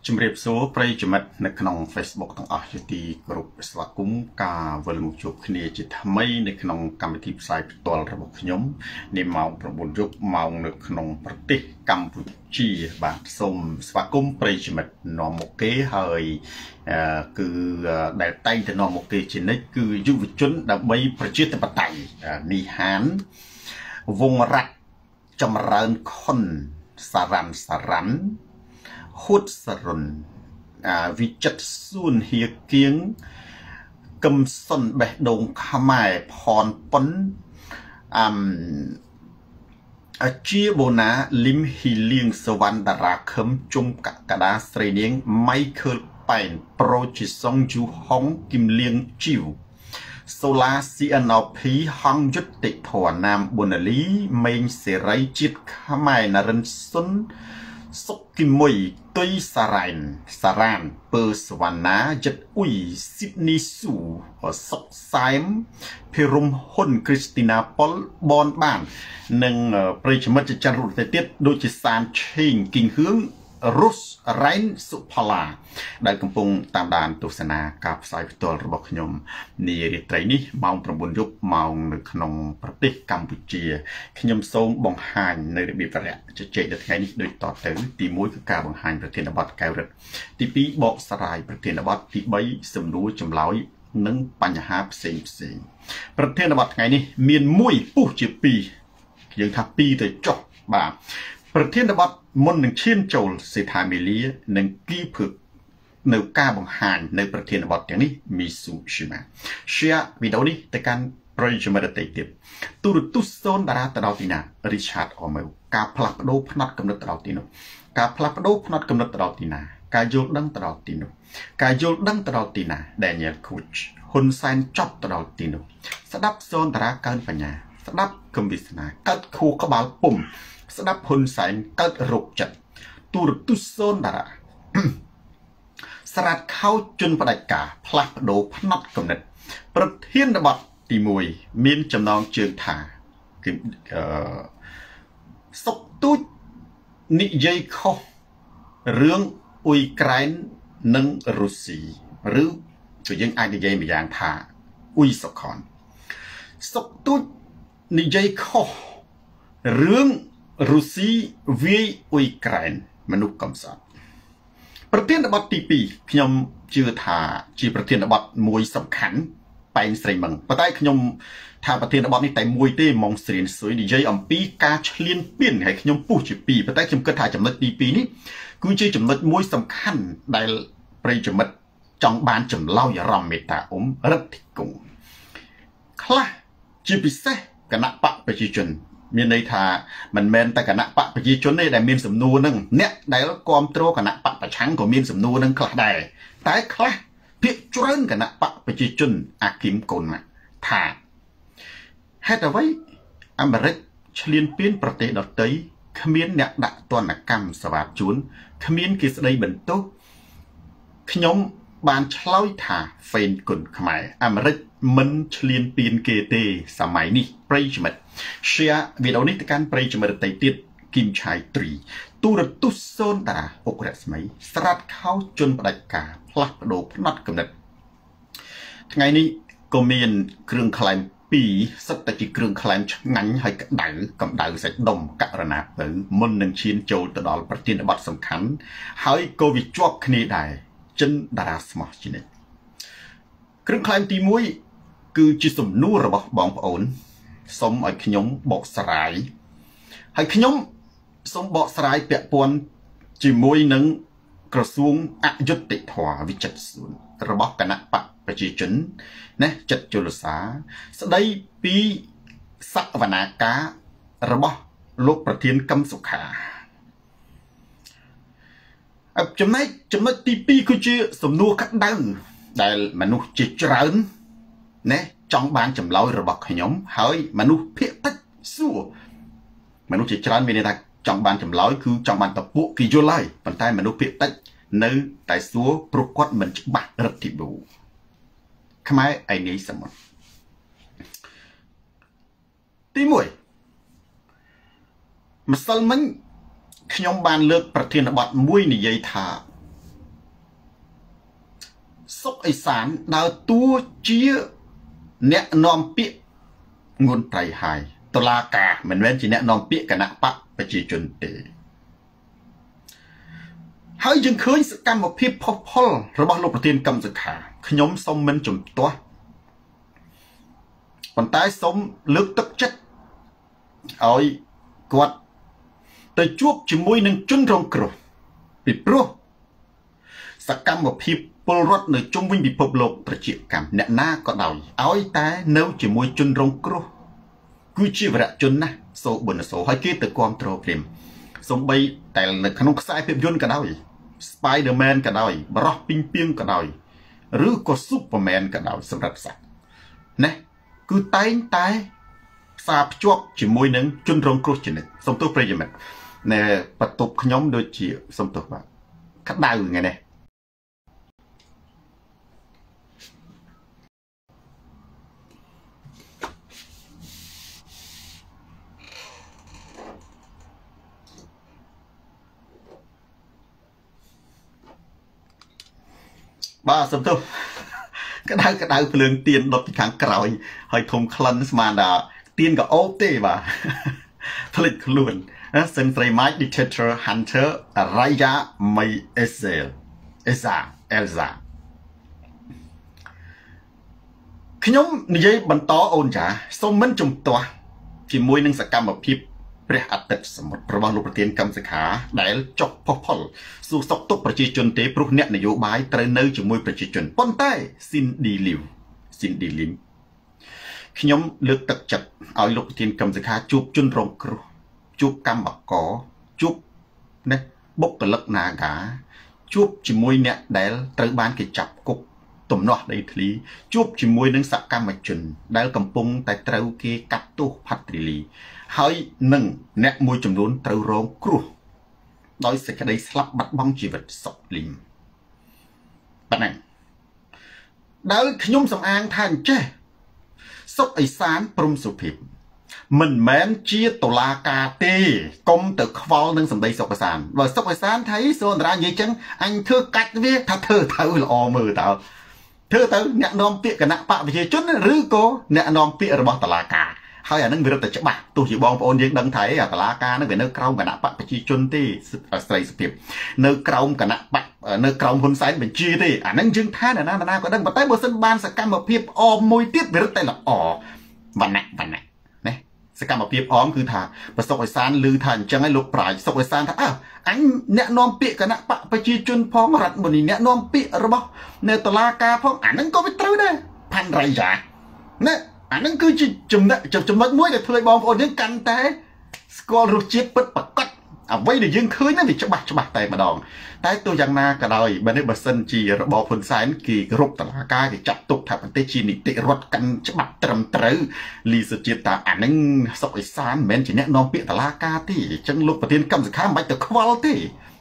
ជំរាបសួរប្រិយមិត្តនៅក្នុង Facebook ទាំងអស់ជាទីគោរពស្វាគមន៍ការវិលមកជួបគ្នាជាថ្មីនៅក្នុងកម្មវិធីផ្សាយផ្ទាល់របស់ខ្ញុំនាម៉ោង 9 យប់ម៉ោងនៅក្នុងប្រទេសកម្ពុជាបាទសូមស្វាគមន៍ប្រិយមិត្តនាំមកគេហើយគឺដែលតែងតែនាំមកគេជានិច្ចគឺយុវជនដើម្បីប្រជាធិបតេយ្យនីហានវងរៈចម្រើនខុនសារ៉ាន់ហួតសរុនវិចិត្រសួនហៀគៀងកឹមសុនបេះដូងខ្មែរផនប៉ុនជាបូណាលឹមហ៊ីលៀងសវណ្ណតារាខឹមជុំកកដាស្រីនាងម៉ៃខឺលប៉ែនប្រូជីសុងជូហុងគឹមលៀងជីវសូឡា CNP ហងយុត្តិធម៌ណាមប៊ុណាលីមេងសេរីជាតិខ្មែរនរិនសុនសុកគីមួយទុយសារ៉ានពើសវណ្ណាយិតអ៊ុយស៊ីដនីស៊ូសុកសែមភិរមហ៊ុនគ្រីស្ទីណាប៉ុលបនបាននិងប្រិយមិត្តជាច្រើនរូបទៀតដូចជាសានឆេងគីងហឿងរុសរ៉ៃនសុផល្លាដែលកំពុងតាមដានទស្សនាការផ្សាយផ្ទាល់របស់ខ្ញុំនារាត្រីនេះម៉ោង 9 យប់ម៉ោងនៅក្នុងប្រទេសកម្ពុជាខ្ញុំសូមបង្ហាញនៅរបៀបវរៈជជែកនៅថ្ងៃនេះដូចតទៅទី1គឺការបង្ហាញប្រធានបទកែវរិទ្ធទី2បកស្រាយប្រធានបទទី3សំណួរចម្លើយនិងបញ្ហាផ្សេងប្រធានបទថ្ងៃនេះមាន1ពុះជា2យើងថា2ទៅចុះបាទប្រធានបទមុននឹងឈានចូលសេដ្ឋាមេលានិងគីភឹកនៅការបង្ហាញនៅប្រធានបទទាំងនេះមីស៊ូស៊ីម៉ា share វីដេអូនេះទៅកាន់ប្រិយមិត្តទៀតទូរទស្សន៍សូនតារាទៅដល់ទីណា Richard Orwell ការផ្លាស់ប្ដូរផ្នត់កំណត់ទៅដល់ទីនោះការផ្លាស់ប្ដូរផ្នត់កំណត់ទៅដល់ទីណាការយល់ដឹងទៅដល់ទីនោះការយល់ដឹងទៅដល់ទីណា Daniel Kuch ហ៊ុនសែនចប់ទៅដល់ទីនោះស្ដាប់សូនតារាកើនបញ្ញាស្ដាប់គំវិស្នាកើតខួរក្បាលពុំស្ដាប់ហ៊ុនសែនកើតរោគចិត្តទូរទស្សន៍សូនតារាស្រាតខោជនផ្ដាច់ការផ្លាស់ប្ដូរផ្នត់គំនិតប្រធានបទទី1មានចំណងជើងថាគឺសុកទូចនិយាយខុសរឿងអ៊ុយក្រែននិងរុស្ស៊ីឬគឺយើងអាចនិយាយម្យ៉ាងថាអ៊ុយសុខនសុកទូចនិយាយខុសរឿងរុស្ស៊ីវាយអ៊ុយក្រែនមនុស្សកំសត់ប្រធានបទទី2ខ្ញុំជឿថាជាប្រធានបទមួយសំខាន់ប៉ែនស្រីមឹងប៉ុន្តែខ្ញុំថាប្រធានបទនេះតែមួយទេហ្មងស្រៀនស៊ុយនិយាយអំពីការឈ្លានពានហើយខ្ញុំពុះជា2ប៉ុន្តែខ្ញុំគិតថាចំណុចទី2នេះគឺជាចំណុចមួយសំខាន់ដែលប្រិយមិត្តចង់បានចម្លើយអារម្មណ៍មេត្តារិទ្ធិគង់ខ្លះជាពិសេសគណៈបកប្រជាជនមានន័យថាមិនមែនតែគណៈបកប្រជាជនទេដែលមានសំណួរនឹងអ្នកដែលគ្រប់គ្រងគណៈបកប្រឆាំងក៏មានសំណួរនឹងខ្លះដែរតែខ្លះភាគច្រើនគណៈបកប្រជាជនអាគីមកូនណាថាហេតុអ្វីអាមេរិកឈ្លានពានប្រទេសដទៃគ្មានអ្នកដាក់ទណ្ឌកម្មសវ៉ាជួនគ្មានគេស្ដីបន្ទោសខ្ញុំបានឆ្លើយថាហ្វេនគុណខ្មែរអាមេរិកមិនឈ្លានពានគេទេសម័យនេះប្រិយមិត្ត share វីដេអូនេះទៅកាន់ប្រិយមិត្តទៀតគីមឆៃត្រីទូរទស្សន៍សូនតារាអុករស្មីស្រាតខោជនផ្ដាច់ការផ្លាស់ប្ដូរផ្នត់គំនិតថ្ងៃនេះក៏មានគ្រឿងក្លែម2សិតតែជាគ្រឿងក្លែមឆ្ងាញ់ហើយកម្ដៅសាច់ដុំករណាទៅមុននឹងឈានចូលទៅដល់ប្រធានបទសំខាន់ហើយក៏វាជាប់គ្នាដែរចិនតារាស្មោះជានិច្ចគ្រឿងក្លែមទី1គឺជាសំណួររបស់បងប្អូនសូមឲ្យខ្ញុំបកស្រាយហើយខ្ញុំសូមបកស្រាយពាក់ព័ន្ធជាមួយនឹងក្រសួងអយុត្តិធម៌វិចិត្រសួនរបស់គណៈបកប្រជាជនណាចិត្តជលសាស្ដីពីសវនាការរបស់លោកប្រធានកឹមសុខាចំណុចទី2គឺជាសំណួរក្តៅដែលមនុស្សជាច្រើនណាចង់បានចម្លើយរបស់ខ្ញុំហើយមនុស្សភាគតិចសួរមនុស្សជាច្រើនមានន័យថាចង់បានចម្លើយគឺចង់បានតពួកគេយល់ហើយប៉ុន្តែមនុស្សភាគតិចនៅតែសួរព្រោះគាត់មិនច្បាស់រឹតទីបូខ្មែរឯនេះសមុទ្រទី1ម្សិលមិញខ្ញុំបានលើកប្រធានបទមួយនិយាយថាសុកអេសានដើរតួជាអ្នកនាំពាក្យងួនត្រៃហើយតុលាការមិនមែនជាអ្នកនាំពាក្យគណៈបកប្រជាជនទេហើយយើងឃើញសកម្មភាពផុសផុលរបស់លោកប្រធានកម្មសខាខ្ញុំសូមមិនជំទាស់ប៉ុន្តែសូមលើកទឹកចិត្តឲ្យគាត់ទៅជួបជាមួយនឹងជនរងគ្រោះពីព្រោះសកម្មភាពពលរដ្ឋនៅជុំវិញពិភពលោកប្រជាកម្មអ្នកណាក៏ដោយឲ្យតែនៅជាមួយជនរងគ្រោះគឺជាវរៈជនណាស់សូប៊ុនសូហើយគេទៅគ្រប់គ្រងព្រាមសំបីតែនៅក្នុងខ្សែភាពយន្តក៏ដោយ Spider-Man ក៏ដោយបរោះពីងពីងក៏ដោយឬក៏ Superman ក៏ដោយសម្រាប់សត្វណាគឺតែងតែផ្សារភ្ជាប់ជាមួយនឹងជនរងគ្រោះជានិច្ចសំទោសប្រិយមិត្តណែបន្ទប់ខ្ញុំដូចជាសំទោសបាទក្តៅថ្ងៃនេះបាទសំទោសក្តៅភ្លើងទៀនដុតពីខាងក្រោយហើយធំក្លិនស្មានថាទៀនក៏អូបទេបាទផ្លិចខ្លួនសិនស្រីម៉ាច់ Dictator Hunter Raya May Elsa ខ្ញុំនិយាយបន្តអូនចាសូមមិនជំទាស់ជាមួយនឹងសកម្មភាពព្រះអាទិត្យសមុទ្ររបស់លោកប្រធានកម្មសខាដែលចុកផុសផុលសួរសុខទុក្ខប្រជាជនទេព្រោះអ្នកនយោបាយត្រូវនៅជាមួយប្រជាជនប៉ុន្តែ Cindy Lim ខ្ញុំលើកទឹកចិត្តឲ្យលោកប្រធានកម្មសខាជួបជនរងគ្រោះជួបកម្មករជួបណាបុគ្គលិក Naga ជួបជាមួយអ្នកដែលត្រូវបានគេចាប់គុកទំនាស់ដីធ្លីជួបជាមួយនឹងសកម្មជនដែលកំពុងតែត្រូវគេកាត់ទោសផាត់រីលីហើយនឹងអ្នកមួយចំនួនត្រូវរងគ្រោះដោយសេចក្តីស្លាប់បាត់បង់ជីវិតសុកលីមប៉ុណ្ណឹងដែលខ្ញុំសំអាងថាអញ្ចេះសុកអេសានព្រំសុភិបមិនមែនជាតុលាការទេកុំទៅខ្វល់នឹងសម្ដីសុកអេសានបើសុកអេសានថៃសូនតារានិយាយចឹងអញធ្វើកាច់វាថាធ្វើទៅល្អមើលតើធ្វើទៅអ្នកនាំពាក្យគណៈបកប្រជាជនឬក៏អ្នកនាំពាក្យរបស់តុលាការហើយអានឹងវារត់តែច្បាស់ទោះជាបងប្អូនយើងដឹងថាអាតុលាការនឹងវានៅក្រោមគណៈបកប្រជាជនទេស្រីសុភិបនៅក្រោមគណៈបកនៅក្រោមហ៊ុនសែនបញ្ជាទេអានឹងយើងថាណាក៏ដឹងប៉ុន្តែបើសិនបានសកម្មភាពអមមួយទៀតវារត់តែល្អវណ្ណៈណាសកម្មភាពអមគឺថាប្រសុកអេសានឮថាអញ្ចឹងឲ្យលោកប្រាជ្ញសុកអេសានថាអញអ្នកនាំពាក្យគណៈបកប្រជាជនផងរដ្ឋមន្ត្រីអ្នកនាំពាក្យរបស់នៅតុលាការផងអានឹងក៏វាត្រូវដែរផាន់រៃយ៉ាណាអានឹងគឺជាចំណុចមួយដែលធ្វើឲ្យបងប្អូនយើងកាន់តែស្គាល់រសជាតិពិតប្រាកដអ្វីដែលយើងឃើញហ្នឹងវាច្បាស់តែម្ដងតែទោះយ៉ាងណាក៏ដោយបើសិនជារបបហ៊ុនសែនគេគោរពតុលាការគេចាត់ទុកថាប្រទេសជានីតិរដ្ឋកាន់ច្បាប់ត្រឹមត្រូវលីសុជាតិតាអានឹងសុកអេសានមិនមែនជាអ្នកនាំពាក្យតុលាការទេអញ្ចឹងលោកប្រធានកម្មសខាមិនបាច់ទៅខ្វល់ទេ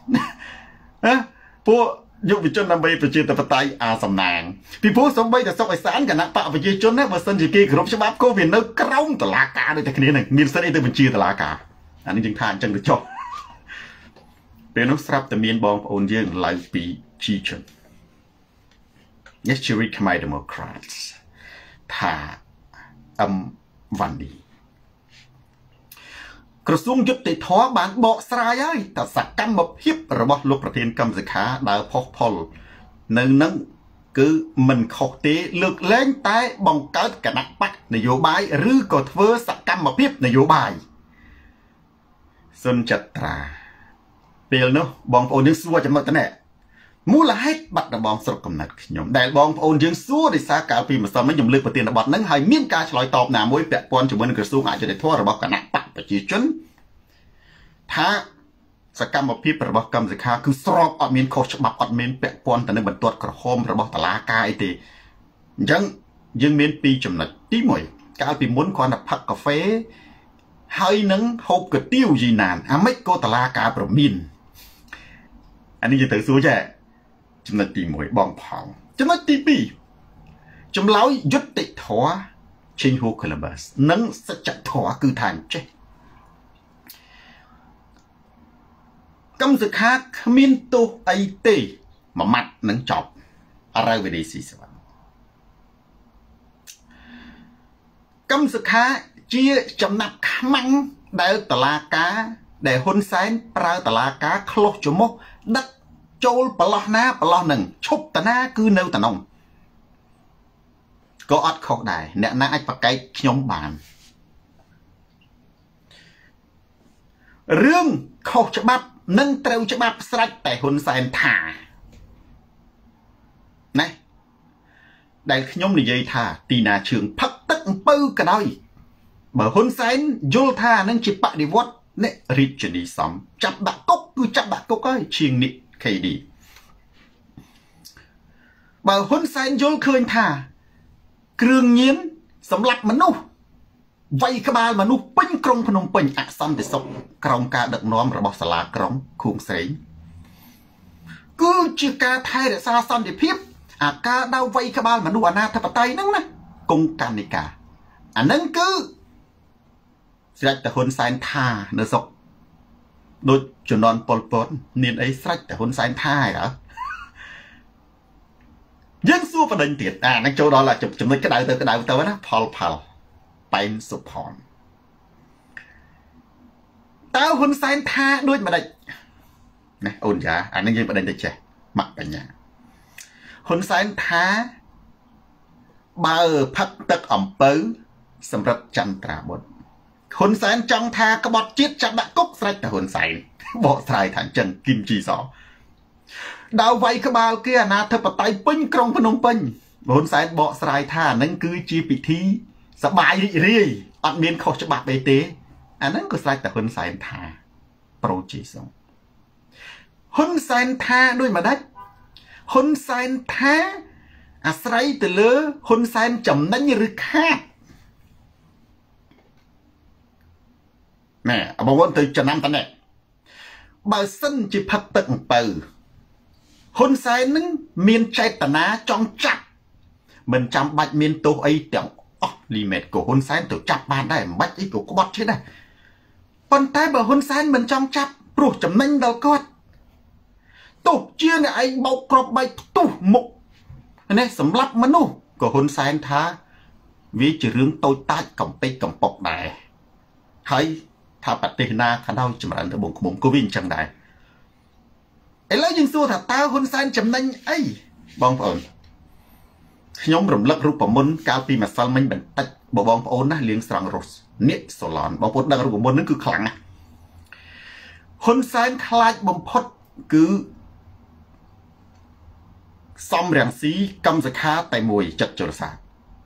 ពួកយុវជនដើម្បីប្រជាធិបតេយ្យអាសំណាងពីព្រោះសំបីតែសុកអេសានគណៈបកប្រជាជនណាបើសិនជាគេគោរពច្បាប់ក៏វានៅក្រោមតុលាការដូចតែគ្នានឹងមានសិទ្ធិអីទៅបញ្ជាតុលាការអានេះយើងថាអញ្ចឹងទៅចុះពេលនោះស្រាប់តែមានបងប្អូនយើងឡើងពីជីជន Yes Chiri Khmer Democrats ថាវ៉ាន់ឌីក្រសួងយុតិធម៌បានបកស្រាយហើយថាសកម្មភាពរបស់លោកប្រធានកម្មសខាដើរផុសផុលនៅនឹងគឺមិនខុសទេលើកលែងតែបង្កើតគណៈបកនយោបាយឬក៏ធ្វើសកម្មភាពនយោបាយសុនចត្រាពេលនោះបងប្អូនយើងសួរចំណុចទៅណែមូលហេតុបាត់របស់ស្រុកកំណើតខ្ញុំដែលបងប្អូនយើងសួរដោយសារកាលពីម្សិលមិញខ្ញុំលើកប្រធានបទហ្នឹងហើយមានការឆ្លើយតបណាមួយពាក់ព័ន្ធជាមួយនឹងក្រសួងអយុធធម៌របស់គណៈបកប្រជាជនថាសកម្មភាពរបស់កម្មសិក្ខាគឺស្របអត់មានខុសច្បាប់អត់មានពាក់ព័ន្ធទៅនឹងបន្ទាត់ក្រហមរបស់តុលាការអីទេអញ្ចឹងយើងមានពីរចំណុចទី1កាលពីមុនគ្រាន់តែផឹកកាហ្វេហើយនឹងហូបកាទៀវយីណានអាម៉េចក៏តុលាការប្រមានអានេះយើងត្រូវសួរចាចំណុចទី1បងផងចំណុចទី2ចម្លើយយុត្តិធម៌ Change Who Columbus និងសច្ចធម៌គឺថាអញ្ចេះកម្មសិក្ខាគ្មានទោសអីទេមួយម៉ាត់នឹងចប់อะไรวิดีสีสวัสดิ์กำสุขาเจียจำนับขมังได้ตลากาได้หุนไซน์ปราตลากาคลกจมกดักโจลปลอนาปลอหนึ่งชุบตะนาคือเนวตะนงก็อัดขอกได้เนี่ยน่าไอ้ปากไก่ขยมบานเรื่องเขาฉบับนั่งเตาฉบับสลัดแต่หุนไซน์ถ่านะได้ขยมในยัยท่าตีนาเชิงพักตักปื้อกระดอยเมื่อหุนไซน์โยลท่านั่งจิปะดิวัดเนี่ยริชดีสอมจับดักกุ๊กคือจับดักกุ๊กไอ้เชียงนิใครดีเมื่อหุนไซน์โยลเคยท่าเครื่องเย็นสำหรับมนุษย์ไว้ขบาลมนุษย์ปิ้งกรงพนมเปิงอักษันติศกกรงการดักน้อมระบบสลากรงคุงเสยกูจีการไทยเดซาซันเดพิบอาการดาวไว้ขบาลมนุษย์อนาถปไตยนั่งนะกงการนิกาอันนั้นคือสระแต่คนไซน์ท่าเนศกโดยจุนอนปอลปอนเนียนไอ้สระแต่คนไซน์ท่าเหรอยังสู้ประเด็นเตียดนักโจดอละจุดกระดาษเตอนะพอลเป็นสุพรเต้าคนไซน์ท่าด้วยมาได้นะอุ่นจ้าอันนั้นยังประเด็นเด็ดใช่มักปัญญาคนไซน์ท่าเบอร์พักตักอ่ำปื้อสำหรับจันทราบดคนไซน์จังท่ากระบอกจิตจับดักกุ๊กใส่แต่คนไซน์บอกใส่ฐานจันกิมจีสอดาวไว้ขบาลเกียนาเธอปไตยปิ้งกรงพนมเปิงบนสายเบาสายท่านั่นคือจีปิธีสบายเรื่อยอัดเมียนเขาจะบักใบเตะอันนั้นก็สายแต่คนสายท่าโปรจีสองคนสายท่าด้วยมาได้คนสายท่าอาศัยแต่เลือคนสายจำนั่นหรือคาดแม่บอกว่าตัวจะนำตันเนี่ยบาสันจีพัดตึงเปิลคนไซนึงเมียนใจตนาจองจับมันจำบัดเมียนตัวไอ้เตียงอ๋อลิเมตcủaคนไซตัวจับบานได้บัดไอ้củaก็บัดใช่ได้ปันท้ายบ่คนไซมันจองจับปลุกจำนั่งดาวกอดตุกเชี่ยเนี่ยไอ้เบากรอบใบตุกหมกนี่สำหรับมนุษย์củaคนไซท้าวิจิเรื่องโตใต้กำไปกำปอกได้ให้ถ้าปฏินาขันเท่าจำรันตะบงขมุมก็วิ่งจังได้ไอ้แล้วยังสู้ถ้าตาคนไซน์จำนั่งไอ้บองปอนยมรำลึกรูปมนกาลปีมาซัลมันเป็นตัดบองปอนนะเลี้ยงสังรสเนตสลอนบองปอนดังรูปมนนั่นคือขลังอะคนไซน์คลายบอมพดคือซอมแรงสีกำสคาแต่มวยจัดจรสา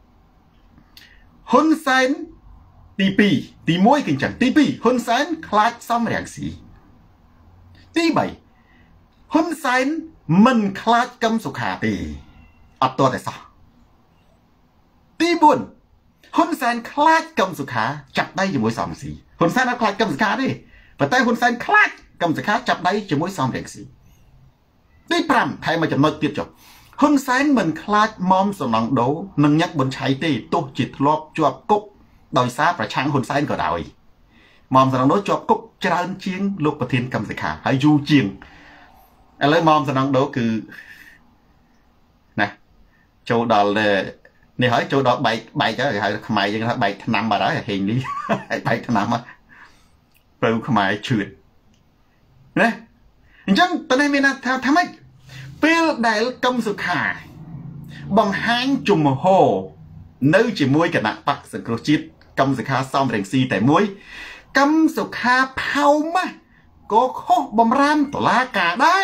คนไซน์ตีตีมวยกินจังตีปีคนไซน์คลายซอมแรงสีตีใบคนไซน์มันคลาดกำสุขาตีอัดตัวแต่สอตีบุญคนไซน์คลาดกำสุขาจับได้จะมวยสองสีคนไซน์คลาดกำสุขาดิแต่แต่คนไซน์คลาดกำสุขาจับได้จะมวยสองแดงสีตีปรำไทยมาจะมาเตียบจบคนไซน์มันคลาดมอมสนองโดนังยักบนชัยตีตุจิตลบจวบกุ๊กโดยซาประชังคนไซน์ก็ได้มอมสนองโดจวบกุ๊กเจริญเชียงลูกประเทศกำสุขาให้ยูเจียงอะไรมอมสนองโดคือนะโจดอลเลยนี่หอยโจดอลใบก็หอยขมายยังใบธนำมาได้เห็นดิใบธนำมาเปล่าขมายฉืดนะจังตอนนี้มีนะทำไมเปรี้ยวได้กำสุขาบังฮังจุ่มโฮเนื้อจีมวยกับนักปักสังกฤษจิตกำสุขาซ้อมแรงซีแต่มวยกำสุขาเผามาก็โคบอมรามตัวลากาได้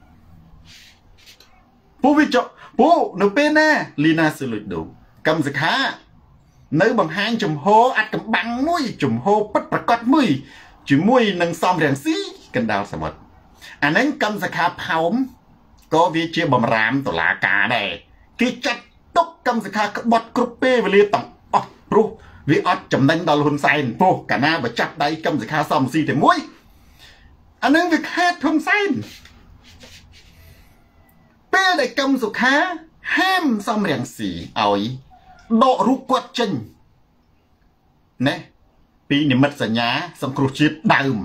ผู้วิจารณ์ผู้หนูเป็นแน่ลีนาสลุดดูกำสขาเนื้อบางหางจุ่มโฮอัดกับบังมุ้ยจุ่มโฮปัดประกอบมุ้ยจุ่มมุ้ยนังซ้อมแรงซีกันดาวสมุดอันนั้นกำสขาเผาก็วิจารณ์บอมรามตัวลากาได้กิจัดตกกำสขากบดกรุปเป้เวลีต่างอ๋อปลุวิอัดจำนังดาวหุนไซน์พวกกันหน้าบจับได้กำสขาซ้อมซีแต่มุ้ยอันนั้นคือแค่ทุนไซน์เป้ได้กำสุขาห้ามซ้ำแรงสีเอาอีโดรุกวัดจันเนี่ยปีนิมัตสัญญาสังครุจิตดาว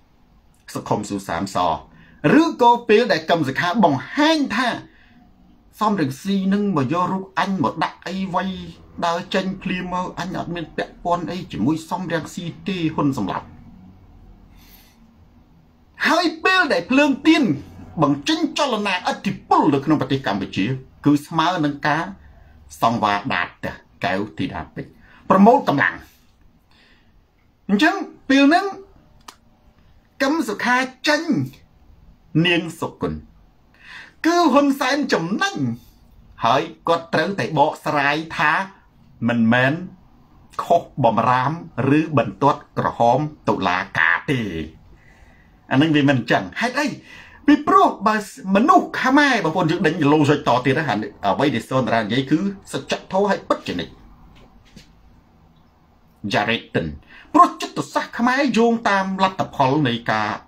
สคมสู่สามซอหรือโกเป้ได้กำสุขาบ่งห้างท่า xong được gì nâng mà do rút anh một đại ấy vay đào tranh phim anh ở bên bẹt con ấy chỉ mùi xong đang si tê hôn sầm lọc hai bên để lương tiên bằng chính cho lần này thì bù được trong bát Campuchia cứ smart nâng cá xong và đạt kéo thì đạt được promote cầm lặng chẳng biểu nâng cấm sự khai tranh niên sụp quần cứ hôn sáng chấm nâng hỏi có trớ tại bộ sài thá mình mến khóc bòm rám rứ bẩn tuốt cỏ hôm tụ là cả tì anh ấy vì mình chẳng hay đây vì pro bà mình nụ khá mai bà phôn dự định lâu rồi tỏ tiền đó hẳn ở bây để xôn ra giấy cứ sẽ chắc thô hay bất chừng này giả rệt tình pro chất tự sắc khá mai dùng tam lát tập hồn này cả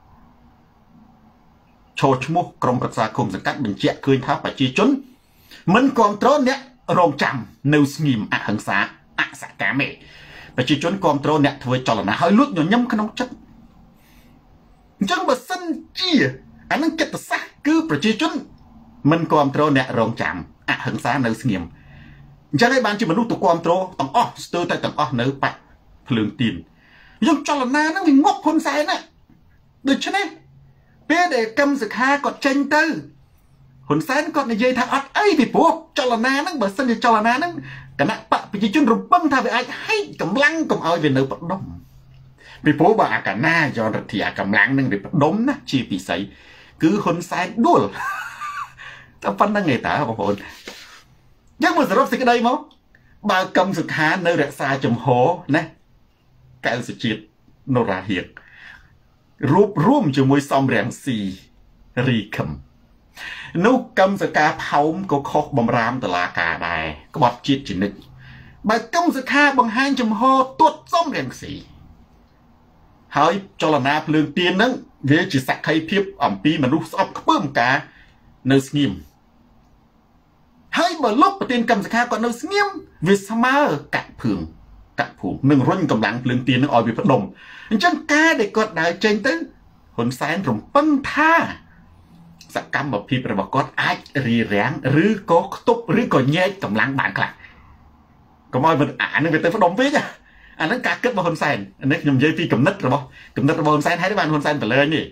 cho chú mô trong bật ra cùng các bình chạy khơi tháp và chi chốn mình còn trốn nè rồng chằm nêu nghìm hằng xá xả cá mẹ và chi chốn còn trốn nè thôi cho là nó hơi lút nhỏ nhâm cái nóng chất chẳng mà sân chi anh đang chất sắc cứ và chi chốn mình còn trốn nè rồng chằm hằng xá nêu nghìm chẳng đây bạn chỉ mình lúc tụ còn trốn tầng stơ tại tầng nêu bạch lương tiền nhưng cho là nó bị ngốc hôn sai nè được chứ này bây để cầm sự ha còn tranh tư hồn sáng còn là dây thằng ắt ấy thì bố cho là na nó bờ sân thì cho là na nó cả nãy bạn bị chỉ chuyên rụp băng thay vì ai hay cầm lăng cầm ơi về nơi bật đông vì bố bà cả na do thì cầm lăng nên bị bật đống á chi bị sấy cứ hồn sáng đuổi ta phân đang nghề tả bảo hồn nhắc một giờ cái đây máu bà cầm sự ha nơi rẽ xa chùm hố nè cái sự triệt nô ra hiệt rúp rúm cho môi xóm rèn xì rì khẩm nấu cầm sự cá phóng có khóc bầm ram từ lá cà đài có bọt chiết chỉ nịch bà cầm sự cá bằng hai chùm hô tuột xóm rèn xì hỏi cho là nạp lương tiền nâng về chỉ sạc hay phiếp ẩm tí mà lúc xóp bơm cá nơi nghiêm hai bờ lúc bà tiền cầm sự cá còn nơi nghiêm vì sao mà cạn phường nâng rôn cầm lặng lương tiền nâng oi vì phát đồng chân ca để cọt đại tranh tới hồn sáng rồng băng tha sạc cam một phi bà cọt ai rì ráng rứ có túc rứ có nhẹ cầm lặng bạn cả còn mọi vật nâng về tới phát đồng viết à anh nó cá kết vào hồn sáng anh ấy nhầm dây phi cầm nít rồi bó cầm nít vào hồn sáng thấy các bạn hồn sáng phải lên nhỉ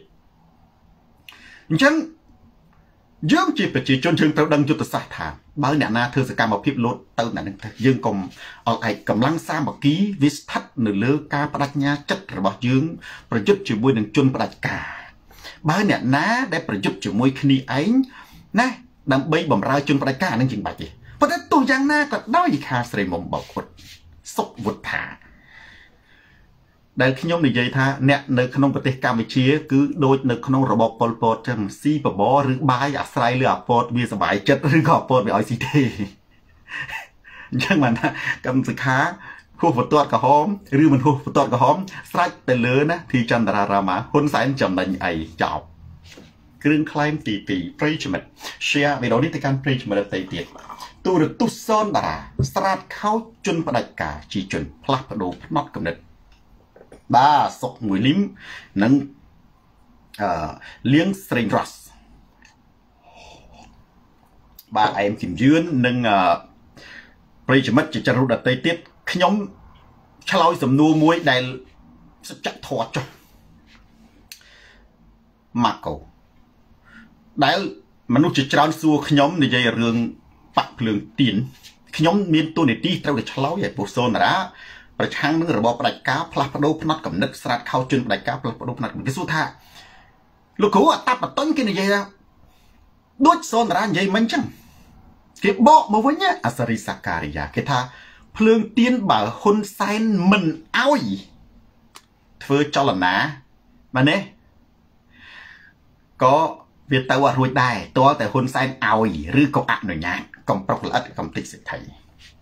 chân dương chỉ phải chỉ chôn chừng tao đăng cho tao sạch thả bao nhiêu na thưa sẽ cam một phim lốt tao nè dương cùng ở ai cầm lăng xa một ký viết thắt nửa lơ ca bắt nha chất rồi bỏ dương rồi giúp chỉ môi đừng chôn bắt cả bao nhiêu na để rồi giúp chỉ môi khi ấy nè đâm bay bầm ra chôn bắt cả nên chừng bạch gì và đấy tôi giang na còn đói gì khá sợi mồm bọc quật sốc vụt thả đại khi nhóm này dây tha nè nơi khungประเทศ Campuchia គឺដូចនៅក្នុងរបប Pol Pot ចឹងស៊ីបបឬបាយអាស្រ័យលើអាពតវាសบายចិត្តឬក៏អាពតវាឲ្យស៊ីទេអញ្ចឹងបានថាកម្មសិក្ខាហួសបន្ទាត់ក្រហមឬមិនហួសបន្ទាត់ក្រហមស្រេចទៅលើណាទីចន្ទរារាមាហ៊ុនសែនចំណេញអីចប់គ្រឿងខ្លែងទី2ប្រិយមិត្ត share វីដេអូនេះទៅកាន់ប្រិយមិត្តដទៃទៀតទូរទស្សន៍សូនតារាស្រាតខោជន់ផ្ដាច់ការជីជនផ្លាស់ប្ដូរផ្នត់កំណត់ba sọc mùi lim nâng liếng string ross ba em Kim Dương nâng bây giờ mất chỉ cho đặt tay tiết nhóm chaloi sầm nua muối đây sẽ chặt thọt cho mặc cầu đấy mà nó chỉ trao xua nhóm này dây rương bạc lương tiền nhóm miền tôi này đi trao để chaloi vậy bộ son đãประชังนึงระบบประดับก้าวพลัดประดูพนัดกับนึกสลัดเข้าจนประดับก้าวพลัดประดูพนัดกับกิสุธาลูกขู่ตัดปัดต้นกินยังไงแล้วด้วยโซนร้านยังมันจังเก็บบอกมาไว้เนี่ยอัศริสักการิยาเกท่าเพลิงเตียนบ่าคนไซน์มันเอาอีเธอจลนะมาเนี่ยก็เวียดตะวันรวยได้ตัวแต่คนไซน์เอาอีหรือก็อัดหน่วยงานกองปรากฏกองติดสิทธิ์ไทย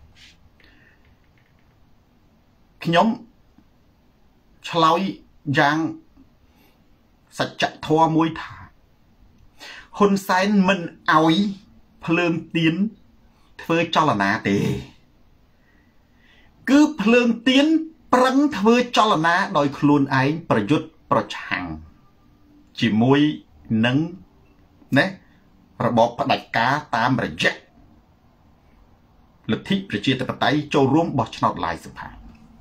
nhóm chloi giang sạch chặt thoa môi thả hôn sáng mình áo phượng tiến thơ cho là ná tê cứ phượng tiến prăng thơ cho là ná đòi khuôn áiประยุทธ์ประชังchỉ môi nâng nèระบบประดับก้าตามระยะលទ្ធិប្រជាធិបតេយ្យចូលរួមបោះឆ្នោតឡាយសភា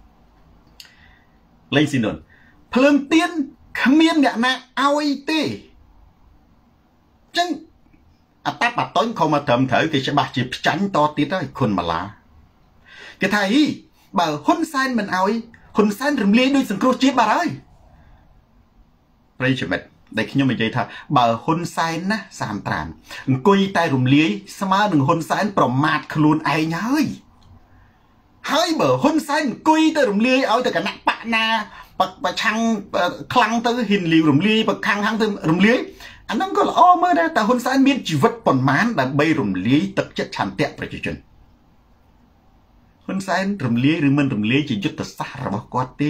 លេងស៊ីនុនភ្លើងទៀនគ្មានអ្នកណាឲ្យទេចឹងអតាបតុញខំមកត្រឹមត្រូវគេច្បាស់ជាផ្ចាញ់តទៀតហើយគុណម៉ាឡាគេថាហីបើហ៊ុនសែនមិនឲ្យហ៊ុនសែនរំលាយដោយសង្គ្រោះជាតិបាត់ហើយប្រិយមិត្តដែលខ្ញុំនិយាយថាបើហ៊ុនសែនណាសាមត្រានអង្គុយតែរំលាយស្មើនឹងហ៊ុនសែនប្រមាថខ្លួនឯងហើយបើហ៊ុនសែនអង្គុយទៅរំលាយឲ្យទៅគណៈបកណាប្រឆាំងខ្លាំងទៅហ៊ានលីវរំលាយប្រខាំងខាងទៅរំលាយអាហ្នឹងក៏ល្អមើលដែរតែហ៊ុនសែនមានជីវិតប៉ុន្មានដើម្បីរំលាយទឹកចិត្តឆន្ទៈប្រជាជនហ៊ុនសែនរំលាយឬមិនរំលាយជាយុទ្ធសាស្ត្ររបស់គាត់ទេ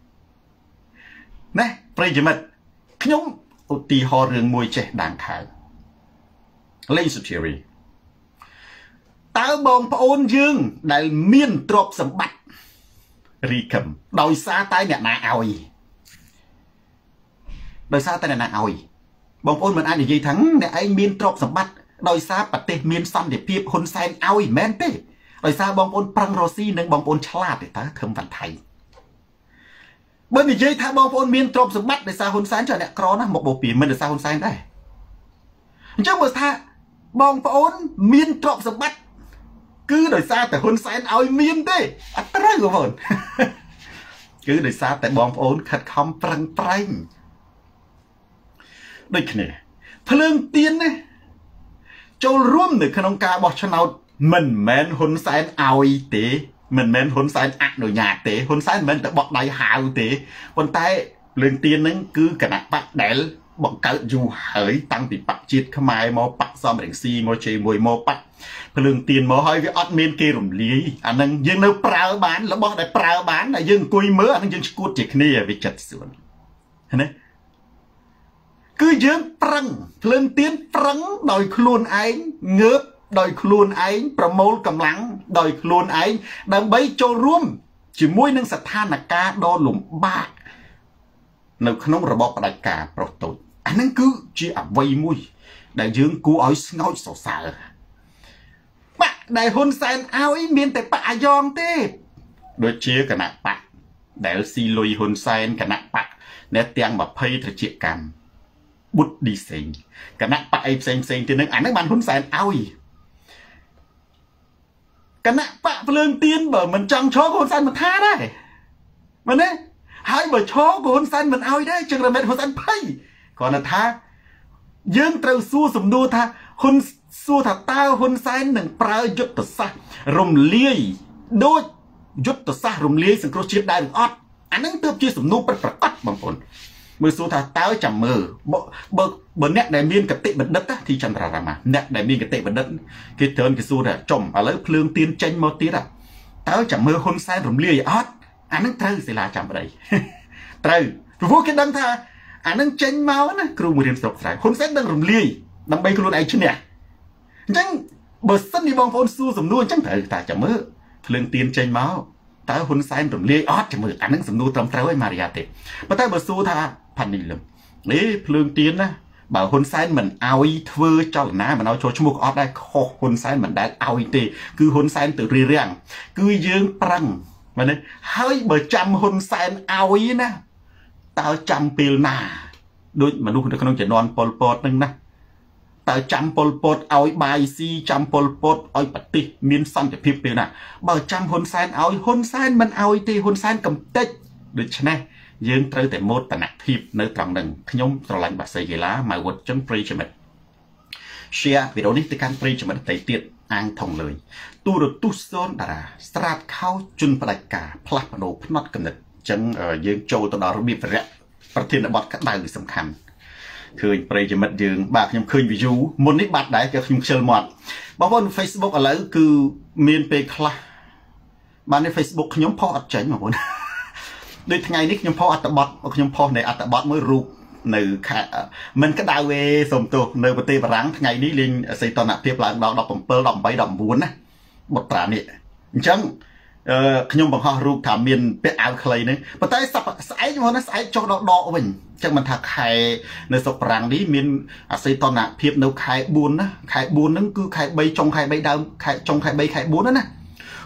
ណាប្រិយមិត្តខ្ញុំឧទាហរណ៍រឿងមួយចេះដាងខៅលេងសុធារីតើបងប្អូនយើងដែលមានទ្រព្យសម្បត្តិរីកឹមដោយសារតែអ្នកណាឲ្យបងប្អូនមិនអាចនិយាយថាអ្នកឯងមានទ្រព្យសម្បត្តិដោយសារប្រទេសមានសន្តិភាពហ៊ុនសែនឲ្យមិនមែនទេដោយសារបងប្អូនប្រឹងរកស៊ីនិងបងប្អូនឆ្លាតទេតើខឹមវ៉ាន់ថៃបើនិយាយថាបងប្អូនមានទ្រព្យសម្បត្តិដោយសារហ៊ុនសែនចុះអ្នកក្រណាស់មកបោពីមិនដោយសារហ៊ុនសែនដែរអញ្ចឹងបើថាបងប្អូនមានទ្រព្យសម្បត្តិគឺដោយសារតែហ៊ុនសែនឲ្យមានទេអត់ត្រូវបងប្អូនគឺដោយសារតែបងប្អូនខិតខំប្រឹងប្រែងដូចគ្នាភ្លើងទៀនណាចូលរួមនៅក្នុងការបោះឆ្នោតមិនមែនហ៊ុនសែនឲ្យទេមិនមែនហ៊ុនសែនអនុញ្ញាតទេហ៊ុនសែនមិនមែនតែបោះដៃហៅទេប៉ុន្តែភ្លើងទៀនហ្នឹងគឺគណៈបកដែលបង្កើតយូរហើយតាំងពីបកជាតិខ្មែរមកបកសំរងស៊ីមកជេមួយមកបកភ្លើងទៀនមកហើយវាអត់មានគេរំលាយអាហ្នឹងយើងនៅប្រើបានរបស់ដែលប្រើបានតែយើងអង្គុយមើលអាហ្នឹងយើងឈួតជាគ្នាវាចិត្តសួនណាគឺយើងប្រឹងភ្លើងទៀនប្រឹងដោយខ្លួនឯងងើបដោយខ្លួនឯងប្រមូលកម្លាំងដោយខ្លួនឯងដើម្បីចូលរួមជាមួយនឹងស្ថានភាពដ៏លំបាកនៅក្នុងរបបផ្ដាច់ការប្រុសតូចអាហ្នឹងគឺជាអវ័យមួយដែលយើងគួរឲ្យស្ងោចសរសើរបកដែលហ៊ុនសែនឲ្យមានតែបកអាយ៉ងទេដូចជាគណៈបកដែលស៊ីលុយហ៊ុនសែនគណៈបកអ្នកទាំង20ត្រជាកម្មបុតឌីសេងគណៈបកអីផ្សេងទៀតនឹងអាហ្នឹងបានហ៊ុនសែនឲ្យគណៈបកភ្លើងទៀនបើមិនចង់ឈរហ៊ុនសែនមិនថាដែរមែនទេហើយបើឈរហ៊ុនសែនមិនឲ្យដែរចឹងរមែតហ៊ុនសែនភ័យគ្រាន់តែថាយើងត្រូវសួរសំណួរថាហ៊ុនសួរថាតើហ៊ុនសែននឹងប្រើយុទ្ធសាស្ត្ររំលាយដូចយុទ្ធសាស្ត្ររំលាយសង្គ្រោះជាតិដែរឬអត់អាហ្នឹងទើបជាសំណួរប្រកបបងប្អូនមើលសួរថាតើចាំមើលបើអ្នកដែលមានកតិបណ្ឌិតទីចន្ទ្រារាមាអ្នកដែលមានកតិបណ្ឌិតគេត្រូវគេសួរថាចំឥឡូវភ្លើងទៀនចេញមកទៀតតើចាំមើលហ៊ុនសែនរំលាយអត់អាហ្នឹងត្រូវសិលាចាំប្តីត្រូវព្រោះគេដឹងថាអាហ្នឹងចេញមកណាគ្រូមួយរៀនស្រុកស្រែហ៊ុនសែននឹងរំលាយដើម្បីខ្លួនឯងឈ្នះអញ្ចឹងបើសិនជាបងប្អូនសួរសំណួរអញ្ចឹងត្រូវតែចាំមើលភ្លើងទៀនចេញមកតើហ៊ុនសែនរំលាយអត់ចាំមើលអាហ្នឹងសំណួរត្រឹមត្រូវហើយម៉ារីយ៉ាទេប៉ុន្តែបើសួរថាផានីលឹមនេះភ្លើងទៀនណាបើហ៊ុនសែនមិនអោយធ្វើចលនាមិនអោយចូលឈ្មោះអត់ដែរខុសហ៊ុនសែនមិនដែលអោយទេគឺហ៊ុនសែនទៅរៀបរៀងគឺយើងប្រឹងមែនទេហើយបើចាំហ៊ុនសែនអោយណាតើចាំពេលណាដូចមនុស្សនៅក្នុងជំនាន់ប៉ុលពតហ្នឹងណាតើចាំប៉ុលពតឲ្យបាយស៊ីចាំប៉ុលពតឲ្យប្រទេសមានសន្តិភាពពេលណាបើចាំហ៊ុនសែនឲ្យហ៊ុនសែនមិនអោយទេហ៊ុនសែនកំទេចដូច្នេះយើងត្រូវតែមោទនភាពនៅត្រង់ហ្នឹងខ្ញុំស្រឡាញ់បាក់សីកីឡាម៉ៅវុតចឹងប្រិយមិត្ត share វីដេអូនេះទៅកាន់ប្រិយមិត្តដទៃទៀតអាងថងលើយទូរទស្សន៍សូនតារាស្រាតខោជន់ផ្ដាច់ការផ្លាស់ប្ដូរផ្នត់គំនិតចឹងយើងចូលទៅដល់របៀបរយៈប្រធានបទក្តៅសំខាន់ឃើញប្រិយមិត្តយើងបាទខ្ញុំឃើញ view មុននេះបាត់ដែរគឺខ្ញុំខ្ជិលមាត់បងប្អូន Facebook ឥឡូវគឺមានពេលខ្លះបាននៅ Facebook ខ្ញុំផុសអត់ចេញបងប្អូនដូចថ្ងៃនេះខ្ញុំផុសអត្តបទខ្ញុំផុសនៅអត្តបទមួយរូបនៅខេត្តមិនក្តៅទេសូមទោសនៅប្រទេសបារាំងថ្ងៃនេះលេងសីតុណ្ហភាពឡើងដល់17 18 19ណាបុត្រានេះអញ្ចឹងខ្ញុំបង្ហោះរូបថាមានពាក់អាវខ្លីហ្នឹងប៉ុន្តែស្អែកមកណាស្អែកចុះដល់ដកវិញអញ្ចឹងមិនថាខែនៅស្រុកបារាំងនេះមានអាសីតុណ្ហភាពនៅខែ4ណាខែ4ហ្នឹងគឺខែ3ចុងខែ3ដើមខែចុងខែ3ខែ4ណា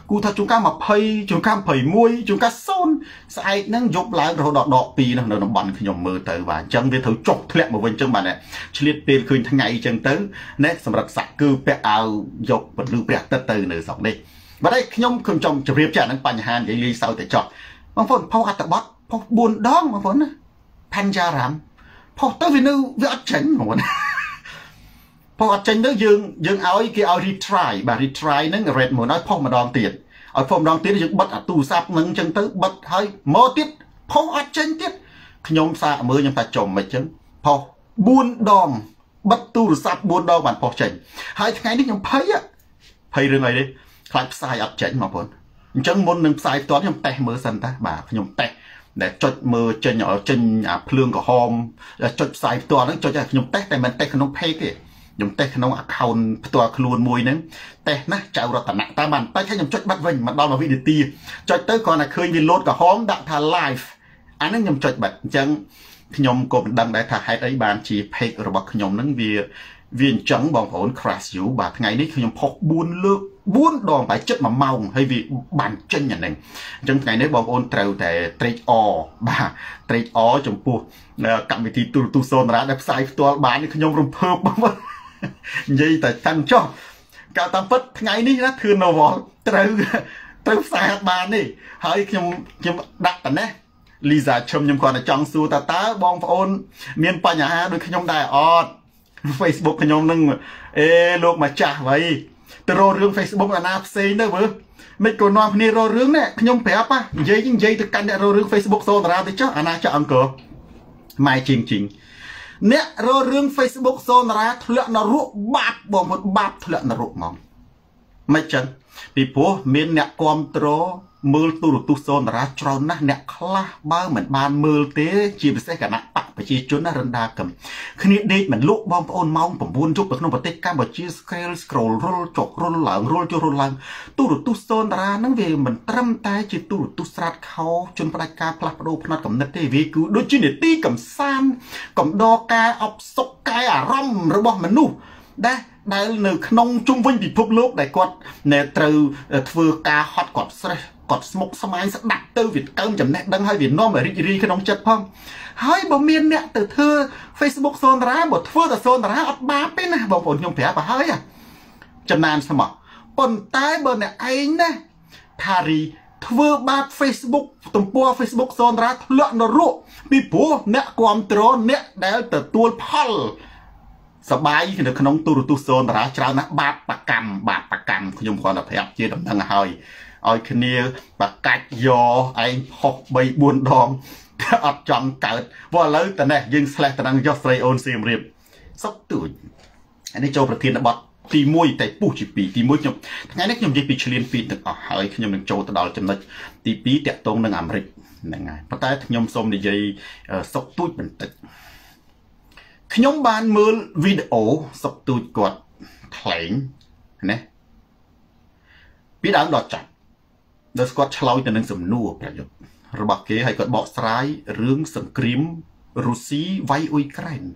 គូថាជួនកាល20ជួនកាល21ជួនកាល0ស្អែកហ្នឹងយប់ឡើងរហូតដល់ដក2នៅតំបន់ខ្ញុំមើលទៅបាទអញ្ចឹងវាត្រូវចុះធ្លាក់មកវិញអញ្ចឹងបាទឆ្លៀតពេលឃើញថ្ងៃអញ្ចឹងទៅណែសម្រាប់សាក់គឺពាក់អាវយកពលឺព្រះអាទិត្យទៅនៅស្រុកនេះបាទឯងខ្ញុំចង់ជម្រាបចាស់ហ្នឹងបញ្ហានិយាយលេងសើចតែចោះបងប្អូនផុសអត្ថបទផុស4ដងបងប្អូនណាផាន់ចារ៉ាំផុសទៅវាអត់ចេញបងប្អូនផុសអត់ចេញទៅយើងឲ្យគេឲ្យ retry បាទ retry ហ្នឹង red មកឲ្យផុសម្ដងទៀតឲ្យផុសម្ដងទៀតយើងបិទអាទូរស័ព្ទហ្នឹងអញ្ចឹងទៅបិទហើយមកទៀតផុសអត់ចេញទៀតខ្ញុំសាកមើលខ្ញុំថាចំមិនអញ្ចឹងផុស4ដងបិទទូរស័ព្ទ4ដងបានផុសចេញហើយថ្ងៃនេះខ្ញុំភ័យរឿងអីទេខ្លាចផ្សាយអត់ចេញបងប្អូនអញ្ចឹងមុននឹងផ្សាយផ្ទាល់ខ្ញុំតេស្តមើលសិនតាបាទខ្ញុំតេស្តដែលចុចមើលចេញអាភ្លើងក្រហមចុចផ្សាយផ្ទាល់ហ្នឹងចុចឲ្យខ្ញុំតេស្តតែមិនតេស្តក្នុង page ទេខ្ញុំតេស្តក្នុង account ផ្ទាល់ខ្លួនមួយហ្នឹងតេស្តណាចៅរតនៈតាមបានតែខ្ញុំចុចបាត់វិញមកដល់1វិនាទីចុចទៅគ្រាន់តែឃើញវា load ក្រហមដាក់ថា live អាហ្នឹងខ្ញុំចុចបាត់អញ្ចឹងខ្ញុំក៏មិនដឹងដែរថាហេតុអីបានជា page របស់ខ្ញុំហ្នឹងវាអញ្ចឹងបងប្អូន crash you បាទថ្ងៃនេះខ្ញុំផុស4 ដងបែរចិត្ត1ម៉ោងហើយវាបានចេញអាហ្នឹងអញ្ចឹងថ្ងៃនេះបងប្អូនត្រូវតែ trade or បាទ trade or ចំពោះកម្មវិធីទូរទស្សន៍សូនរ៉ាដែលផ្សាយផ្ទាល់បានខ្ញុំរំភើបបងប្អូននិយាយតែតាំងចុះកាលតាមពិតថ្ងៃនេះណាធឿនណូវលត្រូវផ្សាយអត់បានទេហើយខ្ញុំដាក់តែនេះលីសាឈឹមខ្ញុំគាត់តែចង់សួរតើបងប្អូនមានបញ្ហាដូចខ្ញុំដែរអត់ Facebook ខ្ញុំនឹងលោកម្ចាស់ໄວទៅរករឿង Facebook អាណាផ្សេងទៅមើលមិនក៏នាំគ្នារករឿងនេះខ្ញុំប្រាប់និយាយទៅកាន់អ្នករករឿង Facebook សូនតារាទៅចុះអាណាចាក់អង្គម៉ែជីងអ្នករករឿង Facebook សូនតារាធ្លាក់នរកបាបបងប្អូនបាបធ្លាក់នរកហ្មងមិនចឹងពីព្រោះមានអ្នកគ្រប់គ្រងមើលទូរទស្សន៍សូនតារាច្រើនណាស់អ្នកខ្លះបើមិនបានមើលទេជាពិសេសគណៈបកប្រជាជនណារណ្ដាកំគ្នាដេកមិនលក់បងប្អូនម៉ោង9យប់នៅក្នុងប្រទេសកម្ពុជា scroll រុលចុះរុលឡើងរុលចុះរុលឡើងទូរទស្សន៍សូនតារាហ្នឹងវាមិនត្រឹមតែជាទូរទស្សន៍ស្រាតខោជនផ្ដាច់ការផ្លាស់ប្ដូរផ្នត់កំណត់ទេវាគឺដូចជានីតិកំសាន្តកំដរការអបសុកកាយអារម្មណ៍របស់មនុស្សដែលនៅក្នុងជុំវិញពិភពលោកដែលគាត់ត្រូវធ្វើការហត់គាត់ស្រេះគាត់ស្មុគស្មាញស្ដាប់ទៅវាកើមចំណេះដឹងហើយវានាំឲ្យរីករាយក្នុងចិត្តផងហើយបើមានអ្នកទៅធ្វើ Facebook សូនតារាបើធ្វើតែសូនតារាអត់បាបទេណាបងប្អូនខ្ញុំប្រាប់ទៅហើយចំណានស្មោះប៉ុន្តែបើអ្នកឯងណាថារីធ្វើបាប Facebook ទំព័រ Facebook សូនតារាធ្លាក់នរកពីព្រោះអ្នកគ្រប់គ្រងអ្នកដែលទទួលផលសបាយនៅក្នុងទូរទស្សន៍សូនតារាច្រើនណាស់បាបប្រកម្មខ្ញុំគ្រាន់តែប្រាប់ជាដំណឹងហើយឲ្យគ្នាបកាច់យកឯងផុស3 4 ដងអត់ចង់កើតព្រោះឥឡូវតនេះយើងស្លេះតំណឹងយកស្រីអូនសៀមរាបសុកទួចនេះចូលប្រធានបទទី1តែពុះជា2ទី1ខ្ញុំថ្ងៃនេះខ្ញុំនិយាយពីឆ្លៀន2ទាំងអស់ហើយខ្ញុំនឹងចូលទៅដល់ចំណុចទី2តាក់ទងនឹងអាមេរិកហ្នឹងហើយប៉ុន្តែខ្ញុំសូមនិយាយសុកទួចបន្តិចខ្ញុំបានមើលវីដេអូសុកទួចគាត់ថ្លែងណាពីដើមដល់ចប់ដោយគាត់ឆ្លើយទៅនឹងសំណួរប្រយុទ្ធរបស់គេហើយគាត់បកស្រាយរឿងសង្គ្រាមរុស្ស៊ីវាយអ៊ុយក្រែន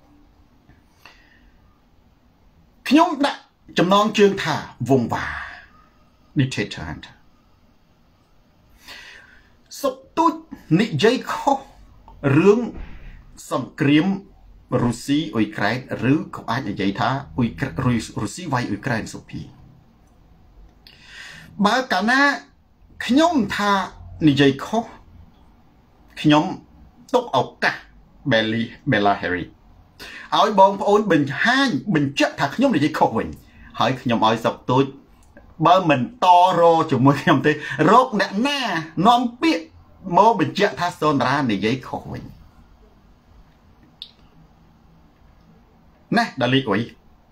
ខ្ញុំដាក់ចំណងជើងថាវងវ៉ា dictator សុកទូចនិយាយខុសរឿងសង្គ្រាមរុស្ស៊ីអ៊ុយក្រែនឬក៏អាចនិយាយថារុស្ស៊ីវាយអ៊ុយក្រែនសុភីបើកាលណាខ្ញុំថានិយាយខុសខ្ញុំទុកឱកាស Bella Harry ឲ្យបងប្អូនបញ្ជាក់ថាខ្ញុំនិយាយខុសវិញហើយខ្ញុំឲ្យសុកទូចបើមិនតរជាមួយខ្ញុំទេរកអ្នកណានាំពាក្យមកបញ្ជាក់ថាសូនតារានិយាយខុសវិញណាដាលីអ៊ុយ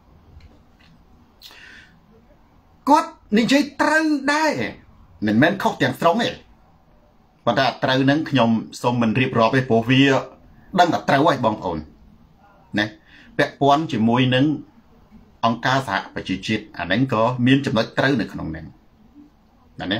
គាត់និយាយត្រូវដែរមិនមែនខុសទាំងស្រុងទេប៉ុន្តែត្រូវនឹងខ្ញុំសូមមិនរៀបរាប់ទេព្រោះវាដឹងតែត្រូវហើយបងប្អូនណាពាក់ព័ន្ធជាមួយនឹងអង្គការសហប្រជាជាតិអាហ្នឹងក៏មានចំណុចត្រូវនៅក្នុងហ្នឹងណា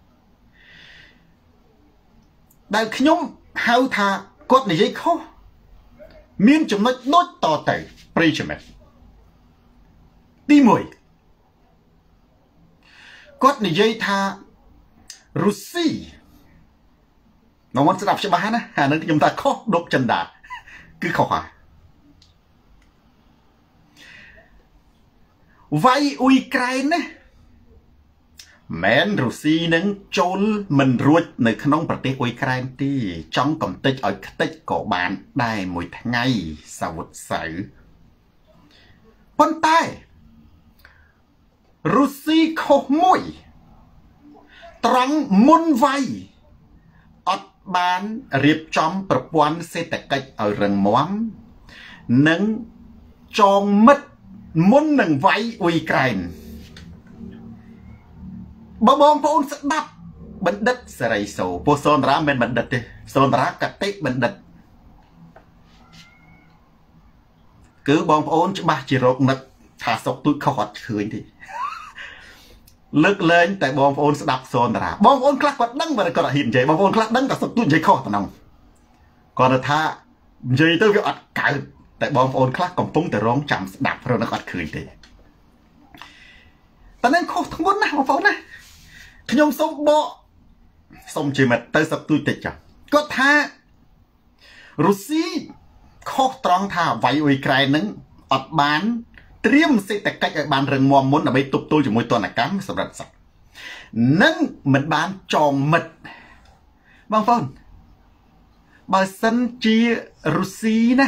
ដែលខ្ញុំហៅថាគាត់និយាយខុសមានចំណុចដូចតទៅប្រិយមិត្តទី1 គាត់និយាយថារុស្ស៊ីមកស្ដាប់ច្បាស់ណាអានឹងខ្ញុំថាខុសដប់ចិនដាគឺខុសហើយវាយអ៊ុយក្រែនណាមែនរុស្ស៊ីនឹងចូលមិនរួចនៅក្នុងប្រទេសអ៊ុយក្រែនទេចង់កំទេចឲ្យខ្ទេចក៏បានដែរមួយថ្ងៃសៅរ៍សៅរ៍ប៉ុន្តែរុស្ស៊ីខុសមួយត្រង់មុនវាយអត់បានរៀបចំប្រព័ន្ធសេដ្ឋកិច្ចឲ្យរឹងមាំនិងចងមិត្តមុននឹងវាយអ៊ុយក្រែនបងប្អូនស្ដាប់បណ្ឌិតសេរីសូពោះសូនរាមិនបណ្ឌិតទេសូនរាកតិបណ្ឌិតគឺបងប្អូនច្បាស់ជារោគនឹកថាសុកទូចខុសអត់ឃើញទេលើកលែងតែបងប្អូនស្ដាប់សូនរាបងប្អូនខ្លះគាត់ដឹងបើគាត់អត់ហ៊ាននិយាយបងប្អូនខ្លះដឹងតែសុកទូចនិយាយខុសប៉ុណ្ណឹងគាត់ថានិយាយទៅវាអត់កើតតែបងប្អូនខ្លះកំពុងតែរងចាំស្ដាប់ព្រោះនឹងអត់ឃើញទេតែនឹងខុសធ្ងន់ណាស់បងប្អូនណាខ្ញុំសូមបកសូមជាមិត្តទៅសុកទូចតិចចាគាត់ថារុស្ស៊ីខុសត្រង់ថាវាយអ៊ុយក្រែននឹងអត់បានត្រៀមសេដ្ឋកិច្ចឲ្យបានរឹងមាំមុនដើម្បីទប់ទល់ជាមួយទណ្ឌកម្មសម្រាប់សត្វនិងមិនបានចងមិត្តបងប្អូនបើសិនជារុស្ស៊ីណា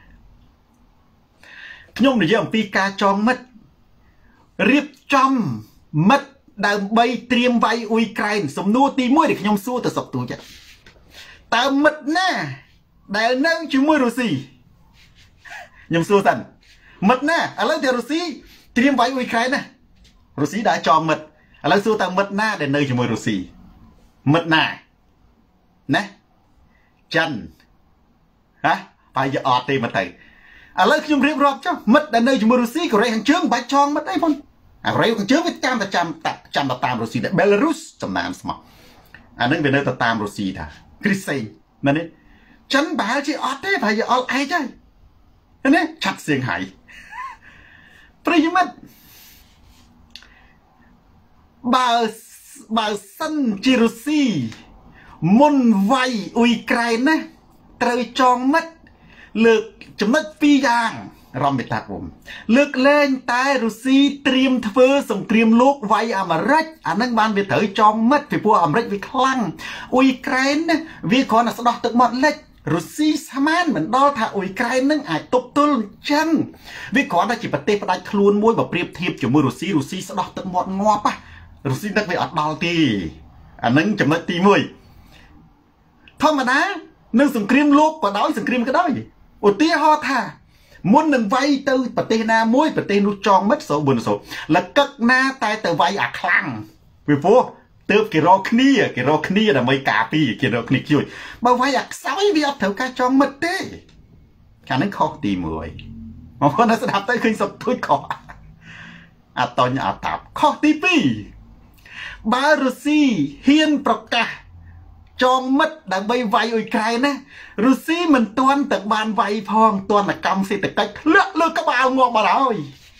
ខ្ញុំនិយាយអំពីការចងមិត្តរៀបចំមិត្តដើម្បីត្រៀមវាយអ៊ុយក្រែនសំណួរទី1ដែលខ្ញុំសួរទៅសុកទូចតើមិត្តណាដែលនៅជាមួយរុស្ស៊ីខ្ញុំសួរសិនមិត្តណាឥឡូវតែរុស្ស៊ីត្រៀមវាយអ៊ុយក្រែនណារុស្ស៊ីđãចងមិត្តឥឡូវសួរតើមិត្តណាដែលនៅជាមួយរុស្ស៊ីមិត្តណាណាចិនហ៎បើយកអត់ទេមកទៅឥឡូវខ្ញុំរៀបរាប់ចុះមិត្តដែលនៅជាមួយរុស្ស៊ីកូរ៉េខាងជើងមិនបាច់ចងមិត្តអីបងអាកូរ៉េខាងជើងវាចាំទៅតាមរុស្ស៊ីដែរ Belarus ចំណានស្មោះអានឹងវានៅទៅតាមរុស្ស៊ីថាគ្រីសេងមែនទេចិនប្រហែលជាអត់ទេប្រហែលជាអល់ឯងហើយណាឆាត់សៀងហៃប្រិយមិត្តបើសិនជារុស្ស៊ីមុនវាយអ៊ុយក្រែនណាត្រូវចងមិត្តលើកចំណុច2យ៉ាងរំមេតាពុំលើកលែងតែរុស្ស៊ីត្រៀមធ្វើសង្គ្រាមលោកវាយអាមេរិកអានឹងបានវាត្រូវចងមិត្តពីព្រោះអាមេរិកវាខ្លាំងអ៊ុយក្រែនណាវាគ្រាន់តែស្ដោះទឹកមាត់លិចរុស្ស៊ីស្មានមិនដល់ថាអ៊ុយក្រែននឹងអាចទប់ទល់អញ្ចឹងវាគ្រាន់តែជាប្រទេសផ្ដាច់ខ្លួនមួយបើប្រៀបធៀបជាមួយរុស្ស៊ីស្ដោះទឹកមាត់ងាប់រុស្ស៊ីទឹកវាអត់ដល់ទេអានឹងចំណុចទី1ធម្មតានឹងសង្គ្រាមលោកក៏ដោយសង្គ្រាមក៏ដោយឧទាហរណ៍ថាមុននឹងវាយទៅប្រទេសណាមួយប្រទេសនោះចងមិត្តសូប៊ុនសូលកឹកណាតែទៅវាយអាខ្លាំងពីព្រោះទើបគេរកគ្នាដើម្បីការពារគេរកគ្នាជួយបើវាយអាខ្សោយវាអត់ត្រូវការចងមិត្តទេខាងនេះខុសទី1បងប្អូនស្ដាប់ទៅឃើញសុខធូចខុសអតញ្ញអតាប់ខុសទី2បើរុស្ស៊ីហ៊ានប្រកាសចងមិត្តដើម្បីវាយអ៊ុយក្រែនណារុស្ស៊ីមិនទាន់ទៅបានវាយផងទណ្ឌកម្មសេដ្ឋកិច្ចធ្លាក់លើក្បាលងាប់បាត់ហើ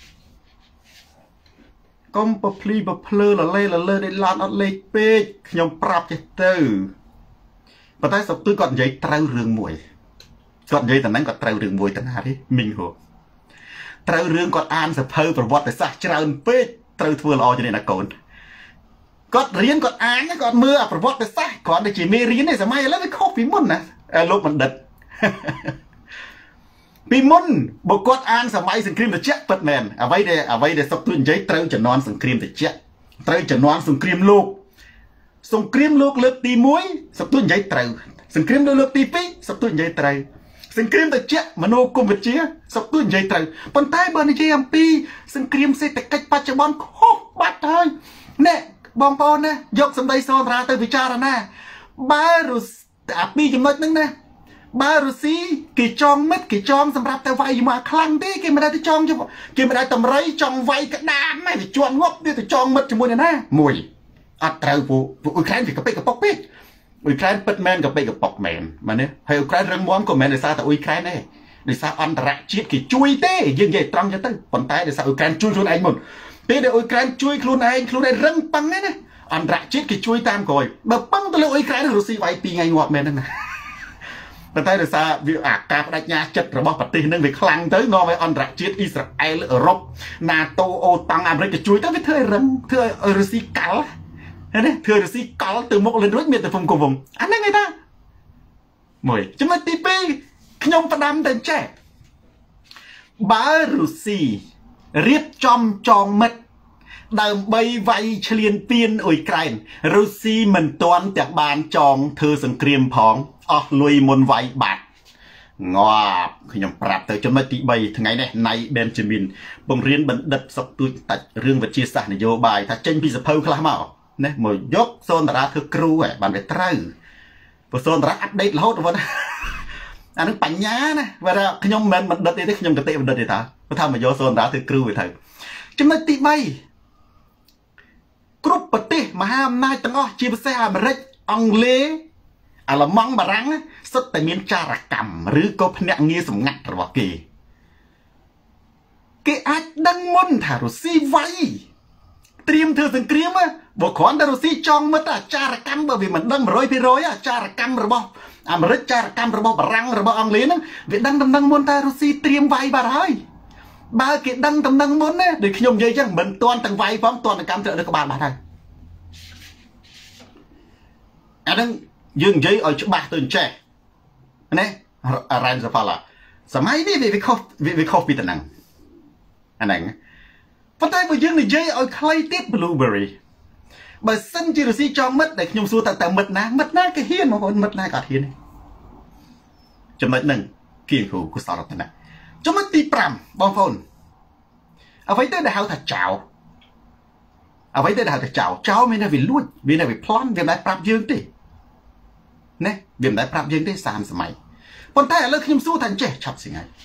យកុំប្រភ្លីប្រភ្លើលលេដេឡានអត់លេខពេកខ្ញុំប្រាប់ចេះទៅប៉ុន្តែសុកទូគាត់និយាយត្រូវរឿងមួយគាត់និយាយតែហ្នឹងគាត់ត្រូវរឿងមួយតាណាទេមីងហូត្រូវរឿងគាត់អានសភៅប្រវត្តិសាស្ត្រច្រើនពេកត្រូវធ្វើល្អជាងនេះណាកូនគាត់រៀនគាត់អានគាត់មើលប្រវត្តិសាស្ត្រគ្រាន់តែជាមេរៀនទេសម័យឥឡូវវាខុសពីមុនណាលោកបណ្ឌិតពីមុនបើគាត់អានសម័យសង្គ្រាមត្រជាក់ពិតមែនអ្វីដែលសុកទូនិយាយត្រូវជំនាន់សង្គ្រាមត្រជាក់ត្រូវជំនាន់សង្គ្រាមលោកលើកទី1សុកទូនិយាយត្រូវសង្គ្រាមលើកទី2សុកទូនិយាយត្រូវសង្គ្រាមត្រជាក់មនោគមវិជ្ជាសុកទូនិយាយត្រូវប៉ុន្តែបើនិយាយអំពីសង្គ្រាមសេដ្ឋកិច្ចបច្ចុប្បន្នខុសបាត់ហើយណែបងប្អូនណាយកសម្ដីសូនរាទៅពិចារណាបើរុស្អាពីចំណុចហ្នឹងណាបើរុស្ស៊ីគេចងមិត្តគេចងសម្រាប់តែវាយមកខ្លាំងទេគេមិនដែលទៅចងគេមិនដែលតម្រៃចង់វាយក្តាមទេវាជន់ងប់វាទៅចងមិត្តជាមួយណាមួយអត់ត្រូវពួកអ៊ុយក្រែនវាកប៉ិកកប៉ុកពេកអ៊ុយក្រែនពិតមែនកប៉ិកកប៉ុកមែនមែនទេហើយអ៊ុយក្រែនរឹងមាំក៏មិនដោយសារតែអ៊ុយក្រែនទេដោយសារអន្តរជាតិគេជួយទេយើងនិយាយត្រង់ចឹងទៅប៉ុន្តែដោយសារអ៊ុយក្រែនជួយខ្លួនឯងមុនពេលដែលអ៊ុយក្រែនជួយខ្លួនឯងរឹងប៉ឹងណាអន្តរជាតិគេជួយតាមក្រោយបើប៉ឹងទៅលើអ៊ុយក្រែនរុស្ស៊ីវាយ2ថ្ងៃងាប់មែនហ្នឹងណាប៉ុន្តែដោយសារវាអាការបដិញ្ញាចិត្តរបស់ប្រទេសហ្នឹងវាខ្លាំងទៅនាំឲ្យអន្តរជាតិអ៊ីស្រាអែលអឺរ៉ុប NATO អូតាំងអាមេរិកគេជួយទៅវាធ្វើឲ្យរឹងធ្វើឲ្យរុស្ស៊ីកាល់ណាធ្វើរុស្ស៊ីកល់ទៅមុខលិនរួចមានតែវងអាហ្នឹងឯតាមួយចំណុចទី2ខ្ញុំផ្ដាំតែចេះបើរុស្ស៊ីរៀបចំចងមិត្តដើម្បីវាយឈ្លានពានអ៊ុយក្រែនរុស្ស៊ីមិនទាន់តែបានចងធ្វើសង្គ្រាមផងអស់លុយមុនវាយបាត់ងាប់ខ្ញុំប្រាប់ទៅចំណុចទី3ថ្ងៃនេះណៃប៊ែនចាមីនបង្រៀនបណ្ឌិតសុកទូចតាច់រឿងវិទ្យាសាស្ត្រនយោបាយថាចេញពីសភៅខ្លះមកណាមកយកសូនតារាធ្វើគ្រូហ៎បានវាត្រូវព្រោះសូនតារាអាប់ដេតរហូតបងអានឹងបញ្ញាណាបើថាខ្ញុំមិនមែនបណ្ឌិតទេខ្ញុំកតិបណ្ឌិតទេតាបើថាមកយកសូនតារាធ្វើគ្រូវាត្រូវចំណុចទី3គ្រប់ប្រទេសមហាអំណាចទាំងអស់ជាពិសេសអាមេរិកអង់គ្លេសអាល្លឺម៉ង់បារាំងសុទ្ធតែមានចារកម្មឬក៏ភ្នាក់ងារសម្ងាត់របស់គេអាចដឹងមុនថារុស្ស៊ីវាយត្រៀមធ្វើសង្គ្រាមបើគ្រាន់តែរុស្ស៊ីចង់មើលតែចារកម្មបើវាមិនដឹង 100% អាចារកម្មរបស់អាមេរិកចារកម្មរបស់បារាំងរបស់អង់គ្លេសហ្នឹងវាដឹងដំណឹងមុនតែរុស្ស៊ីត្រៀមវាយបាត់ហើយបើគេដឹងដំណឹងមុនណាដូចខ្ញុំនិយាយចឹងមិនទាន់ទាំងវាយផងទាន់តែកម្មត្រូវលើក្បាលបាត់ហើយអាហ្នឹងយើងនិយាយឲ្យច្បាស់ទៅចេះណារ៉ែនសាហ្វាឡាសម័យនេះវាខុសពីតំណែងអាហ្នឹងប៉ុន្តែបើយើងនិយាយឲ្យខ្លីទៀត Blueberry បើសិនជារុស្ស៊ីចង់មិត្តដែលខ្ញុំសួរតើមិត្តណាគេហ៊ានបងប្អូនមិត្តណាក៏អត់ហ៊ានទេចំណុចហ្នឹងគៀងគ្រូកុសលរតនៈចំណុចទី5បងប្អូនអ្វីទៅដែលហៅថាចោលចោលមានតែវាលួចមានតែវាប្លន់វាមិនដែលប្រាប់យើងទេណាវាមិនដែលប្រាប់យើងទេ30សម័យប៉ុន្តែឥឡូវខ្ញុំសួរថាចេះឆាប់ស្ងាយ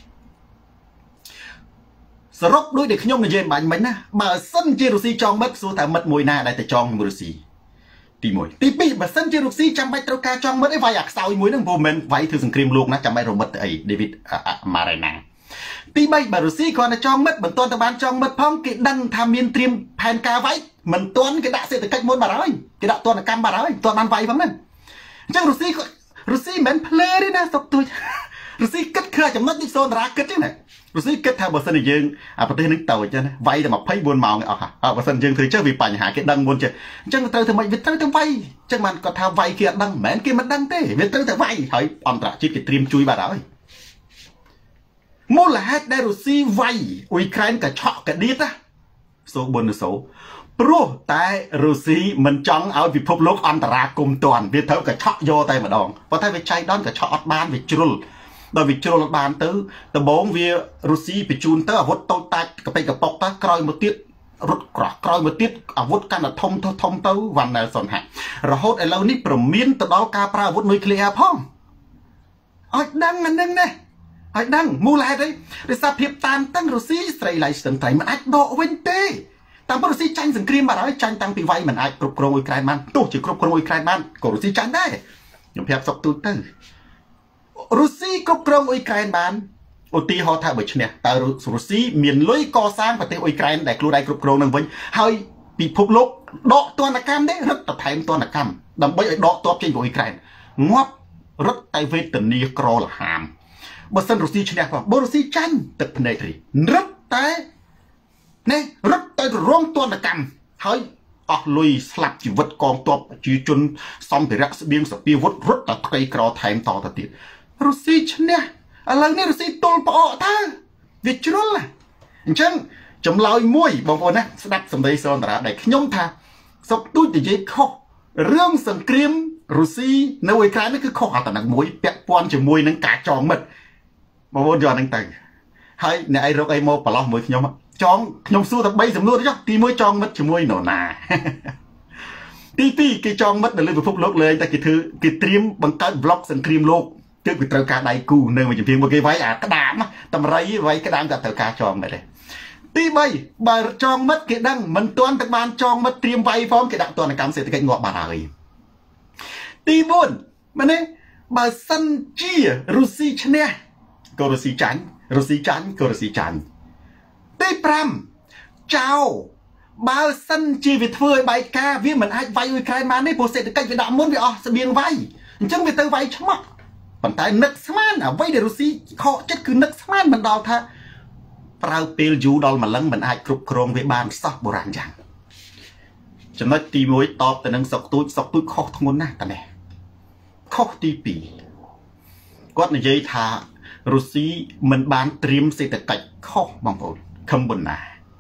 សរុបដូចដែលខ្ញុំនិយាយបាញ់មិញណាបើសិនជារុស្ស៊ីចង់មិត្តសួរថាមិត្តមួយណាដែលទៅចង់ជាមួយរុស្ស៊ីទី1ទី2បើសិនជារុស្ស៊ីចាំបាច់ត្រូវការចង់មិត្តអីវាយអាខ្សោយមួយហ្នឹងព្រោះមិនវាយធ្វើសង្គ្រាមលោកណាចាំបាច់រមិត្តទៅអី David Marina ទី3បើរុស្ស៊ីគ្រាន់តែចង់មិត្តមិនទាន់ទៅបានចង់មិត្តផងគេដឹងថាមានត្រៀមផែនការវាយមិនទាន់គេដាក់សេដ្ឋកិច្ចមុនបាត់ហើយគេដាក់ទណ្ឌកម្មបាត់ហើយទាន់បានវាយផងហ្នឹងអញ្ចឹងរុស្ស៊ីមិនផ្លេទេណាសុកទូចរុស្ស៊ីគិតឃើញចំណុចនេះសូនតារាគិតទេណារុស្ស៊ីគិតថាបើសិនជាយើងប្រទេសនេះតូចណាវាយតែ24ម៉ោងអស់ហើយបើសិនយើងធ្វើចេះវាបញ្ហាគេដឹងមុនចេះអញ្ចឹងត្រូវធ្វើម៉េចវាត្រូវទៅវាយអញ្ចឹងបានគាត់ថាវាយគេអត់ដឹងមិនមែនគេមិនដឹងទេវាត្រូវតែវាយហើយអន្តរជាតិគេត្រៀមជួយបាត់ហើយមូលហេតុដែលរុស្ស៊ីវាយអ៊ុយក្រែនកឆក់កដៀតណាសូបុនសូព្រោះតែរុស្ស៊ីមិនចង់ឲ្យពិភពលោកអន្តរាគមន៍តាន់វាត្រូវកឆក់យកតែម្ដងប៉ុន្តែវាចៃដន្យកឆក់អត់បានវាជ្រុលដល់វាជ្រុលអត់បានទៅដំបូងវារុស្ស៊ីបញ្ជូនទៅអាវុធតូចតាចកប៉ិកកប៉ុកទៅក្រោយមកទៀតរត់ក្រោយមកទៀតអាវុធកាន់តែធំទៅវ៉ាន់ណែលសុនហាក់រហូតឥឡូវនេះប្រមានទៅដល់ការប្រើអាវុធនុយក្លេអ៊ែរផងឲ្យដឹងអានឹងណាឲ្យដឹងមូលហេតុអីដោយសារភាពតានតឹងរុស្ស៊ីស្រីឡៃស្ទឹងត្រៃមិនអាចដកវិញទេតាមរុស្ស៊ីចាញ់សង្គ្រាមបាត់ហើយចាញ់តាំងពីវាយមិនអាចគ្រប់គ្រងអ៊ុយក្រែនបានទោះជាគ្រប់គ្រងអ៊ុយក្រែនបានក៏រុស្ស៊ីចាញ់ដែរខ្ញុំប្រាប់សុកទូចទៅរុស្ស៊ីគ្រប់គ្រងអ៊ុយក្រែនបានឧទាហរណ៍ថាបើឈ្នះតើរុស្ស៊ីមានលុយកសាងប្រទេសអ៊ុយក្រែនដែលខ្លួនឯងគ្រប់គ្រងនឹងវិញហើយពិភពលោកដកទណ្ឌកម្មទេរឹតតែថែមទណ្ឌកម្មដើម្បីឲ្យដកទ័ពចេញពីអ៊ុយក្រែនងាប់រត់តែវេទនាក្រលហាមបើសិនរុស្ស៊ីឈ្នះផងបើរុស្ស៊ីចាញ់ទឹកភ្នែករីរត់តែរត់ទៅរងទណ្ឌកម្មហើយអស់លុយស្លាប់ជីវិតកងទ័ពជាជនសម្ភារៈស្បៀងសពាវុធរត់តែថ្កៃក្រថែមតទៅទៀតរុស្ស៊ីឈ្នះឥឡូវនេះរុស្ស៊ីទល់ផ្អកតើវាជ្រុលអញ្ចឹងចម្លើយមួយបងប្អូនណាស្ដាប់សម្ដីសនតារាដែលខ្ញុំថាសុកទូចនិយាយខុសរឿងសង្គ្រាមរុស្ស៊ីនៅអ៊ុយក្រែននេះគឺខុសអត់តែនឹងមួយពាក់ព័ន្ធជាមួយនឹងការចងមិត្តបងប្អូនយកហ្នឹងទៅហើយអ្នកឯងរកអីមកប្រឡោះមួយខ្ញុំខ្ញុំសួរតែ3សំណួរទៅចុះទី1ចងមិត្តជាមួយនរណាទី2គេចងមិត្តនៅលើពិភពលោកលេងតែគេត្រៀមបង្កើតប្លុកសង្គ្រាមលោកទើបគេត្រូវការដៃគូនៅមួយជំនាញមកគេវាយអាក្តាមតម្រៃវាយក្តាមតែត្រូវការចងមិត្តទេទី3បើចងមិត្តគេដឹងមិនទាន់ទៅបានចងមិត្តត្រៀមវាយផងគេដាក់ទណ្ឌកម្មសេដ្ឋកិច្ចងាប់បាត់ហើយទី4មែនទេបើសិនជារុស្ស៊ីឈ្នះក៏រុស្ស៊ីចាញ់រុស្ស៊ីចាញ់ក៏រុស្ស៊ីចាញ់ទី5ចៅបើសិនជាវាធ្វើឲ្យបាយការវាមិនអាចវាយអ៊ុយក្រែនបានទេព្រោះសេដ្ឋកិច្ចវាដាក់មុនវាអស់ស្បៀងវាយអញ្ចឹងវាទៅវាយឆ្មក់ប៉ុន្តែនឹកស្មានអ្វីដែលរុស្ស៊ីខកចិត្តគឺនឹកស្មានមិនដល់ថាប្រើពេលយូរដល់ម្លឹងមិនអាចគ្រប់គ្រងវាបានសោះបុរាណយ៉ាងចំណុចទី1តបទៅនឹងសុកទូចខុសធ្ងន់ណាស់តានេះខុសទី2គាត់និយាយថារុស្ស៊ីមិនបានត្រៀមសេដ្ឋកិច្ចខុសបងប្អូនខំបុណ្ណា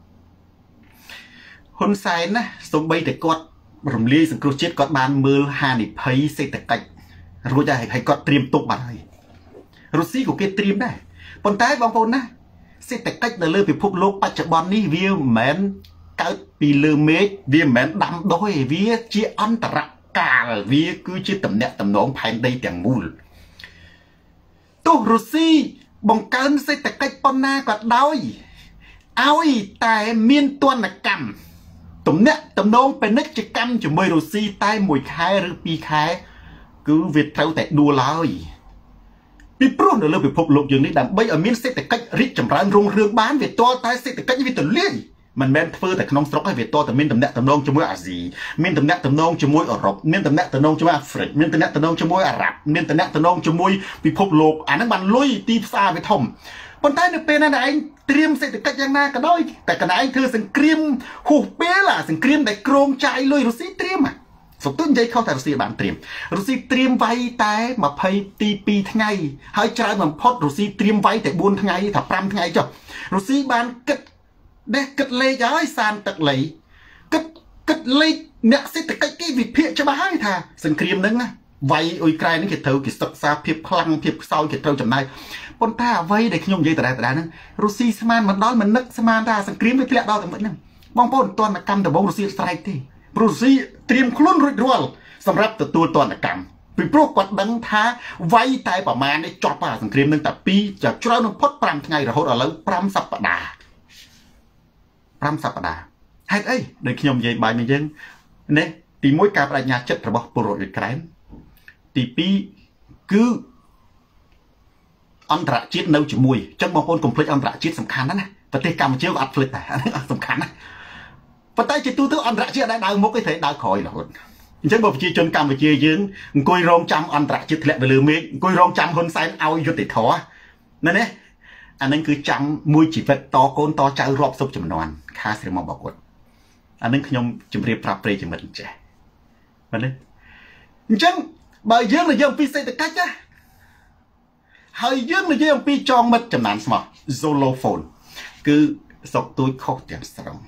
ហ៊ុនសែនណាសូម្បីតែគាត់រំលាយសង្គ្រោះជាតិគាត់បានមើលហានិភ័យសេដ្ឋកិច្ចរួចហើយគាត់ត្រៀមទុកបាត់ហើយរុស្ស៊ីក៏គេត្រៀមដែរប៉ុន្តែបងប្អូនណាសេដ្ឋកិច្ចនៅលើពិភពលោកបច្ចុប្បន្ននេះវាមិនមែនកើតពីលើមេឃវាមិនមែនដាំដុះទេវាជាអន្តរកាលវាគឺជាតំណែងតំណងផែនដីទាំងមូលទោះរុស្ស៊ីបង្កើនសេដ្ឋកិច្ចប៉ុណ្ណាក៏ដោយឲ្យតែមានទណ្ឌកម្មទំនាក់ទំនងពាណិជ្ជកម្មជាមួយរុស្ស៊ីតែ1ខែឬ2ខែគឺវាត្រូវតែដួលហើយពីព្រោះនៅលើពិភពលោកយើងនេះដើម្បីឲ្យមានសេដ្ឋកិច្ចរីកចម្រើនរុងរឿងបានវាទាល់តែសេដ្ឋកិច្ចវាទលាយមិនមែនធ្វើតែក្នុងស្រុកហើយវាទាល់តែមានតំណែងតំណងជាមួយអាស៊ីមានតំណែងតំណងជាមួយអឺរ៉ុបមានតំណែងតំណងជាមួយអាហ្វ្រិកមានតំណែងតំណងជាមួយអារ៉ាប់មានតំណែងតំណងជាមួយពិភពលោកអាហ្នឹងបានលុយទីផ្សារវាធំប៉ុន្តែនៅពេលណាឯងត្រៀមសេដ្ឋកិច្ចយ៉ាងណាក៏ដោយតែកណ្ដាលឯងធ្វើសង្គ្រាមហួសពេលសង្គ្រាមដែលក្រងចាយលុយរុស្ស៊ីត្រៀមសុំទោះនិយាយខុសតែរុស្ស៊ីបានត្រៀមរុស្ស៊ីត្រៀមវាយតែ22ថ្ងៃហើយច្រើនបំផុតរុស្ស៊ីត្រៀមវាយតែ4ថ្ងៃថា5ថ្ងៃចុះរុស្ស៊ីបានគិតលេខហើយសានទឹកលៃគិតលេខអ្នកសេដ្ឋកិច្ចគេវិភាគច្បាស់ហើយថាសង្គ្រាមហ្នឹងណាវាយអ៊ុយក្រែនហ្នឹងគេត្រូវគេសិក្សាភាពខ្លាំងភាពខ្សោយគេត្រូវចំណាយប៉ុន្តែអ្វីដែលខ្ញុំនិយាយដដែលហ្នឹងរុស្ស៊ីស្មានមិនដល់មិននឹកស្មានថាសង្គ្រាមវាធ្លាក់ដល់តែមិនហ្នឹងបងប្អូនទណ្ឌកម្មដំបូងរុស្ស៊ីស្រែកទេរុស្ស៊ីត្រៀមខ្លួនរួចរាល់សម្រាប់ទទួលទណ្ឌកម្មពីព្រោះគាត់ដឹងថាវាយតែប្រមាណនេះចប់ហើយសង្គ្រាមនឹងតែ2จากច្រើនបំផុត5ថ្ងៃរហូតដល់ឥឡូវ5សប្តាហ៍ហេតុអីដូចខ្ញុំនិយាយបាយនេះយើងនេះទី1ការបដិញ្ញាចិត្តរបស់ពលរដ្ឋអ៊ុយក្រែនទី2គឺអន្តរជាតិនៅជាមួយអញ្ចឹងបងប្អូនកុំភ្លេចអន្តរជាតិសំខាន់ណាស់ប្រទេសកម្ពុជាក៏អត់ភ្លេចដែរសំខាន់ណាស់ប៉ុន្តែជាទូទៅអន្តរជាតិដែលដើរមុខឯងត្រូវដើរក្រោយរហូតអញ្ចឹងបើប្រជាជនកម្ពុជាយើងអង្គុយរងចាំអន្តរជាតិធ្លាក់ទៅលើមេឃអង្គុយរងចាំហ៊ុនសែនឲ្យយុត្តិធម៌ណាអានឹងគឺចាំមួយជីវិតតកូនតចៅរាប់សិបចំនួនខាស្រមកបកគាត់អានឹងខ្ញុំជម្រាបប្រាប់ប្រិយមិត្តចេះមែនទេអញ្ចឹងបើយើងនិយាយអំពីសេដ្ឋកិច្ចណាហើយយើងនិយាយអំពីចងមិត្តចំណានស្មោះ Zolophone គឺសុកទួយខុសទាំងស្រុង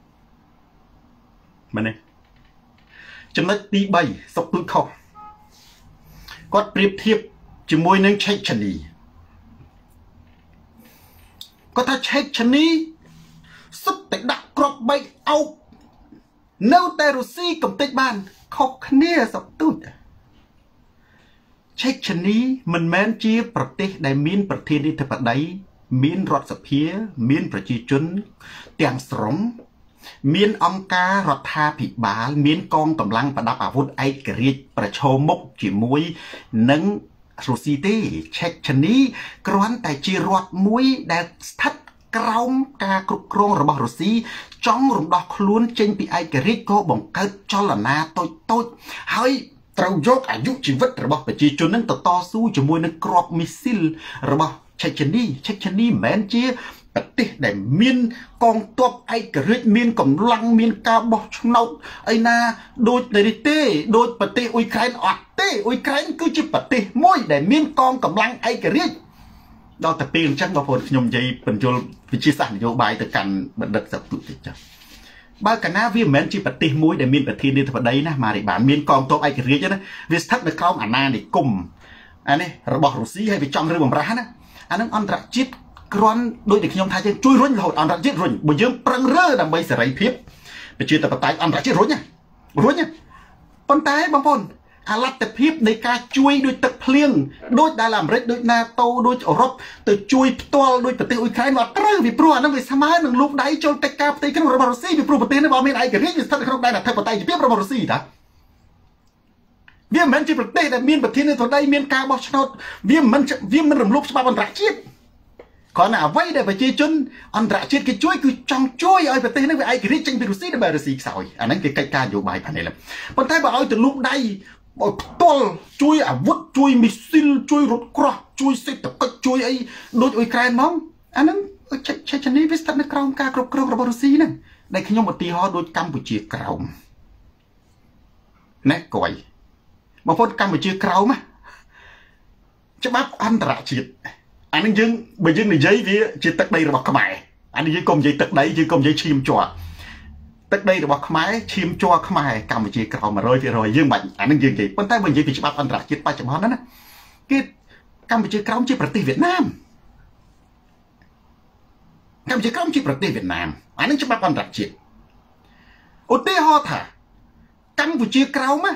មែនទេចំណុចទី3សុកទួយខុសគាត់ប្រៀបធៀបជាមួយនឹងឆេកឆានីគាត់ថាឆេកឆានីសុទ្ធតែដាក់គ្រាប់បែកអោបនៅតែរុស្ស៊ីកំទេចបានខុសគ្នាសុកទួយឆេកឆានីមិនមែនជាប្រទេសដែលមានប្រធានាធិបតីមានរដ្ឋសភាមានប្រជាជនទាំងស្រុងមានអង្គការរដ្ឋាភិបាលមានកងកម្លាំងប្រដាប់អាវុធឯករាជ្យប្រឈមមុខជាមួយនឹងរុស្ស៊ីទេឆេកឆានីគ្រាន់តែជារដ្ឋមួយដែលស្ថិតក្រោមការគ្រប់គ្រងរបស់រុស្ស៊ីចង់រំដោះខ្លួនចេញពីឯករាជ្យក៏បង្កើតចលនាតូចហើយត្រូវយកអាយុជីវិតរបស់ប្រជាជននឹងទៅតស៊ូជាមួយនឹងគ្រាប់មីស៊ីលរបស់ឆេកឆានីមិនមែនជាប្រទេសដែលមានកងទ័ពឯករាជ្យមានកម្លាំងមានការបោះឆ្នោតអីណាដូចនេះទេដូចប្រទេសអ៊ុយក្រែនអត់ទេអ៊ុយក្រែនគឺជាប្រទេសមួយដែលមានកងកម្លាំងឯករាជ្យដល់តែពេលអញ្ចឹងបងប្អូនខ្ញុំនិយាយបញ្យលវិជាសាស្ត្រនយោបាយទៅកាន់បណ្ឌិតសព្ទុតិចចា៎បើកាលណាវាមិនមែនជាប្រទេសមួយដែលមានប្រធានាធិបតីណាម៉ារីបានមានកងទ័ពឯករាជ្យណាវាស្ថិតនៅក្រោមអាណានិគមអានេះរបស់រុស្ស៊ីហើយវាចង់រើបំរាស់ណាអានឹងអន្តរជាតិគ្រាន់ដូចដែលខ្ញុំថាយើងជួយរុញរហូតអន្តរជាតិរុញបើយើងប្រឹងរើដើម្បីសេរីភាពប្រជាធិបតេយ្យអន្តរជាតិរុញប៉ុន្តែបងប្អូនអាលទ្ធភាពនៃការជួយដូចទឹកភ្លៀងដូចដែលអាមេរិកដូច NATO ដូចអឺរ៉ុបទៅជួយផ្ទាល់ដូចប្រទេសអ៊ុយក្រែនវាត្រូវពីព្រោះអានឹងវាស្មើនឹងលូកដៃចូលកិច្ចការផ្ទៃក្នុងរបស់រុស្ស៊ីពីព្រោះប្រទេសនេះបើមានឯករាជ្យវាស្ថិតក្នុងដែនអធិបតេយ្យភាពរបស់រុស្ស៊ីតាវាមិនមែនជាប្រទេសដែលមានប្រធានាធិបតីមានការបោះឆ្នោតវាមិនរំលោភច្បាប់អន្តរជាតិ còn là vay để phải chia chun anh đã chết cái chuối cứ trong chuối ơi phải tên nó phải ai cái tranh bị Russia để bà Russia sỏi anh ấy cái ca nhiều bài này là còn thấy bà ơi từ lúc đây tol chuối vút chuối missile chuối rốt cro chuối xịt tập cách chuối ấy đôi Ukraine mong anh ấy chạy chân đi với tất cả các ca cướp cướp của Russia này đây khi nhau một tí họ đôi Campuchia cầu nè coi mà phốt Campuchia cầu mà chứ bác anh đã chết anh ấy dưng bây giờ này giấy vì chỉ tắc đây là bọc mày anh ấy công giấy tắc đấy chứ công giấy chim chua tắc đây là bọc mày chim chua mày Campuchia cầu mà rồi dương mạnh anh ấy dưng gì con tay mình giấy vì chỉ bác anh đã chết ba chấm đó nè cái Campuchia cầu chỉប្រទេស Việt Nam Campuchia cầu chỉប្រទេស Việt Nam anh ấy chỉ bác anh đã chết ở đây họ thà Campuchia cầu mà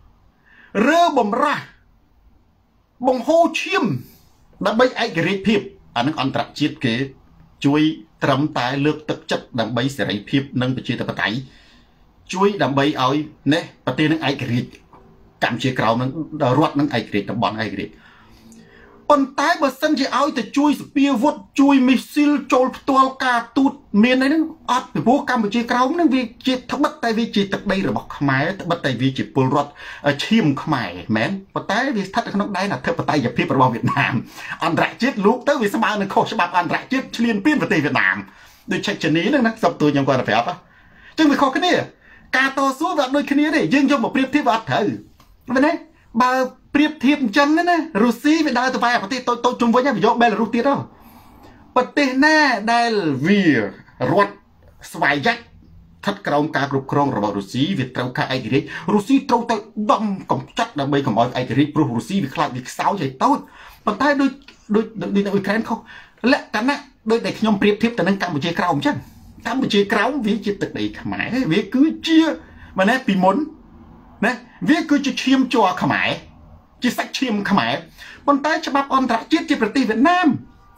rơ bầm ra bồng hô chiêm đã bay ai cái rít phim anh ấy còn đặt chiết kế chui trầm tài lược thực chất đang bay sẽ rít phim nâng bị chia tập tay chui đang bay ơi nè và tiền nâng ai cái rít cảm chia cầu nâng ruột nâng ai cái rít bọn ai cái rít còn tái bờ sân chỉ ơi từ chui spear vút chui missile trôi toa ca tụt miền này nó ấp từ phố Campuchia cầu nâng vì chỉ thắc bất tại vì chỉ tập đây là bọc máy thắc bất tại vì chỉ pull ruột chim máy mến và tái vì thắt nó đây là thưa tay dập phim vào Việt Nam anh rạ chết lúc tới vì sao bạn nó khó sao anh rạ chết liên biên vào Việt Nam đôi chạy chân ní nó dập tôi nhầm qua là phải á chứ vì khó cái này ca to xuống vào đôi cái này để dương cho một priệp tiếp vào thử vậy đấy bà priệp thiệp chân đấy nè Russia với đai tụi bay tôi chung với nhau vì do Belarus tiết đâu bật tên nè đây là vì ruột xoài dắt thắt còng cá group còng rồi bảo Russia Việt trâu cá ai đấy Russia trâu tay đâm còng chắc là bây còn mọi ai đấy pro Russia vì khai việc sáu vậy tốt còn tay đôi Ukraine không lẽ cái này đôi để nhom priệp thiệp từ nâng Campuchia còng chứ Campuchia còng vì chỉ tự đấy khải vì cứ chia mà nè bị muốn nè vì cứ chỉ chiêm cho khải chỉ sách chiêm khải còn tay cho bác on đã chết chỉប្រទេស Việt Nam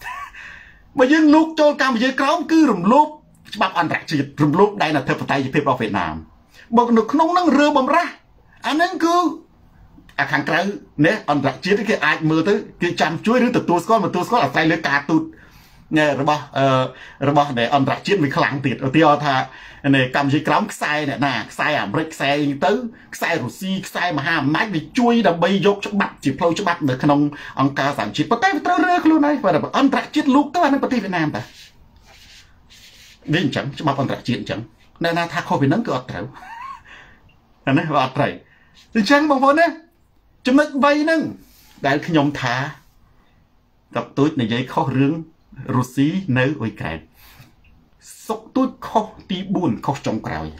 mà dương lúc cho Campuchia còng cứ rùm lốp bác anh rạc chết rùm lốp đây là thơ tay chỉ phép vào Việt Nam bọn nó không năng rơ bầm ra anh ấy cứ kháng trái nè anh rạc chết cái ai mơ tới cái chăm chuối đến từ tua con mà tua con là tay lưỡi cá tụt nè rồi bỏ để anh rạc chết với kháng tiệt ở tiêu tha này cầm dây cắm sai này nè sai à break sai tới sai Russia sai mà ham nãy bị chui đầm bay dốc cho bắt chỉ phơi cho bắt được không ông ca sản chết bắt tay với rơ luôn này và anh rạc chết lúc tới anh bắt tay Việt Nam ta nên chẳng cho anh rạc chết chẳng nên là thà không phải nắng cứ ọt trâu anh ấy ọt trâu thì chẳng bằng vốn đấy chúng nó vay nâng đại khi nhóm thà gặp tôi này giấy khó rương Russia nơi Ukraine sốc tôi khó tí buồn khó trong cào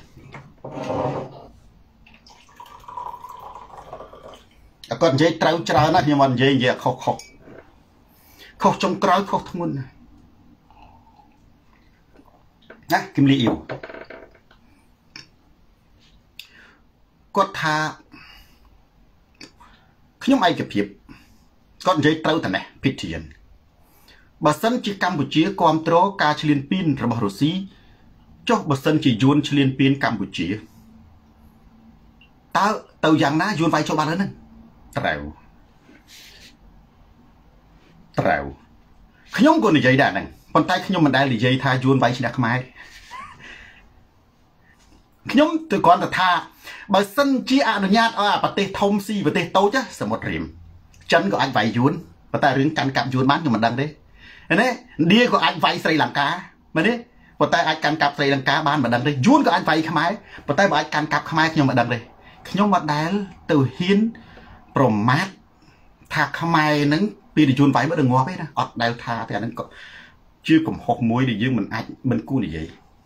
còn giấy trâu trâu nó nhưng mà giấy gì khó trong cào khó thông minh nè kim ly yêu có tha khi nhóm ai kịp hiệp con giấy trâu thằng này phít thiền bà sân chỉ Campuchia control ca chilin pin rồi bảo Russia cho bà sân chỉ yun chilin pin Campuchia tao rằng ná yun vay cho bà lớn trèo khi nhóm còn là dây đạn này còn tay khi nhóm mình đây là dây tha yun vay chỉ đặc mai khi nhóm từ con là tha bà sân chỉ ạ được nhát bà tê thông si bà tê tấu chứ sợ một rìm chân của anh vay yun bà ta rừng cắn cặp yun mát nhưng mà đăng đấy này đi của anh vay Sri Lanka mà đấy và tay anh can cặp Sri Lanka ban mà đăng đây yun của anh vay Khmer và tay anh can cặp Khmer nhưng mà đăng đây nhưng mà đá từ hiến promat thà Khmer nứng vì để yun vay mới được ngó đấy đó ọt đào thà thì anh có chưa cùng hộp muối để dương mình cu để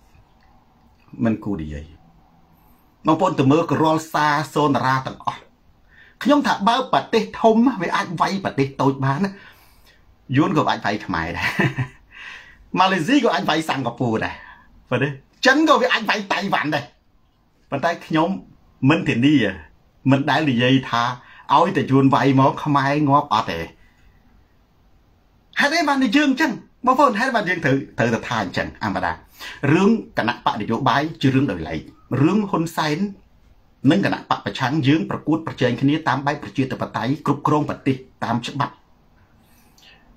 vậy mà bọn từ mơ của Rosa Sonara tầng nhưng thà bao bát tê thông với anh vay bát tê tôi bán yun của anh vay Khmer này Malaysia của anh vay Singapore này và đấy chân của anh vay Tây Vạn đây và tay nhóm mình thì đi mình đã là dây tha ôi thì yun vay mà Khmer ngóp ở đây hai đấy bạn đi dương chân mà phone hai bạn dương thử tha chân mà đã rương cả nặng bạn để chỗ bái chưa rương đời lại rương hôn say nâng cả nặng bạn phải trắng dươngประกวดประเจนkhiนี้ตามใบประเจนแต่ปัตไตกรุบกรองปฏิตามฉบับ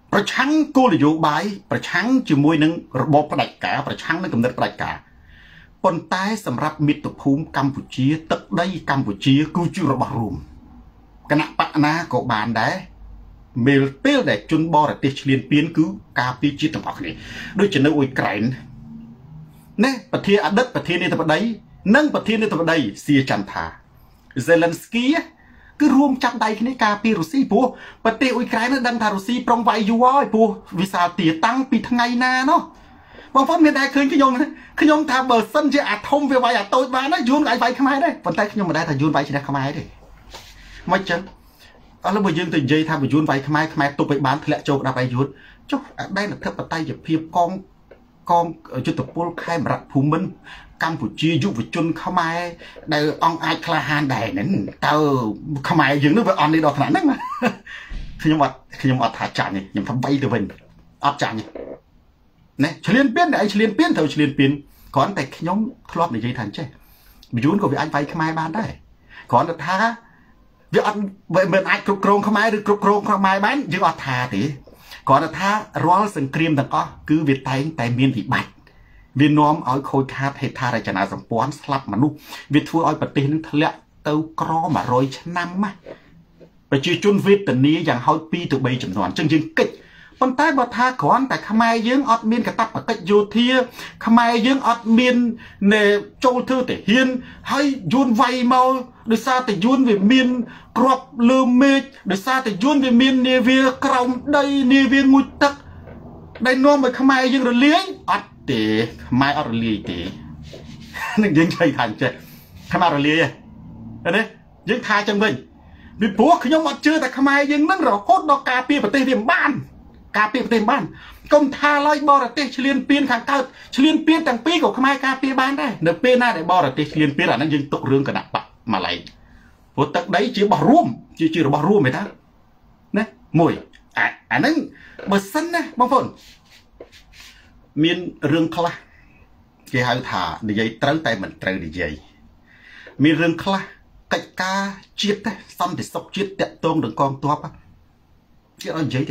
ประชังគោលនយោបាយប្រឆាំងជាមួយនឹងរបបផ្ដាច់ការប្រឆាំងនឹងគំនិតផ្ដាច់ការប៉ុន្តែសម្រាប់មាតុភូមិកម្ពុជាទឹកដីកម្ពុជាគឺជារបស់រួមគណៈបកណាក៏បានដែរមេលពេលដែលជនបរទេសឈ្លានពានគឺការពីជាតិទាំងអស់គ្នាដូចជានៅអ៊ុយក្រែនណាប្រធានអតីតប្រធានាធិបតីនិងប្រធានាធិបតីសៀចន្ទថាZelensky គឺរួមចាប់ដៃគ្នាការពីរុស្ស៊ីព្រោះប្រទេសអ៊ុយក្រែននឹងដឹងថារុស្ស៊ីប្រុងវាយយូរហើយព្រោះវិសាលទាតាំងពីថ្ងៃណានោះបងប្អូនមានតែឃើញខ្ញុំថាបើសិនជាអាធំវាវាយអាតូចបានណាយួនក៏អាចវាយខ្មែរដែរប៉ុន្តែខ្ញុំមិនដែលថាយួនវាយឈ្នះខ្មែរទេមិនចឹងអស់លើបើយើងទៅនិយាយថាបើយួនវាយខ្មែរទប់ឲ្យបានធ្លាក់ចូលក្តាប់ឲ្យយួនចុះអាដែនអធិបតេយ្យភាពកងយុទ្ធពលខេមរៈភូមិន្ទកម្ពុជាយុវជនខ្មែរដែលអង្គអាចក្លាហានដែរហ្នឹងតើខ្មែរយើងនឹងវាអន់នេះដល់ថ្នាក់ហ្នឹងខ្ញុំអត់ថាចាញ់ទេខ្ញុំថា3ទៅវិញអត់ចាញ់ទេណាឆ្លៀនពៀនតែឯងឆ្លៀនពៀនត្រូវឆ្លៀនពៀនគ្រាន់តែខ្ញុំធ្លាប់និយាយថាអញ្ចេះយួនក៏វាអាចវាយខ្មែរបានដែរគ្រាន់តែថាវាអត់មិនអាចគ្រប់គ្រងខ្មែរឬគ្រប់គ្រងខ្មែរបានយើងអត់ថាទេគ្រាន់តែថារាល់សង្គ្រាមទាំងអស់គឺវាតែងតែមានវិបត្តិវានាំឲ្យខូចខាតហេដ្ឋារចនាសម្ព័ន្ធស្លាប់មនុស្សវាធ្វើឲ្យប្រទេសនឹងធ្លាក់ទៅក្រ100ឆ្នាំណាប្រជាជនវេទនាយ៉ាងហោច2ទៅ3ចំនួនអញ្ចឹងយើងកិច្ចប៉ុន្តែបើថាគ្រាន់តែខ្មែរយើងអត់មានកាតព្វកិច្ចយោធាខ្មែរយើងអត់មានចូលធ្វើទាហានហើយយួនវាយមកដោយសារតែយួនវាមានក្របលើមេឃដោយសារតែយួនវាមាននាវាក្រោមដីនាវាងូចទឹកដែលនាំឲ្យខ្មែរយើងរលាយអត់ទេខ្មែរអត់រលាយទេនឹងយើងឆ្លៃថាអញ្ចឹងខ្មែររលាយទេយើងថាចឹងវិញពីព្រោះខ្ញុំអត់ជឿតែខ្មែរយើងនឹងរហូតដល់ការពារប្រទេសវាមិនបានការពារប្រទេសបានកុំថាឡើយបរទេសឈ្លានពានខាងកើតឈ្លានពានទាំងពីរក៏ខ្មែរការពារបានដែរនៅពេលណាដែលបរទេសឈ្លានពានអាហ្នឹងយើងទុករឿងគណៈបកមកឡែងព្រោះទឹកដីជារបស់រួមជារបស់រួមទេតាណាមួយអាហ្នឹងបើសិនណាបងប្អូនមានរឿងខ្លះគេហៅថានិយាយត្រូវតែមិនត្រូវនិយាយមានរឿងខ្លះកិច្ចការជាតិទេសន្តិសុខជាតិតាក់ទងនឹងកងទ័ពគេអត់និយាយទេ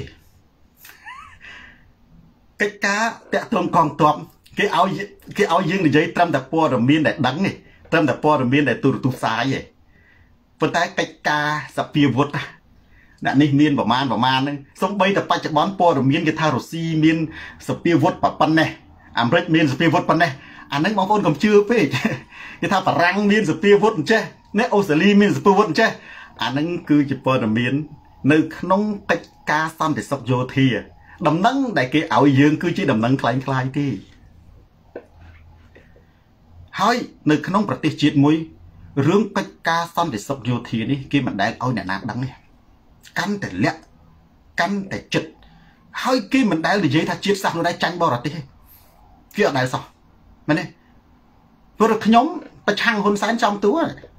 កិច្ចការតាក់ទងកងទ័ពគេឲ្យយើងនិយាយត្រឹមតែព័ត៌មានដែលដឹងទេត្រឹមតែព័ត៌មានដែលទូរទស្សន៍ផ្សាយទេប៉ុន្តែកិច្ចការសភាវុធអ្នកនេះមានប្រមាណហ្នឹងសូម្បីតែបច្ចុប្បន្នព័ត៌មានគេថារុស្ស៊ីមានសភាវុធប៉ុណ្ណេះអាមេរិកមានសភាវុធប៉ុណ្ណេះអាហ្នឹងបងប្អូនកុំជឿពេកគេថាបារាំងមានសភាវុធអញ្ចេះនេះអូស្ត្រាលីមានសភាវុធអញ្ចេះអាហ្នឹងគឺជាព័ត៌មាននៅក្នុងកិច្ចការសន្តិសុខយោធាដំណឹងដែលគេឲ្យយើងគឺជាដំណឹងคล้ายៗទេហើយនៅក្នុងប្រទេសជាតិមួយរឿងកិច្ចការសន្តិសុខយោធានេះគេមិនដែលឲ្យអ្នកណាដឹងទេកាន់តែលាក់កាន់តែចិត្តហើយគេមិនដែលនិយាយថាជាតិសាសន៍នោះដែរចាញ់បរទេសទេគេអត់ដែលសោះមែនទេព្រោះខ្ញុំប្រឆាំងហ៊ុនសែនចំតួ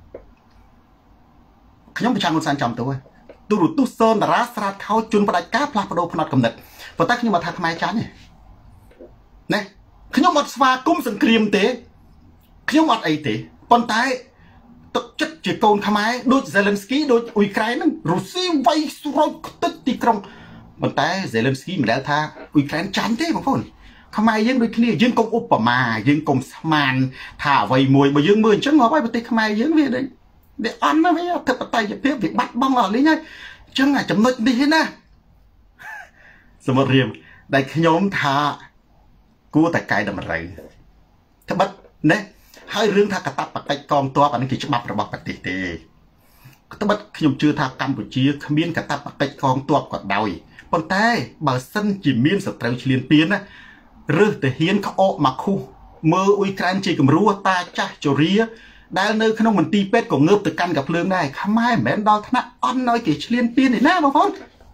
ខ្ញុំប្រឆាំងហ៊ុនសែនចំតួទូរទស្សន៍សូនតារាស្រាតខោជន់ផ្ដាច់ការផ្លាស់ប្ដូរផ្នត់កំណត់ប៉ុន្តែខ្ញុំអត់ថាខ្មែរចាញ់ទេណាខ្ញុំអត់ស្វាគមន៍សង្គ្រាមទេខ្ញុំអត់អីទេប៉ុន្តែទឹកចិត្តជាកូនខ្មែរដូច Zelensky ដូចអ៊ុយក្រែនហ្នឹងរុស្ស៊ីវាយស្រូចខ្ទេចទីក្រុងប៉ុន្តែ Zelensky មិនដែលថាអ៊ុយក្រែនចាញ់ទេបងប្អូនខ្មែរយើងដូចគ្នាយើងកុំឧបមាយើងកុំស្មានថាអ្វីមួយបើយើងមើលអញ្ចឹងមកហើយប្រទេសខ្មែរយើងវាអន់ណាវាអធិបតេយ្យភាពវាបាត់បង់អស់លីងហើយអញ្ចឹងអាចំណុចនេះណាសមុទ្ររៀមដែលខ្ញុំថាគួរតែកែតម្រូវត្បិតណាហើយរឿងថាកតាបកិច្ចកងទ័ពអានេះជាច្បាប់របស់ប្រទេសទេត្បិតខ្ញុំជឿថាកម្ពុជាគ្មានកតាបកិច្ចកងទ័ពក៏ដោយប៉ុន្តែបើសិនជាមានសត្រូវឈ្លានពានណារើសទៅហ៊ានក្អកមកឃុះមើលអ៊ុយក្រែនជាគំរូតាចាស់ជរាដែលនៅក្នុងមន្ទីរពេទ្យក៏ងើបទៅកាន់កាភ្លើងដែរខ្មែរមិនមែនដល់ថ្នាក់អន់ឲ្យគេឈ្លានពានទេណាបងប្អូន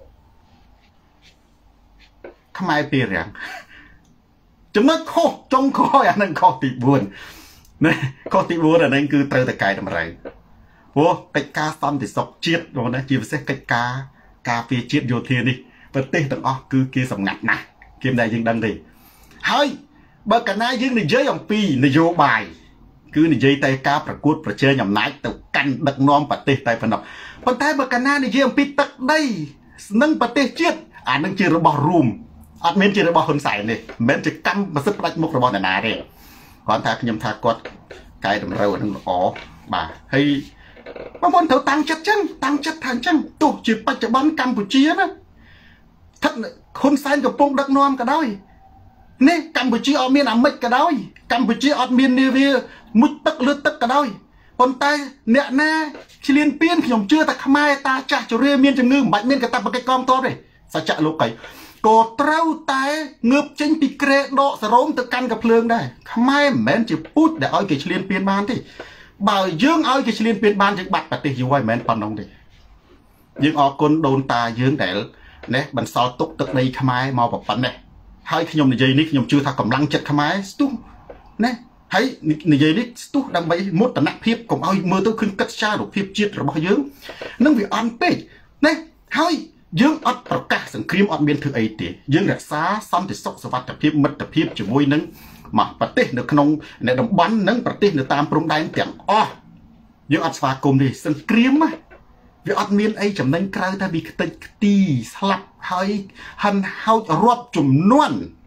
ខ្មែរពីរាំងចំណុចខុសចុងក្រោយអានឹងខុសទី4ណាខុសទី4អានឹងគឺត្រូវតែកែតម្រូវព្រោះកិច្ចការសន្តិសុខជាតិបងណាជាពិសេសកិច្ចការពារជាតិយោធានេះប្រទេសទាំងអស់គឺគេសម្ងាត់ណាស់គេមិនដែលយើងដឹងទេហើយបើកាលណាយើងនិយាយអំពីនយោបាយគឺនិយាយតែការប្រកួតប្រជែងអំណាចទៅកាន់ដឹកនាំប្រទេសតែប៉ុណ្ណោះប៉ុន្តែបើកាលណានិយាយអំពីទឹកដីនិងប្រទេសជាតិនឹងជារបស់រួមអត់មានជារបស់ហ៊ុនសែនទេមិនមែនជាកម្មប្រសិទ្ធផ្ដាច់មុខរបស់អ្នកណាទេគាត់ថាខ្ញុំថាគាត់កែតម្រូវនឹងល្អបាទហើយបងប្អូនត្រូវតាំងចិត្តចឹងតាំងចិត្តថាអញ្ចឹងទោះជាបច្ចុប្បន្នកម្ពុជាណាស្ថិតហ៊ុនសែនកំពុងដឹកនាំក៏ដោយនេះកម្ពុជាអត់មានអាមេរិកក៏ដោយកម្ពុជាអត់មាននាវាមុជទឹកលើទឹកក៏ដោយប៉ុន្តែអ្នកណាឆ្លៀនពៀនខ្ញុំជឿថាខ្មែរតាចាស់ជរាមានជំងឺមិនបាច់មានកាតព្វកិច្ចកងទ័ពទេសច្ចៈលោកីក៏ត្រូវតែងើបចេញពីក្រែដកសរោមទៅកាន់កាភ្លើងដែរខ្មែរមិនមែនជាពូជដែលឲ្យគេឆ្លៀនពៀនបានទេបើយើងឲ្យគេឆ្លៀនពៀនបានយើងបាត់ប្រទេសយូរហើយមិនមែនប៉ុណ្ណឹងទេយើងអរគុណដូនតាយើងដែលណែបន្សល់ទុកទឹកដីខ្មែរមកប៉ុណ្ណេះហើយខ្ញុំនិយាយនេះខ្ញុំជឿថាកម្លាំងចិត្តខ្មែរស្ទុះណាហើយនិយាយនេះស្ទុះដើម្បីមោទនភាពកុំឲ្យមើលទៅឃើញកិច្ចការរូបភាពជាតិរបស់យើងនឹងវាអន់ពេកណាហើយយើងអត់ប្រកាសសង្គ្រាមអត់មានធ្វើអីទេយើងរក្សាសន្តិសុខសុវត្ថិភាពមិត្តភាពជាមួយនឹងមកប្រទេសនៅក្នុងតំបន់និងប្រទេសនៅតាមព្រំដែនទាំងអស់យើងអត់ស្វាគមន៍ទេសង្គ្រាមវាអត់មានអីចំណេញក្រៅតែពីខ្ទេចខ្ទីស្លាប់ហើយហិនហោចរាប់ចំនួន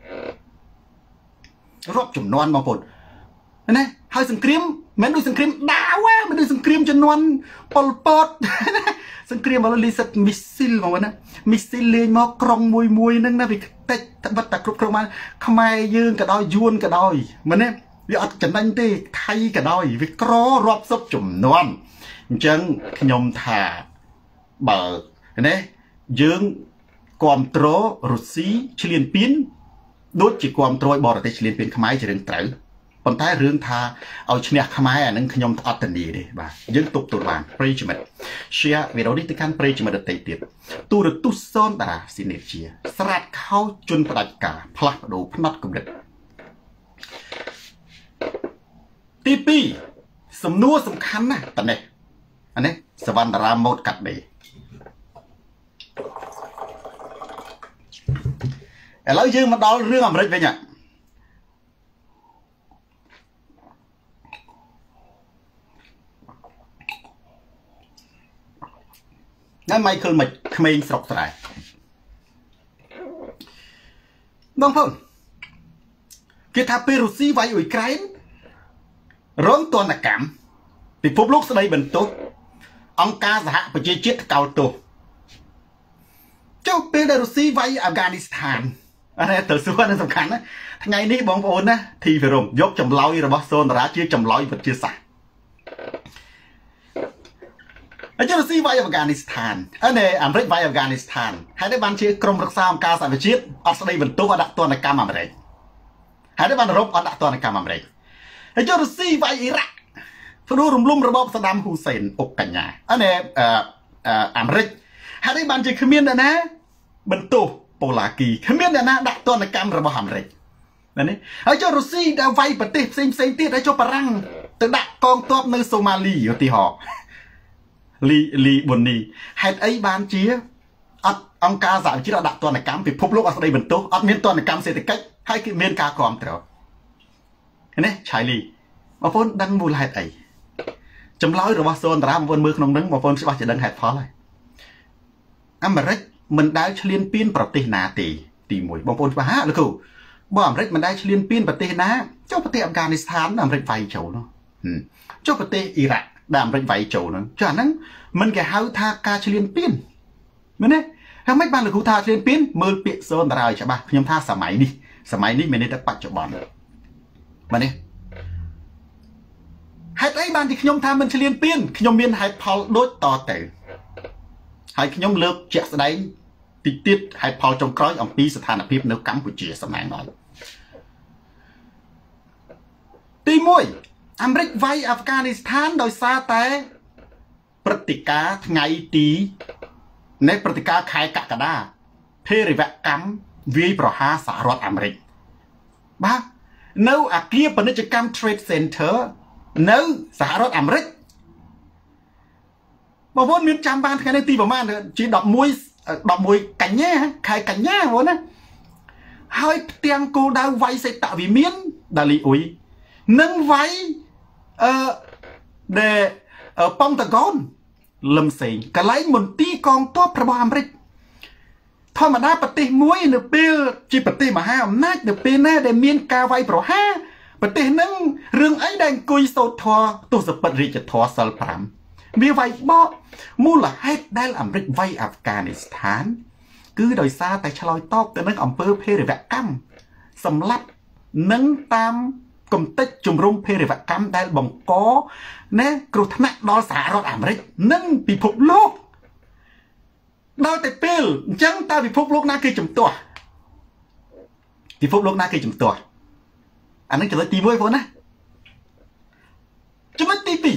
បងប្អូនណាហើយសង្គ្រាមមិនដូចសង្គ្រាមដាវមិនដូចសង្គ្រាមជំនាន់ប៉ុលពតសង្គ្រាមលីសិតមីស៊ីលបងប្អូនណាមីស៊ីលលេងមកក្រុងមួយហ្នឹងណាវាខ្ទេចបិទតែគ្រប់គ្រងបានខ្មែរយើងក៏ដោយយួនក៏ដោយមែនទេវាអត់ចំណេញទេថៃក៏ដោយវាក្ររាប់សិបចំនួនអញ្ចឹងខ្ញុំថាបើណាយើងគ្រប់គ្រងរុស្ស៊ីឆ្លៀនពៀនដូចជាគ្រប់គ្រងបរទេសឆ្លៀនពៀនខ្មែរជារឿងត្រូវប៉ុន្តែរឿងថាឲ្យឈ្នះខ្មែរអានឹងខ្ញុំអត់ធានាទេបាទយើងទប់ទល់បានប្រិយមិត្ត share វីដេអូនេះទៅកាន់ប្រិយមិត្តដទៃទៀតទូរទស្សន៍សនតារាស៊ីនេជាស្រាតខោជន់ផ្ដាច់ការផ្លាស់ប្ដូរផ្នត់គំនិតទី2សំណួរសំខាន់ណាស់តនេះអានេះសវណ្ណតារាម៉ូតកាត់ដេឥឡូវយើងមកដល់រឿងអាមេរិកវិញណាម៉ៃឃើញមិនក្មេងស្រុកស្រែបងប្អូនគេថាពេលរុស្ស៊ីវាយអ៊ុយក្រែនរងទណ្ឌកម្មពិភពលោកស្ដីបន្ទោសអង្គការសហប្រជាជាតិកោតទោសចុះពេលដែលរុស្ស៊ីវាយអាហ្វហ្គានីស្ថានអានេះទៅសួរនឹងសំខាន់ណាថ្ងៃនេះបងប្អូនណាធីវីរ៉ុមយកចម្លើយរបស់សូនតារាជាចម្លើយវិទ្យាសាស្ត្រអញ្ចឹងរុស្ស៊ីវាយអាហ្វហ្គានីស្ថានអាមេរិកវាយអាហ្វហ្គានីស្ថានហើយនេះបានជាក្រុមរក្សាអង្គការសហប្រជាជាតិអត់ស្ដីបន្ទោសអត់ដាក់ទណ្ឌកម្មអាមេរិកហើយនេះបានអឺរ៉ុបអត់ដាក់ទណ្ឌកម្មអាមេរិកអញ្ចឹងរុស្ស៊ីវាយអ៊ីរ៉ាក់ព្រោះរំលំរបបសាដាមហ៊ូសេនអុកកញ្ញាអាមេរិកហើយនេះបានជាគ្មានអ្នកណាបន្ទោសប៉ូឡាគីគ្មានអ្នកណាដាក់ទណ្ឌកម្មរបស់អាមេរិកណានេះហើយចុះរុស្ស៊ីដែលវាយប្រទេសផ្សេងទៀតហើយចុះបារាំងទៅដាក់កងទ័ពនៅសូម៉ាលីឧទាហរណ៍លីប៊ុននីហេតុអីបានជាអត់អង្គការសហជីវជាតិដាក់ទណ្ឌកម្មពិភពលោកអត់ស្ដីបន្ទោសអត់មានទណ្ឌកម្មសេដ្ឋកិច្ចហើយគឺមានការគ្រប់គ្រងនេះឆៃលីបងប្អូនដឹងមូលហេតុអីចម្លើយរបស់សូនតារាបងប្អូនមើលក្នុងនឹងបងប្អូនច្បាស់ជាដឹងហេតុផលហើយអាមេរិកមិនដែលឈ្លានពានប្រទេសណាទេទី1បងប្អូនច្បាស់លោកគ្រូបើអាមេរិកមិនដែលឈ្លានពានប្រទេសណាចុះប្រទេសអាហ្វហ្គានីស្ថានអាមេរិកវាយចូលនោះចុះប្រទេសអ៊ីរ៉ាក់ដែលអាមេរិកវាយចូលនោះចុះអាហ្នឹងមិនគេហៅថាការឈ្លានពានមែនទេហើយមិនបានលោកគ្រូថាឈ្លានពានមើលពាក្យសូនតារាឲ្យច្បាស់ខ្ញុំថាសម័យនេះមានន័យថាបច្ចុប្បន្នមែនទេហេតុអីបានជាខ្ញុំថាមិនឈ្លានពានខ្ញុំមានហេតុផលដូចតទៅហើយខ្ញុំលើកជាក់ស្ដែងតិចទៀតហេតុផលចុងក្រោយអំពីស្ថានភាពនៅកម្ពុជាសម្ដែងដល់ទី1អាមេរិកវាយអាហ្វហ្គានីស្ថានដោយសារតែព្រឹត្តិការណ៍ថ្ងៃទីនៃព្រឹត្តិការណ៍ខែកក្កដាភេរវកម្មវាយប្រហារសហរដ្ឋអាមេរិកបាទនៅអគារពាណិជ្ជកម្ម Trade Center នៅសហរដ្ឋអាមេរិកបងប្អូនមានចាំបានថ្ងៃនេះទីប្រហែលជា11កញ្ញាខែកញ្ញាបងប្អូនណាហើយផ្ទាំងគោលដៅវាយសេតវិមានដាលីអ៊ុយនឹងវាយដែលប៉ង់តាហ្គនលឹមសេងកន្លែងមន្ទីរកងទ័ពរបស់អាមេរិកธรรมดาประเทศมวยเนเปลจีประเทศมหาอำนาจเนเปลน่าได้เมียนกาไวโปรห้าประเทศนั้นเรื่องไอ้แดงกุยโซทอตัวสปัดริจทอสัลพรามมีไวบ่มูลให้ได้อเมริกไวอัฟกานิสถานคือโดยซาแต่ชลอยตอกแต่นั้นอำเภอเพริวะกัมสำหรับนั้นตามกรมเต็กจุมรุมเพริวะกัมได้บังกอเนี่ยกรุธนะดอสารอดอเมริกนั่นปีพบโลกดาวแต่เปลจังตาปีพบโลกน่าคือจุ่มตัวปีพบโลกน่าคือจุ่มตัวอันนั้นจะเลยตีมวยพอนะจะไม่ตีปี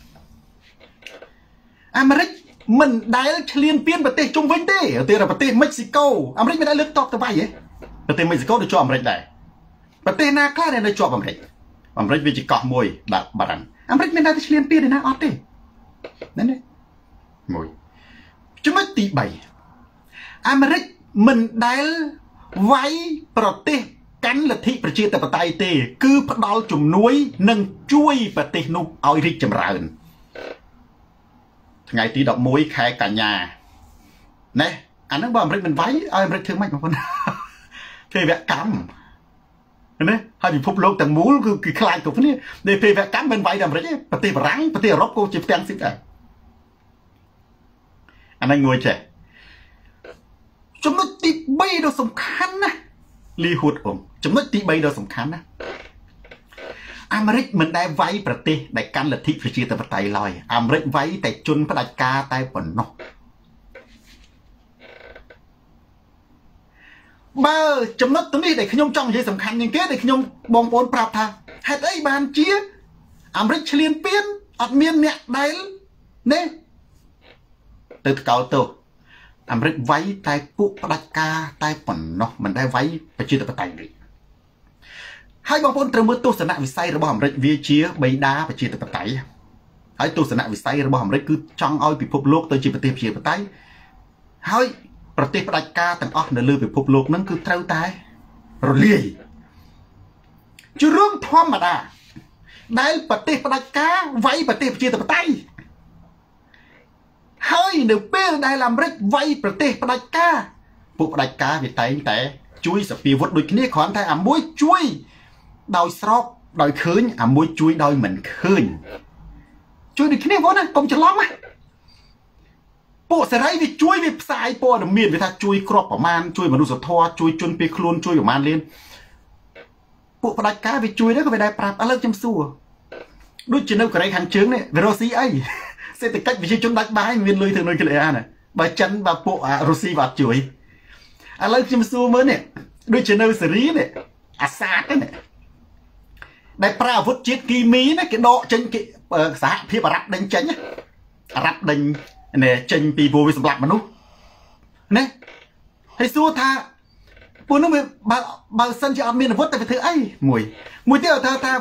อเมริกมันได้เฉลี่ยเปลี่ยนประเทศจงเว้นเต้เตียประเทศเม็กซิโกอเมริกไม่ได้เลือกตอบตัวไปประเทศเม็กซิโกได้จอบอเมริกได้ประเทศนาคลาได้จอบอเมริกวิจิกรมวยแบบบารันอเมริกไม่ได้เฉลี่ยเปลี่ยนเลยนะออดเต้นั่นเองมวยจะไม่ตีใบอเมริกมันได้ไว้ประเทศกันลัทธิประชาธิปไตยเต้คือพดอลจุ่มนุ้ยนั่งช่วยประเทศนุเอาริจำราญไงตีดอกมวยแค่กัญญาเนี่ยอันนั้นบอกอเมริกมันไว้อเมริกถึงไม่บางคนเทวะกรรมเนี่ยให้พิภพโลกแต่มูลคือคลายตัวพวกนี้ในเทวะกรรมเป็นไว้อเมริกประเทศรังประเทศรบกูจีบแตงสิได้อันนั้นงวยเจ๊จำนวนตีใบเราสำคัญนะลีฮุดผมจำนวนตีใบเราสำคัญนะอเมริกมันได้ไว้ประเทศในการลัทธิประชาธิปไตยลอยอเมริกไว้แต่จุนพระราชกาใต้ปนนกเบอร์จำนวนตรงนี้เด็กขยมจ้องใหญ่สำคัญอย่างเงี้ยเด็กขยมบองปนปราบทาเหตุไอ้บานเจี๊ยอเมริกเฉลี่ยเปลี่ยนอัดเมียนเนี่ยได้เนี่ยตึกเก่าตัวอเมริกไว้แต่ปุ๊พระราชกาใต้ปนนกมันได้ไว้ประชาธิปไตยเลยให้บางคนเติมมือตัวสนะวิสัยระบบอเมริกวิเชียใบดาประชาธิปไตยให้ตัวสนะวิสัยระบบอเมริกคือจ้องเอาพิภพโลกตัวจีประเทศประชาธิปไตยให้ประเทศประกาศต่างออกในเรื่องพิภพโลกนั้นคือเท่าตายเราเลี้ยจุเรื่องธรรมดาได้ประเทศประกาศไว้ประเทศประชาธิปไตยให้เดี๋ยวเป้ได้ลำเร็จไว้ประเทศประกาศปุ๊ประกาศวิไตแต่ช่วยสปีวัดโดยนี้ขอนไทยมวยช่วยดอยสรอกดอยคืนมวยช่วยดอยเหมือนคืนช่วยโดยนี้วะนะกรมจะล้อมไหมปุ๊เสร็จวิช่วยวิสายปุ๊เมียนวิธาช่วยครอบประมาณช่วยมนุษย์ทอช่วยจนไปคลุนช่วยประมาณเรียนปุ๊ประกาศวิช่วยได้ก็ไปได้ปราบอะไรจำสู้ด้วยจีนเอากระไรขังเชิงเนี่ยเวโรซีไอเศรษฐกิจวิชิจนดักบายมีเลยถึงเลยกันเลยอ่ะเนี่ยใบจันบาปุ๊รูซีบาช่วยอะไรจำสู้เมื่อเนี่ยด้วยจีนเอาสรีเนี่ยอาซาดเนี่ยได้ปราวุธจิตกีมีนะcái độ chân cái xã phía Arab đánh chánh Arab đánh này chân bị vô vi sập mà nút này hay xua tha bữa nó mới bà sân cho miền vớt tại vì thứ ấy mùi tiêu tha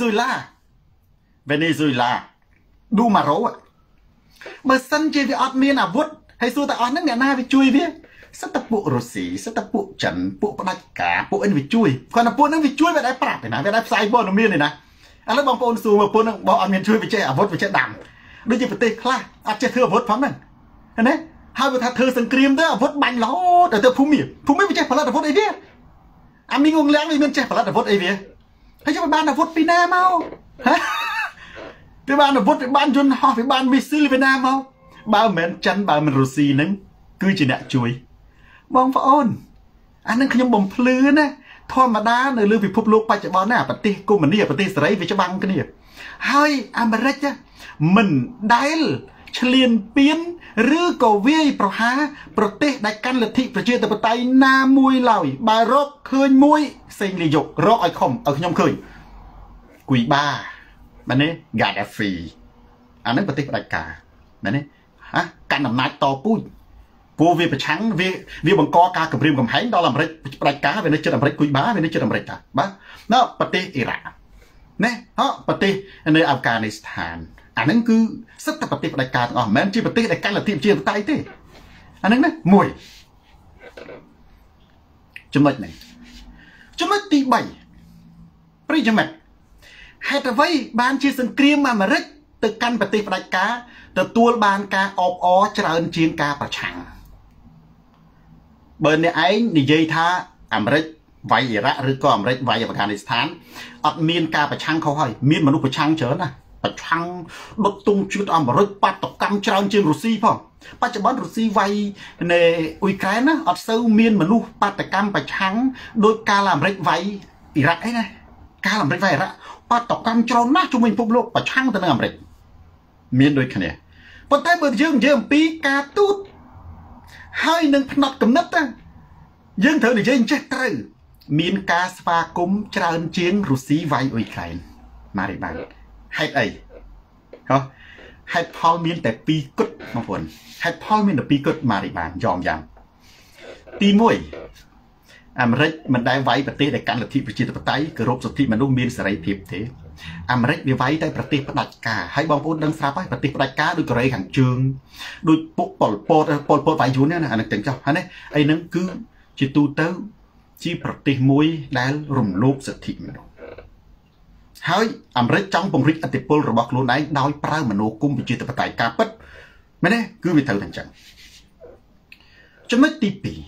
Venezuela đu mà rấu ạ bà sân chơi vì miền vớt hay xua ta nước nhà na bị chui biếtสตปุรุสีสตปุจันปุปนักกาปุเอ็นวิจุยคนนั้นปุนั้นวิจุยไปได้ปราบไปนะไปได้ไซบอลมีเลยนะแล้วบางคนสูงมาปุนั้นบอกอันเมียนช่วยไปเจ้าอาวุธไปเจ้าดำด้วยจีบปฏิคลาอาจจะเธออาวุธพร้อมนั่นเห็นไหมถ้าไปถ้าเธอสังเกตเด้ออาวุธบังล้อแต่เธอผู้มีไปเจ้าพลัดอาวุธไอเดียมีงงแรงมีเมียนเจ้าพลัดอาวุธไอเดียให้เจ้าไปบ้านอาวุธปีหน้าเมาฮะไปบ้านอาวุธไปบ้านจนห่อไปบ้านมิสซิลปีหน้าเมาบ้านเหมือนจันบ้านมันรูซีนั้นคือจีน่ะช่วยบองฟ้าอ้นอันนั้นขยมบ่มพลื้นนะธรรมดาในเรื่องพิภพโลกไปจะบอลน่ะปฏิกูมันนี่ปฏิสไรวิจบังกันนี่ให้อเมริกามันได้เฉลี่ยเปลี่ยนหรือก็เวียประหาประเทศในการลัทธิประชาธิปไตยนามวยเหล่าบารกเคยมวยเซิงลิยกรกไอคอมเอาขยมเคยกุยบ้ามันนี่กาดาฟีอันนั้นประเทศประกานั่นนี่ฮะการนำนายต่อปุ้ยปูวีประชังวีบังกอกากับริมกับไฮดอลลาร์อเมริกประกาศเป็นในจุดอเมริกกุยบ้าเป็นในจุดอเมริกาบ้าเนาะประเทศอิรักเนี่ยฮะประเทศในอัฟกานิสถานอันนั้นคือสัตว์ประเทศประกาศอ๋อแม้ที่ประเทศในการละที่เชียงใต้เต้อันนั้นนะมวยจำนวนหนึ่งจำนวนตีใบปริจมัดให้แต่ไว้บานเชียงสังเกตมาอเมริกตึกกันประเทศประกาศแต่ตัวบานกาออบจราเชียงกาประชัง bởi này anh đi dây tha Americ vay Iraq rồi có Americ vay Afghanistan ở miền ca bạch chăng không hỏi miền mà lúc bạch chăng chớ nè bạch chăng đốt tung chút Americ bắt tộc cam trao trên Russia phong bắt cho bọn Russia vay này Ukraine ở sâu miền mà lúc bắt tộc cam bạch chăng đôi ca làm Americ vay Iraq ấy này ca làm Americ vay Iraq bắt tộc cam trao nát chúng mình phục lục bạch chăng từ Americ miền đôi cái này bọn tay bờ dương pi ca tút hai nâng nọt cầm nứt á dương thử để dương chết trời miền ca spa cúng tràn chiến Russia vay Ukraine mà để bàn hay ấy không hay Paul miền tại pi cút mà buồn hay Paul miền tại pi cút mà để bàn dòm dàng ti mũi Americ mìnhได้ไว้ประเทศในการลัทธิประชาธิปไตยกรบสุทธิมนุษย์มีเสรีภาพเถอะAmeric វាវាយតែប្រទេសផ្ដាច់ការហើយបងប្អូនដឹងស្រាប់ហើយប្រទេសផ្ដាច់ការដូចកូរ៉េខាងជើងដូចពួកប៉ុលពតវាយយួនណាអានឹងទាំងចុះហ្នឹងអីហ្នឹងគឺជាទូទៅជាប្រទេសមួយដែលរំលោភសិទ្ធិមនុស្សហើយអាមេរិកចង់ពង្រីកឥទ្ធិពលរបស់ខ្លួនឯងដោយប្រើមនោគមប្រជាធិបតេយ្យការពិតមែនទេគឺវាត្រូវតែអញ្ចឹងចំណុចទី2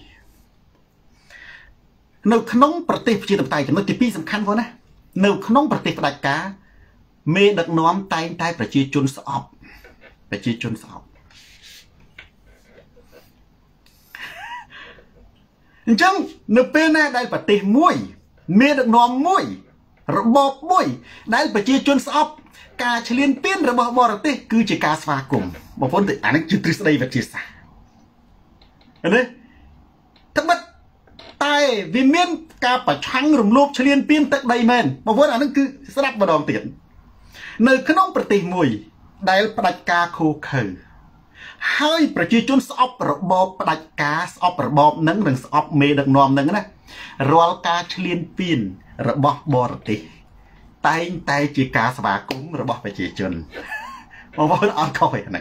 នៅក្នុងប្រទេសប្រជាធិបតេយ្យចំណុចទី2សំខាន់ផងណានៅក្នុងប្រទេសផ្ដាច់ការមេដឹកនាំតែងតែប្រជាជនស្អប់អញ្ចឹងនៅពេលណាដែលប្រទេសមួយមេដឹកនាំមួយរបបមួយដែលប្រជាជនស្អប់ការឈ្លានពានរបស់បរទេសគឺជាការស្វាគមន៍បងប្អូនអានេះជាទ្រឹស្ដីវិទ្យាសាស្ត្រណាត្បិតតែវាមានការប្រឆាំងរំលោភឈ្លានពានទឹកដីមែនបងប្អូនអានឹងគឺស្ដាប់ម្ដងទៀតនៅក្នុងប្រទេសមួយដែលផ្ដាច់ការឃោឃៅហើយប្រជាជនស្អប់របបផ្ដាច់ការស្អប់របបនឹងស្អប់មេដឹកនាំនឹងណារាល់ការឈ្លានពានរបស់បរទេសតែងតែជាការស្វាគមន៍របស់ប្រជាជនបងប្អូនអត់ខុសទេហ្នឹង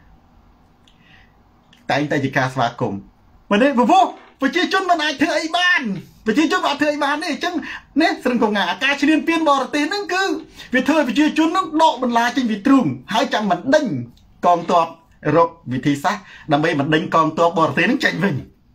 តែងតែជាការស្វាគមន៍មែនទេបងប្អូនប្រជាជនមិនអាចធ្វើអីបានប្រជាជនអត់ធ្វើអីបានទេអញ្ចឹងនេះស្រឹងកងាការឈ្លានពានបរទេសហ្នឹងគឺវាធ្វើឲ្យប្រជាជនហ្នឹងដកបន្លាចេញពីទ្រូងហើយចាំមិនដេញកងទ័ពរកវិធីសាស្ត្រដើម្បីមិនដេញកងទ័ពបរទេសហ្នឹងចេញវិញ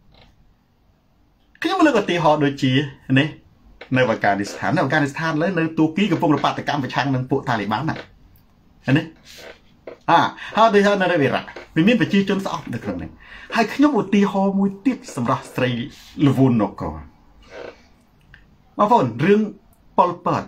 ខ្ញុំលើកឧទាហរណ៍ដូចជានេះនៅអាហ្វហ្គានីស្ថានលើនៅទូគីកំពុងរបាតកម្មប្រឆាំងនឹងពួកតាលីបានណានេះហើយដូចនៅអ៊ីរ៉ាក់វាមានប្រជាជនស្អប់នៅក្នុងនេះហើយខ្ញុំឧទាហរណ៍មួយទៀតសម្រាប់ស្រីលវូននគរបងប្អូនរឿងប៉ុលពត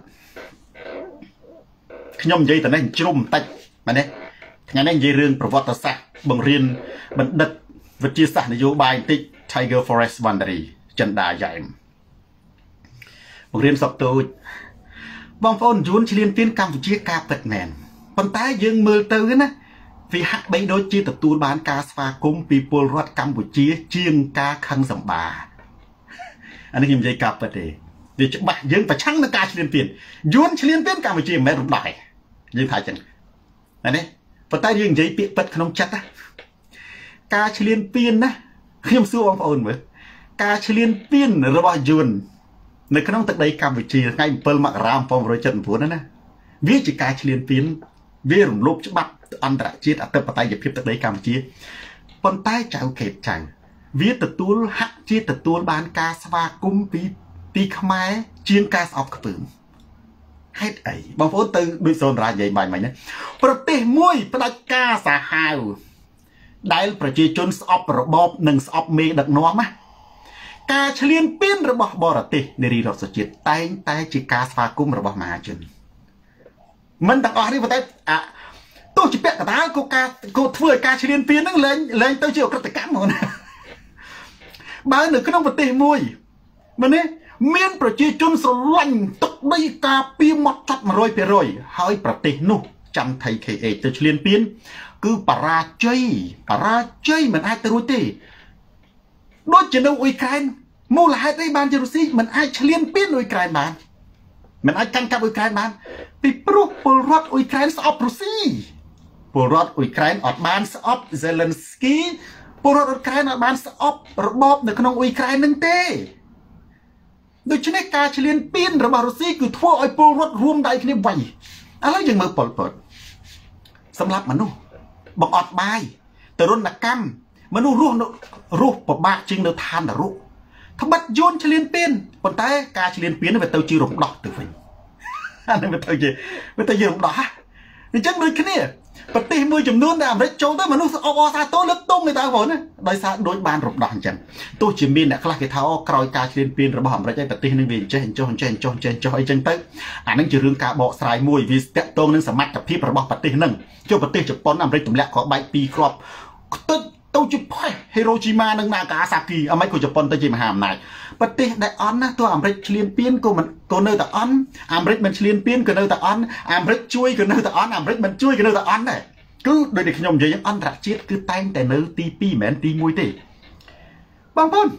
ខ្ញុំនិយាយតែនេះជ្រុំបន្តិចមែនទេថ្ងៃនេះនិយាយរឿងប្រវត្តិសាស្ត្របង្រៀនបណ្ឌិតវិទ្យាសាស្ត្រនយោបាយបន្តិច Tiger Forest Boundary ចិនដាយ៉ែមបង្រៀនសពទូចបងប្អូនយួនឈ្លានពានកម្ពុជាការពិតមែនប៉ុន្តែយើងមើលទៅណាវាហាក់បីដូចជាទទួលបានការស្វាគមន៍ពីពលរដ្ឋកម្ពុជាជាងការខឹងសម្បាអានេះខ្ញុំនិយាយការពិតទេវាច្បាស់យើងប្រឆាំងនឹងការឈ្លានពានយួនឈ្លានពានកម្ពុជាមិនមែនរំដោះទេយើងថាចឹងណាប៉ុន្តែយើងនិយាយពាក្យពិតក្នុងចិត្តណាការឈ្លានពានណាខ្ញុំសួរបងប្អូនមើលការឈ្លានពានរបស់យួននៅក្នុងទឹកដីកម្ពុជាថ្ងៃ7មករា1979ណាវាជាការឈ្លានពានវារំលោភច្បាប់អន្តរជាតិអធិបតេយ្យភាពទឹកដីកម្ពុជាប៉ុន្តែចៅកេតចៅវាទទួលហាក់ជាទទួលបានការស្វាគមន៍ពីខ្មែរជាងការស្អប់ខ្ពើមហេតុអីបងប្អូនទៅដូចសូនរាជនិយាយបាញ់មិញណាប្រទេសមួយផ្ដាច់ការសាហាវដែលប្រជាជនស្អប់របបនិងស្អប់មេដឹកនាំណាការឈ្លានពានរបស់បរទេសនារីរដ្ឋជាតិតែងតែជាការស្វាគមន៍របស់មហាជនមិនទាំងអស់នេះប៉ុន្តែទោះជាពាក់កណ្ដាលក៏ធ្វើឲ្យការឈ្លានពានហ្នឹងលែងទៅជាអក្រិតកម្មហ្មងណាបើនៅក្នុងប្រទេសមួយមែនទេមានប្រជាជនស្រឡាញ់ទឹកដីការពារមកចត់ 100% ហើយប្រទេសនោះចាំថៃ KH ទៅឈ្លានពានគឺបរាជ័យមិនអាចទៅរួចទេដូចជានៅអ៊ុយក្រែនមូលហេតុអីបានជារុស្ស៊ីមិនអាចឈ្លានពានអ៊ុយក្រែនបានមិនអាចកាន់កាប់អ៊ុយក្រែនបានពីព្រោះពលរដ្ឋអ៊ុយក្រែនស្អប់រុស្ស៊ីពលរដ្ឋអ៊ុយក្រែនអត់បានស្អប់ Zelensky ពលរដ្ឋអ៊ុយក្រែនអត់បានស្អប់របបនៅក្នុងអ៊ុយក្រែននឹងទេដូច្នេះការឈ្លានពានរបស់រុស្ស៊ីគឺធ្វើឲ្យពលរដ្ឋរួមដៃគ្នាវាយឥឡូវយើងមើលប៉ុលពតសម្រាប់មនុស្សបង្អត់បាយទរណកម្មមនុស្សរស់ពិបាកជាងនៅឋាននរកត្បិតយួនឆ្លៀនពៀនប៉ុន្តែការឆ្លៀនពៀនវាទៅជារំដោះទៅវិញអានេះវាទៅជារំដោះអញ្ចឹងដូចគ្នាប្រទេសមួយចំនួនដែលអាមេរិកចូលទៅមនុស្សអបអរសាទរលើកតុងឯតើបងណាដោយសារដូចបានរំដោះអញ្ចឹងទោះជាមានអ្នកខ្លះគេថាក្រោយការឆ្លៀនពៀនរបស់អាមេរិកឯប្រទេសនឹងវាចេះចុះអញ្ចឹងអីចឹងទៅអានឹងជារឿងការបកស្រាយមួយវាតាក់ទងនឹងសមត្ថភាពរបស់ប្រទេសហ្នឹងចុះប្រទេសជប៉ុនអាមេរិកទម្លាក់ក៏បែកពីរគ្រាប់ទៅជាផេះហេរ៉ូជីម៉ានិងណាហ្គាសាគីអាមិនក៏ជប៉ុនទៅជាមហាអំណាចប្រទេសដែលអន់ណាទោះអាមេរិកឆ្លៀនពៀនក៏នៅតែអន់អាមេរិកមិនឆ្លៀនពៀនក៏នៅតែអន់អាមេរិកជួយក៏នៅតែអន់អាមេរិកមិនជួយក៏នៅតែអន់ដែរគឺដោយតែខ្ញុំនិយាយអន្តរជាតិគឺតែងតែនៅទី2មិនមែនទី1ទេបងប្អូន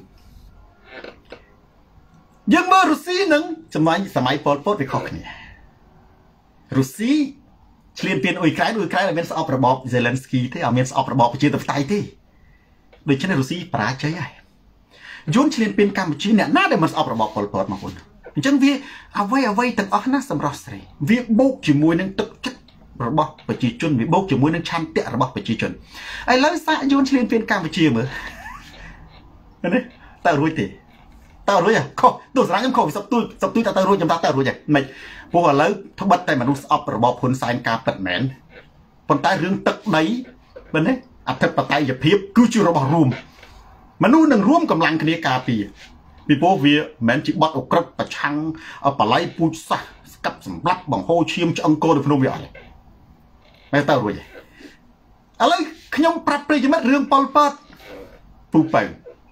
យើងមើលរុស្ស៊ីនឹងសម័យប៉ុលពតវាខុសគ្នារុស្ស៊ីឆ្លៀនពៀនអ៊ុយក្រែនអត់មានស្អប់របបហ្សេឡិនស្គីទេអត់មានស្អប់របបប្រជាធិបតេយ្យទេដូច្នេះរុស្ស៊ីបរាជ័យហើយយួនឆ្លៀនពៀនកម្ពុជាអ្នកណាដែលមិនស្អប់របបប៉ុលពតមកពុនអញ្ចឹងវាអ្វីទាំងអស់ណាសម្រស់ស្រីវាបូកជាមួយនឹងទឹកចិត្តរបស់ប្រជាជនវាបូកជាមួយនឹងឆន្ទៈរបស់ប្រជាជនឥឡូវសាកយួនឆ្លៀនពៀនកម្ពុជាមើលនេះតើរួចទេតើរួចហ៎ខុសទស្សនៈខ្ញុំខុសសពទួយតើរួចខ្ញុំតើរួចហ៎មិនព្រោះឥឡូវត្បិតតែមនុស្សស្អប់របបហ៊ុនសែនការពិតមែនប៉ុន្តែរឿងទឹកដីមែនទេអធិបតេយ្យភាពគឺជារបស់រួមមនុស្សនឹងរួមកម្លាំងគ្នាការពារពីព្រោះវាមិនមែនជាបត់អក្រិតប្រឆាំងបល័យពូជសាសស្កាប់សម្លាប់បង្ហូរឈាមឆ្អឹងកោនៅក្នុងវាអត់ទេមែនតើរួចឥឡូវខ្ញុំប្រាប់ប្រិយមិត្តរឿងប៉ុលពតពូប៉ៅ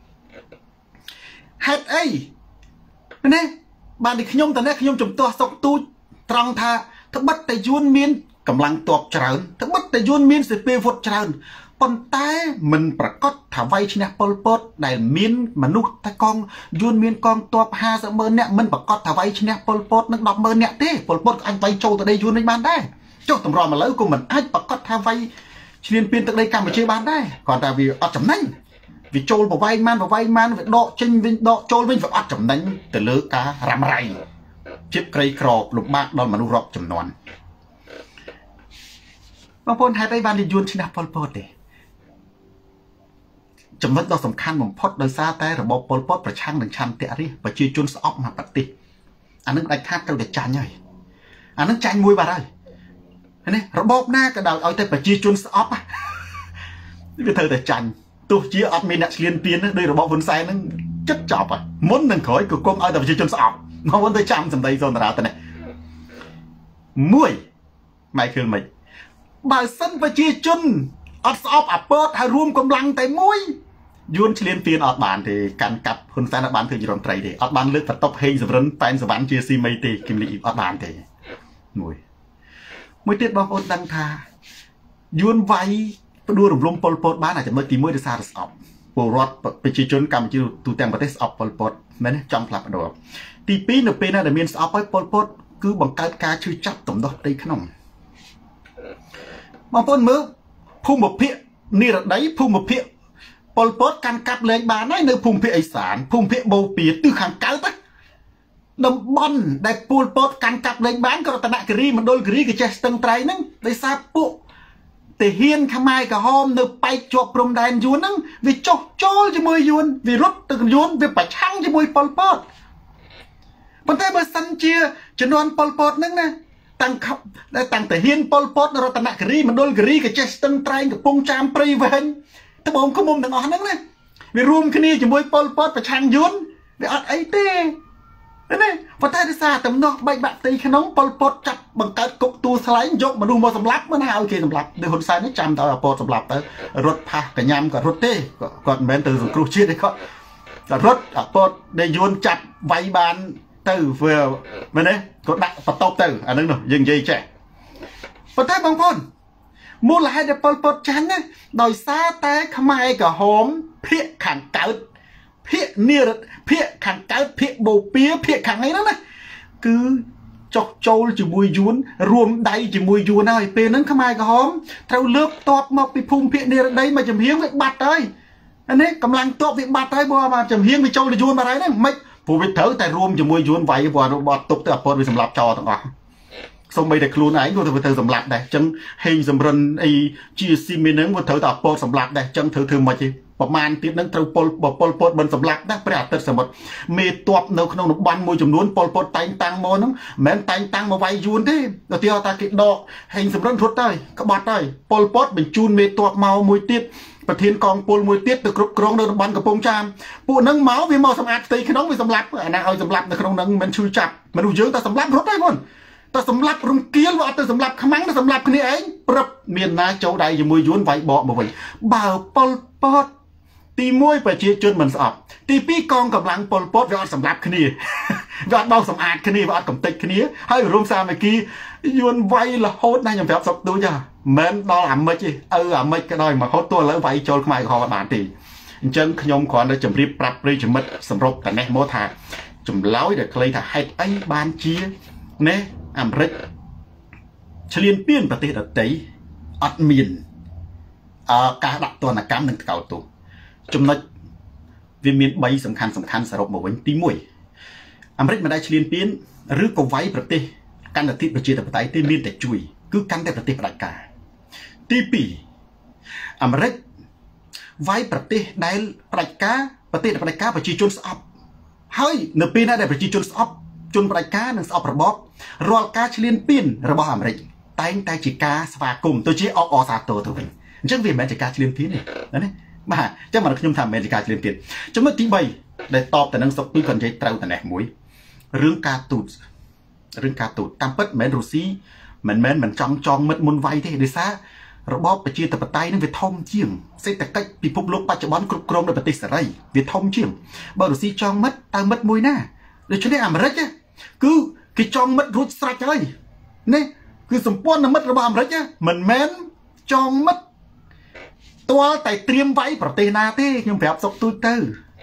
ហេតុអីណាបានតែខ្ញុំជំទាស់សុកទូចត្រង់ថាត្បិតតែយួនមានកម្លាំងទ័ពច្រើនត្បិតតែយួនមានសេពវុធច្រើនប៉ុន្តែមិនប្រកាសថាវាយឈ្នះប៉ុលពតដែលមានមនុស្សតែកងយួនមានកងទ័ព50,000នាក់មិនប្រកាសថាវាយឈ្នះប៉ុលពតនឹង10,000នាក់ទេប៉ុលពតអាចវាយចូលទៅដីយួននេះបានដែរចុះតម្រាំឥឡូវក៏មិនអាចប្រកាសថាវាយឈ្លានពានទឹកដីកម្ពុជាបានដែរគ្រាន់តែវាអត់ចំណេញវាចូលប្រវែងម៉ានវាដកចេញវិញដកចូលវិញវាអត់ចំណេញទៅលើការរ៉ាំរ៉ៃជិបក្រីក្រលំបាកដល់មនុស្សរាប់ចំនួនបងប្អូនហេតុអីបានយួនឈ្នះប៉ុលពតទេចំណុចដ៏សំខាន់បំផុតដោយសារតែរបបប៉ុលពតប្រឆាំងនឹងឆន្ទៈរាស្ត្រប្រជាជនស្អប់មកប្រទេសអានឹងដាច់ខាតត្រូវតែចាញ់ហើយអានឹងចាញ់មួយបាត់ហើយនេះរបបណាក៏ដោយឲ្យតែប្រជាជនស្អប់វាត្រូវតែចាញ់ទោះជាអត់មានអ្នកឆ្លៀនពៀនដោយរបបហ៊ុនសែននឹងចិត្តចប់មុននឹងក្រោយក៏គុំឲ្យតែប្រជាជនស្អប់មកមុនទៅចាំសម្ដីសុនរាទៅនេះមួយម៉ៃឃើញមិនបើសិនប្រជាជនអត់ស្អប់អាពតហើយរួមកម្លាំងតែមួយយួនឆ្លៀនពៀនអត់បានទេកាន់កាប់ហ៊ុនសែនអត់បានធ្វើជារដ្ឋមន្ត្រីទេអត់បានលើកបន្ទប់ហេងសំរិនប៉ែនសវណ្ណជាស៊ីមីទេគឹមលីអត់បានទេមួយទៀតបងប្អូនដឹងថាយួនវាយផ្ដួលរំលំប៉ុលពតបានអាចចំណុចទី1ដោយសារស្អប់ពលរដ្ឋប្រជាជនកម្ពុជាទូទាំងប្រទេសស្អប់ប៉ុលពតមែនទេចង់ផ្លាស់ប្ដូរទី2នៅពេលណាដែលមានស្អប់ហើយប៉ុលពតគឺបង្កើតការឈឺចាប់ទំនាស់ផ្ទៃក្នុងបងប្អូនមើលភូមិភាគនិរដីភូមិភាគប៉ុលពតកាន់កាប់លែងបានហើយនៅភូមិភាគឦសានភូមិភាគបូព៌ាទិសខាងកើតតំបន់ដែលពលពតកាន់កាប់លែងបានក៏រតនគិរីមណ្ឌលគិរីក៏ចេះស្ទឹងត្រែងហ្នឹងដោយសារពួកទាហានខ្មែរក្រហមនៅប៉ែកជាប់ព្រំដែនយួនហ្នឹងវាចុះចូលជាមួយយួនវារត់ទៅយួនវាប្រឆាំងជាមួយប៉ុលពតប៉ុន្តែបើសិនជាជំនាន់ប៉ុលពតហ្នឹងណាតាំងតាហ៊ានប៉ុលពតរតនគិរីមណ្ឌលគិរីក៏ចេះស្ទឹងត្រែងកំពង់ចាមព្រៃវែងត្បូងឃុំទាំងអស់ហ្នឹងណាវារួមគ្នាជាមួយប៉ុលពតប្រឆាំងយួនវាអត់អីទេណាប៉ុន្តែដោយសារតំណោះបែកបាក់ផ្ទៃក្នុងប៉ុលពតចាប់បង្កើតគុកទូស្លែងយកមនុស្សមកសម្លាប់មិនឲ្យគេសម្លាប់ដោយហ៊ុនសែននេះចាំតើអាពតសម្លាប់ទៅរត់ផាសកញ្ញាំក៏រត់ទេគាត់មិនមែនទៅសង្គ្រោះជាតិទេគាត់រត់អាពតដែលយួនចាប់វាយបានទៅវាមែនទេគាត់ដាក់បន្ទប់ទៅអានឹងនោះយើងនិយាយចេះប៉ុន្តែបងប្អូនមូលហេតុដែលប៉ុលពតចាញ់ណាដោយសារតែខ្មែរក្រហមភាគខាងកើតភាគនិរភាគខាងកើតភាគបូព៌ាភាគខាងអីហ្នឹងណាគឺចុះចូលជាមួយយួនរួមដៃជាមួយយួនហើយពេលហ្នឹងខ្មែរក្រហមត្រូវលើកតបមកពីភូមិភាគនិរដីមកចំហៀងវាបាត់ហើយនេះកម្លាំងតបវាបាត់ហើយបើមកចំហៀងវាចូលទៅយួនបាត់ហើយហ្នឹងមិនព្រោះវាត្រូវតែរួមជាមួយយួនវាយព្រោះរបស់ទុកទៅអាពតវាសម្លាប់ចោលទាំងអស់សូម្បីតែខ្លួនឯងក៏ទៅសម្លាប់ដែរអញ្ចឹងហេងសំរិនអីជាស៊ីមីនឹងវាត្រូវតែអាពតសម្លាប់ដែរអញ្ចឹងធ្វើមិនទេประมาณตีนั้นត្រូវពលពតមិនសម្លាប់ណាព្រះអាទិត្យសមុទ្រមេតបនៅក្នុងតំបន់មួយចំនួនពលពតតែងតាំងមកហ្នឹងមិនមែនតែងតាំងមកវាយយួនទេទៅទីថាគេដកហេងសំរិនរត់ទៅក្បត់ទៅពលពតបញ្ជូនមេតបមកមួយទៀតប្រធានកងពលមួយទៀតទៅគ្រប់គ្រងនៅតំបន់កំពង់ចាមពួកហ្នឹងមកវាមកសម្អាតផ្ទៃក្នុងវាសម្លាប់អាណាឲ្យសម្លាប់នៅក្នុងហ្នឹងមិនឈឺចាប់មនុស្សយើងតែសម្លាប់រត់ទេបងតែសម្លាប់រំគាលវាអត់ទៅសម្លាប់ខ្មាំងទៅសម្លាប់គ្នាឯងព្រឹបមានណាចូលដៃជាមួយយួនវាយបកមកវិញបើពលពតទី1ប្រជាជនមិនស្អប់ទី2កងកម្លាំងពលពតវាអត់សម្លាប់គ្នាវាអត់បោកសម្អាតគ្នាវាអត់កំទេចគ្នាហើយរួមសាមគ្គីយួនវាយរហូតណាខ្ញុំប្រាប់សុកទូចាមិនដល់អាមិចទេអាមិចក៏ដោយមកហូតទោះឥឡូវវាយចូលខ្មែរក្រហមអត់បានទេអញ្ចឹងខ្ញុំគ្រាន់តែជម្រាបប្រាប់ប្រិយមិត្តសម្រុបតែនេះមកថាចម្លើយដែលខ្លីថាហេតុអីបានជាណែអាមេរិកឈ្លានពានប្រទេសដទៃអត់មានការដាក់ទណ្ឌកម្មនិងថ្កោលទោសចំណុចវាមាន3សំខាន់សរុបមកវិញទី1អាមេរិកមិនដែលឈ្លានពានឬក៏វាយប្រទេសកាន់តែទីប្រជាធិបតេយ្យទេមានតែជួយគឺកាន់តែប្រទេសផ្ដាច់ការទី2អាមេរិកវាយប្រទេសដែលផ្ដាច់ការប្រទេសដែលផ្ដាច់ការប្រជាជនស្អប់ហើយនៅពេលណាដែលប្រជាជនស្អប់ជនផ្ដាច់ការនិងស្អប់របបរាល់ការឈ្លានពានរបស់អាមេរិកតែងតែជាការស្វាគមន៍ទៅជាអបអរសាទរទៅវិញអញ្ចឹងវាមិនមែនជាការឈ្លានពានទេណាបាទអញ្ចឹងមកខ្ញុំថាមិនមែនជាការឈ្លានពានចំណុចទី3ដែលតបទៅនឹងសុកពីគាត់និយាយត្រូវតែនេះមួយរឿងការទូតតាមពិតមិនមែនរុស្ស៊ីមិនចង់មិត្តមុនវាយទេដោយសាររបបប្រជាធិបតេយ្យនឹងវាធំជាងសេដ្ឋកិច្ចពិភពលោកបច្ចុប្បន្នគ្រប់គ្រងដោយប្រទេសសេរីវាធំជាងបើរុស្ស៊ីចង់មិត្តតើមិត្តមួយណាដូច្នេះអាមេរិកគឺគេចង់មិត្តរួចស្រេចហើយនេះគឺសម្ព័ន្ធមិត្តរបស់អាមេរិកមិនមែនចង់មិត្តទាល់តែត្រៀមវាយប្រទេសណាទេខ្ញុំប្រាប់សុកទូចទៅ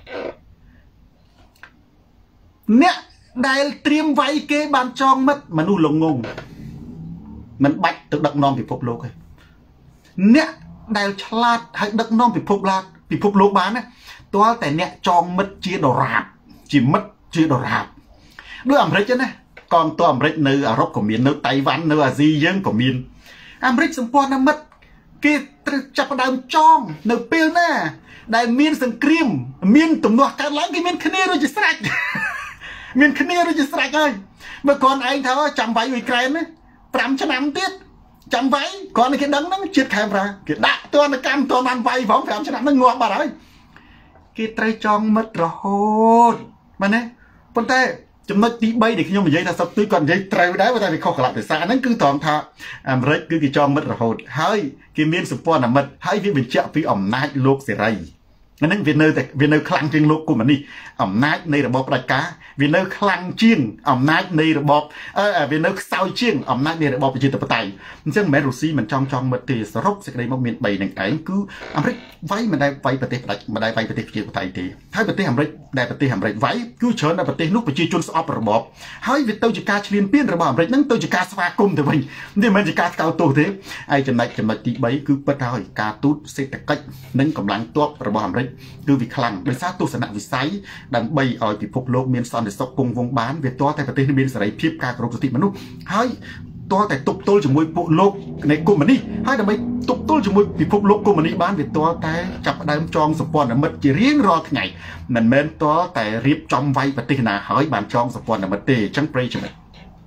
អ្នកដែលត្រៀមវាយគេបានចង់មិត្តមនុស្សល្ងងមិនបាច់ទៅដឹកនាំពិភពលោកទេអ្នកដែលឆ្លាតហើយដឹកនាំពិភពលោកបានណាទាល់តែអ្នកចង់មិត្តជាដរាបជាមិត្តជាដរាបដូចអាមេរិកណាកងទ័ពអាមេរិកនៅអឺរ៉ុបក៏មាននៅតៃវ៉ាន់នៅអាស៊ីយើងក៏មានអាមេរិកសម្ព័ន្ធមិត្តគេត្រូវចាប់ផ្ដើមចងនៅពេលណាដែលមានសង្គ្រាមមានទំនាស់កើតឡើងគេមានគ្នារួចជាស្រេចមានគ្នារួចជាស្រេចហើយបើគាត់ឯងថាចាំវាយអ៊ុយក្រែនណា5ឆ្នាំទៀតចាំវាយគាត់គេដឹងហ្នឹងជាតិខេមរាគេដាក់ទណ្ឌកម្មតបានវាយផង5ឆ្នាំហ្នឹងងាប់បាត់ហើយគេត្រូវចងមិត្តរហូតមែនទេប៉ុន្តែចំណុចទី3ដែលខ្ញុំនិយាយថាសុកទុយគាត់និយាយត្រូវដែរតែវាខុសកលៈទេសៈហ្នឹងគឺត្រង់ថាអាមេរិកគឺគេចងមិត្តរហូតហើយគេមានសម្ព័ន្ធមិត្តហើយវាបញ្ជាក់ពីអំណាចលោកសេរីហ្នឹងវានៅខ្លាំងជាងលោកកុម្មុយនីសអំណាចនៃរបបផ្ដាច់ការវានៅខ្លាំងជាងអំណាចនៃរបបវានៅខ្សោយជាងអំណាចនៃរបបប្រជាធិបតេយ្យអញ្ចឹងមិនមែនរុស្ស៊ីមិនចង់មិត្តទេសរុបសេចក្តីមកមាន3នឹងឯងគឺអាមេរិកវាយមិនដែលវាយប្រទេសផ្ដាច់មិនដែលវាយប្រទេសប្រជាធិបតេយ្យទេហើយប្រទេសអាមេរិកដែលប្រទេសអាមេរិកវាយគឺច្រើនតែប្រទេសនោះប្រជាជនស្អប់របបហើយវាទៅជាការឈ្លានពានរបស់អាមេរិកហ្នឹងទៅជាការស្វាគមន៍ទៅវិញនេះមិនមែនជាការថ្កោលទោសទេហើយចំណុចទី3គឺពិតហើយការទូតសេដ្ឋកិច្ចនិងកម្លាំងទ័ពរបស់អាមេរិកគឺវាខ្លាំងដោយសារទស្សនវិស័យដើម្បីឲ្យពិភពលោកមានសន្តិសុខគង់វង្សបានវាទាល់តែប្រទេសនេះមានសេរីភាពការគោរពសិទ្ធិមនុស្សហើយទាល់តែទប់ទល់ជាមួយពួកលោកនៃកុម្មុយនីសហើយដើម្បីទប់ទល់ជាមួយពិភពលោកកុម្មុយនីសបានវាទាល់តែចាប់ផ្ដើមចងសម្ព័ន្ធមិត្តជារៀងរាល់ថ្ងៃមិនមែនទាល់តែរៀបចំវាយប្រទេសណាហើយបានចងសម្ព័ន្ធមិត្តទេអញ្ចឹងប្រិយមិត្ត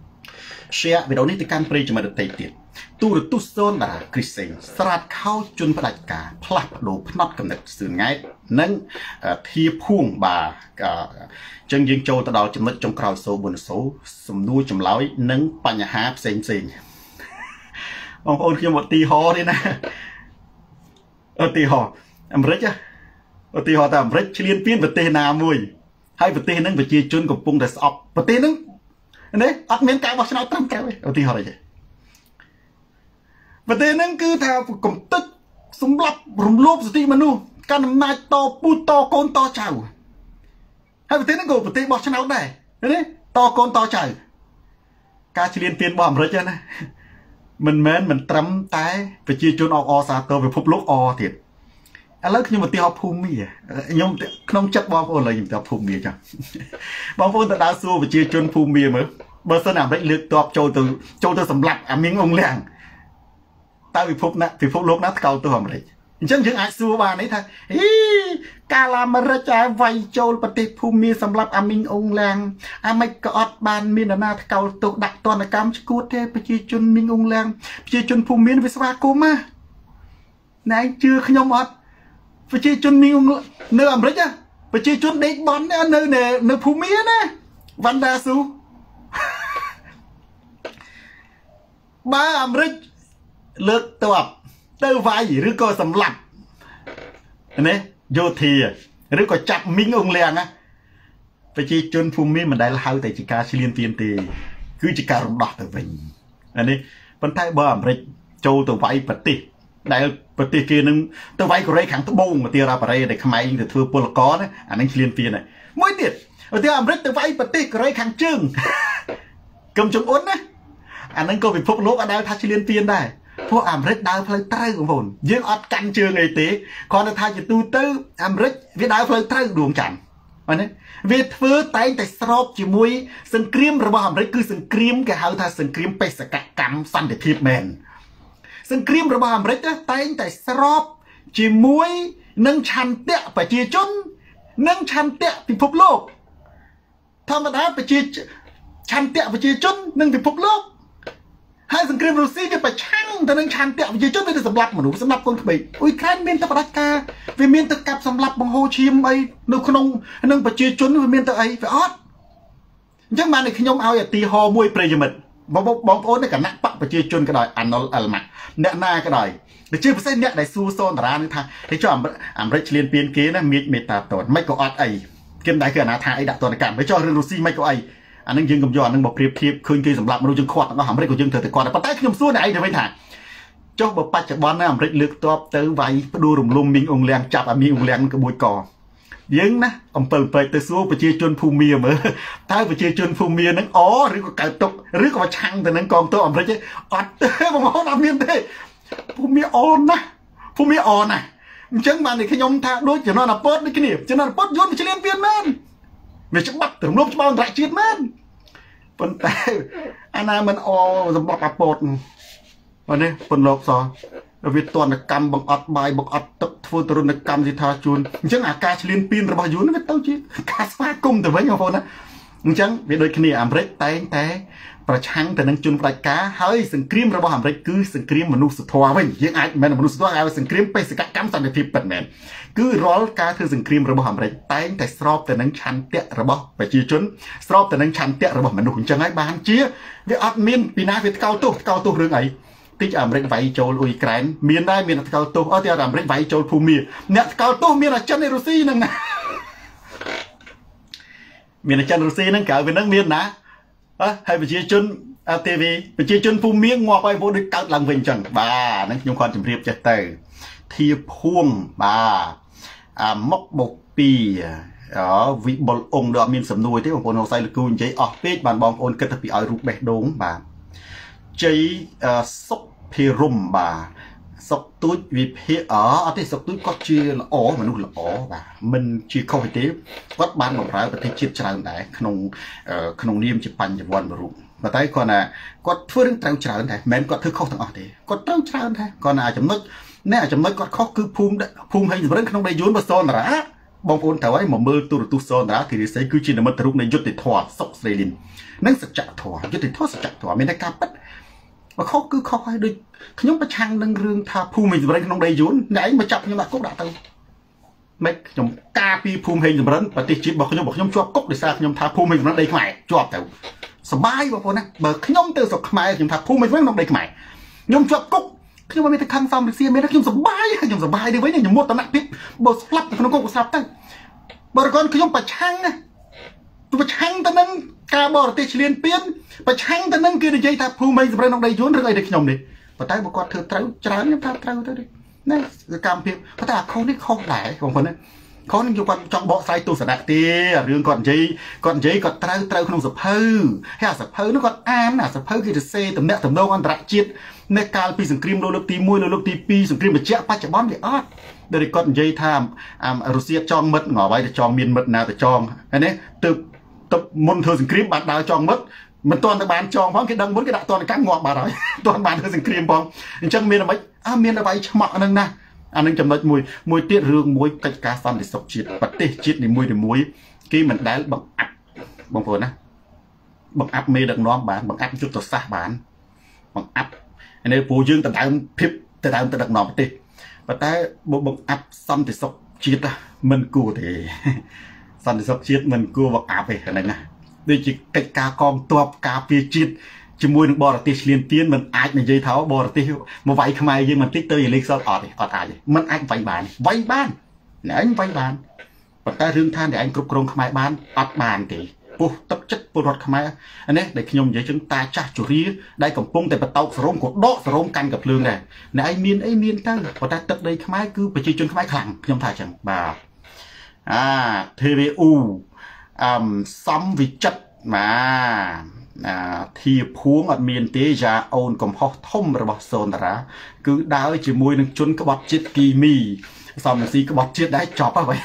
share វីដេអូនេះទៅកាន់ប្រិយមិត្តដទៃទៀតទូរទស្សន៍សូនតារាគ្រីសេងស្រាតខោជនផ្ដាច់ការផ្លាស់ប្ដូរផ្នត់កំណត់សឿនង៉ែតនិងធាភួងបាទចឹងយើងចូលទៅដល់ចំណុចចុងក្រោយសូបុនសូសំណួរចម្លើយនិងបញ្ហាផ្សេងបងប្អូនខ្ញុំឧទាហរណ៍ទេណាឧទាហរណ៍អាមេរិកឧទាហរណ៍តែអាមេរិកឈ្លានពានប្រទេសណាមួយហើយប្រទេសហ្នឹងប្រជាជនកំពុងតែស្អប់ប្រទេសហ្នឹងនេះអត់មានការបោះឆ្នោតត្រឹមត្រូវទេឧទាហរណ៍អីប្រទេសហ្នឹងគឺថាកំទេចសម្លាប់រំលោភសិទ្ធិមនុស្សកាន់អំណាចតពូជតកូនតចៅហើយប្រទេសហ្នឹងក៏ប្រទេសបោះឆ្នោតដែរនេះតកូនតចៅការឈ្លានពានរបស់អាមេរិកណាមិនត្រឹមតែប្រជាជនអបអរសាទរពិភពលោកអទៀតឥឡូវខ្ញុំឧទាហរណ៍ភូមិខ្ញុំក្នុងចិត្តបងប្អូនឥឡូវខ្ញុំឧទាហរណ៍ភូមិចាបងប្អូនទៅដើរសួរប្រជាជនភូមិមើលបើសិនអាមេរិកលើកទ័ពចូលទៅសម្លាប់អាមីងអងលៀងតើពិភពលោកណាថ្កោលទោសអាមេរិក chẳng chừng ai xua bà này thôi cả là mà ra trái vay châu bật tiệp phù mi sầm lập minh ông làng mấy cái ọt bàn miền na cầu tụ đặt toàn là cam cút thế bây giờ chun minh ông làng bây giờ chun phù miền với sao cô mà này chưa không ọt bây giờ chun minh ông nơi làm đấy á bây giờ chun đấy bón nơi này nơi phù miền á văn đa su ba làm đấy lượt tập tư vai gì rứa coi sầm lập này vô thì rứa coi chặt minh ông làng á bây giờ chun phù miền mà đại là hai tại chỉ ca xí liên tiền thì cứ chỉ ca rồng đỏ từ mình này vấn thái bờ làm đấy châu từ vai bật tì đại bật tì kia nâng từ vai của đây kháng từ bông mà tia ra vào đây để khai anh từ thưa pol có đấy anh xí liên tiền này mỗi tiệt ở tia làm đấy từ vai bật tì của đây kháng trương cầm chống ốn đấy anh ấy có bị phúc lốp ở đây thay xí liên tiền đâyพวกอเมริกดาวเพลย์ไตรของผมยื่นอดกันเชื่อไงตีคอนไทยจะตูตื้ออเมริกวิดาวเพลย์ไตรดวงจันทร์วันนี้วิดฟื้นไตแต่สอบจีมวยสังครีมระบอบอเมริกคือสังครีมแกเขาทาสังครีมไปสกัดกำสันเดพิบแมนสังครีมระบอบอเมริกไตแต่สอบจีมวยนั่งชันเตะไปจีจนนั่งชันเตะพิภพโลกธรรมดาไปจีชันเตะไปจีจนนั่งพิภพโลกให้สังเกตรูซี่จะไปช่างแต่นั่งชันเตะวิจารณ์ในสำหรับมนุษย์สำหรับคนขบอุ้ยใครเมียนตะปรักกาเวียนตะกับสำหรับบังโฮชิมไอ้นึกขนมนั่งไปจีจนเวียนตะไอ้ไปออดยังมาในขยมเอาอย่าตีฮอมวยเปรย์มันบองโอนในกันนักปะไปจีจนก็ได้อันนั้นอัลมาเนี่ยหน้าก็ได้เดี๋ยวชื่อภาษาเนี่ยได้ซูโซนร้านนี่ท่าที่ชอบอ่านเรชเลียนเปลี่ยนเกณฑ์นะมีตาตนไม่ก็ออดไอ้เกมได้เกิดหน้าท่าไอ้ดักตัวในการไปชอบเรื่องรูซี่ไม่ก็ไอ้อันนั้นยังกับย้อนนั่งบอกเปรียบเทียบคืนกี่สำหรับมนุษย์จึงขวดก็หามไม่ได้ก็ยังเถิดแต่ก่อนแต่ปัจจัยขยมสู้ไหนเดี๋ยวไม่ถ่ายเจ้าบอกปัจจุบันนะเลือกตัวเตอร์ไว้ดูรุมลุมมิงองแรงจับมีองแรงกระบวยก่อยังนะอมเปิลไปเตอร์สู้ไปเชี่ยจนภูมิเหมือถ้าไปเชี่ยจนภูมินั่งอ๋อหรือก็เกิดตกหรือก็มาชังแต่นั่งกองตัวอมไรเจ้อดผมเอาทำเนียนเต้ภูมิอ่อนนะภูมิอ่อนนะจังมาในขยมท่าด้วยจะนอนนับปอดนี่กี่นี่จะนอนปอดย้อนไปเชี่ยเปลี่ยนแมนไม่จะบัดถึงลบจะมาได้เชี่ยแมนปนแต่อันนั้นมันอสมบัติปดวันนี้ปนโลกซอวิตวนกรรมบังอัดใบบังอัดตับฟูตรุนกรรมสิทาจูนจังอาการเฉลี่ยปีนระบายยูนไม่ต้องจีการสปากุมแต่ไว้ยังพอนะจังเวโดยขณีอเมริกแต่ประชังแต่นังจุนปลายกาเฮ้ยสังครีมระบายอเมริกคือสังครีมมนุษย์ทว่าไว้ยังไงแมนมนุษย์ทว่าไอ้สังครีมไปสกัดกรรมสันติภาพเป็นแมนคือร้อนการคือสังครีมระบายอเมริกแต่สอบแต่นังชันเตะระบายไปจีจุนสอบแต่นังชันเตะระบายมนุษย์จังไงบางเจี๊ยเวอัดมินปีนาเวทเกาตุเรื่องไงที่อเมริกไว้โจลอุยแกรนเมียนได้เมียนเกาตุที่อเมริกไว้โจลภูมิเนี่ยเกาตุเมียนจันเนรูซีนั่งนะเมียนจันเนรูซีนั่งเก่าเป็นนักเมียนนะให้ไปจีจุนทีวีไปจีจุนภูมิงอไปพวกนี้เกิดหลังเวงจังบ้านั่งยงความจำเรียบใจเตอที่พ่วงบ้ามกบกปีวิบลองดอมีนสำนวยที่ของคนเอาใส่ลูกกุญแจออกเป๊ะบานบองโอนกระตับปีอ้อยรูปแบบโด่งบ้าใจสกพิรุมบ่าสกตุ้ยวิเพที่สกตุ้ยก็ชื่อละอ๋อมันนู่นละอ๋อบ่ามันชื่อเข้าไปเตี้ยวัดบ้านของเราประเทศจีนจางได้ขนมเนียมจีปันจีวันบรุมาได้ก่อนนะก็เพื่อเรื่องเต้าจางได้แม้ก็ถือเข้าทางออกเตี้ยก็เต้าจางได้ก่อนอาจจะนึกเนี่ยอาจจะนึกก็เขาคือภูมิให้เรื่องขนมได้ยุ่นมาโซนหระบางคนแต่ว่าหมอมือตุโซนหระที่ใช้คือจีนมันตรุกในยุติธรรมสกเซลินนั่งสัจจะถั่วยุติธรรมสัจจะถั่วไม่ได้การปัดว่าเขาคือเขาให้ด้วยขยมประชังดังเรื่องท่าภูมิจะเป็นขนมได้ยุ่นไหนมาจับยังไงก็ได้ตั้งไม่ขยมกาปีภูมิให้จะเป็นปฏิจิตบอกขยมชอบก๊กได้ซาขยมท่าภูมิจะเป็นได้ขมายชอบแต่สบายบอกพอนะเบิกขยมเตอร์สกขมายขยมท่าภูมิจะเป็นขนมได้ขมายขยมชอบก๊กขยมมีแต่คันซ้ำเสียไม่ได้ขยมสบายดีไว้เนี่ยขยมหมดตะนักพิษบทลับขนมก๊กซับตั้งบริกรขยมประชังนะประชังตะนั้นกาบอร์ติเฉลียนเปลี่ยนประชังตะนั้นคือในใจท่าภูมิจะเป็นขนมได้ยุ่นหรืออะไรเด็กขยมดิพอตายบอกว่าเธอเต้าจานเนี่ยเต้าเธอดินี่คือการเพียบพระตาเขานี่เขาหลายของคนนั้นเขานี่อยู่ก่อนจังเบาใส่ตัวสนักเตี้ยเรื่องก่อนใจก่อนเต้าขนมสะเพอให้สะเพอนึกก่อนอ่านสะเพอคือจะเซตำเนะตำโนกันตระจิตในการปีสังครีมโลลตีมวยโลลตีปีสังครีมมาเจ้าปัจจุบันเลยอดเดี๋ยวก่อนใจทำรัสเซียจองมัดหงอไว้แต่จองเมียนมัดนาแต่จองอันนี้ตึบมณฑลสังครีมบัดดาวจองมัดมันตอนตะบานจองพร้อมกันดังบนกระดาษตอนกั้งงอกบาดเลยตอนบานคือสังครีมพร้อมจังเมียนอะไรเมียนอะไรฉมักนั่นนะអានឹងចំណុចមួយទៀតរឿងមួយកិច្ចការសន្តិសុខជាតិប្រទេសជាតិនីមួយគេមិនដែលបង្អាប់បងប្អូនណាបង្អាប់មេដឹកនាំបានបង្អាប់យុទ្ធសាស្ត្របានបង្អាប់នេះព្រោះយើងដណ្ដើមភាពដណ្ដើមទៅដឹកនាំប្រទេសប៉ុន្តែបង្អាប់សន្តិសុខជាតិមិនគួរទេសន្តិសុខជាតិមិនគួរបង្អាប់ទេហ្នឹងណាដូចជាកិច្ចការកងទ័ពការពារជាតិជាមួយនឹងបរទេសឆ្លៀនទៀនមិនអាចនិយាយថាបរទេសមកវាយខ្មែរយើងបន្តិចទៅលេខសតអត់ទេអត់អាចទេមិនអាចវាយបានអ្នកឯងវាយបានប៉ុន្តែរឿងថាអ្នកឯងគ្រប់គ្រងខ្មែរបានអត់បានទេពោះទឹកចិត្តពលរដ្ឋខ្មែរនេះដែលខ្ញុំនិយាយចឹងតាចាស់ជរាដែលកំពុងតែបតោកសរោមក៏ដកសរោមកាន់កាភ្លើងដែរអ្នកឯងមានអីមានទៅប៉ុន្តែទឹកដីខ្មែរគឺប្រជាជនខ្មែរខ្លាំងខ្ញុំថាចឹងបាទទេវអ៊ូសំវិចិត្រធាភួងអត់មានទេយ៉ាអូនកំហុសធំរបស់សូនតារាគឺដើរជាមួយនឹងជនក្បត់ជាតិគីមីសំស៊ីក្បត់ជាតិដែរចប់ហើយ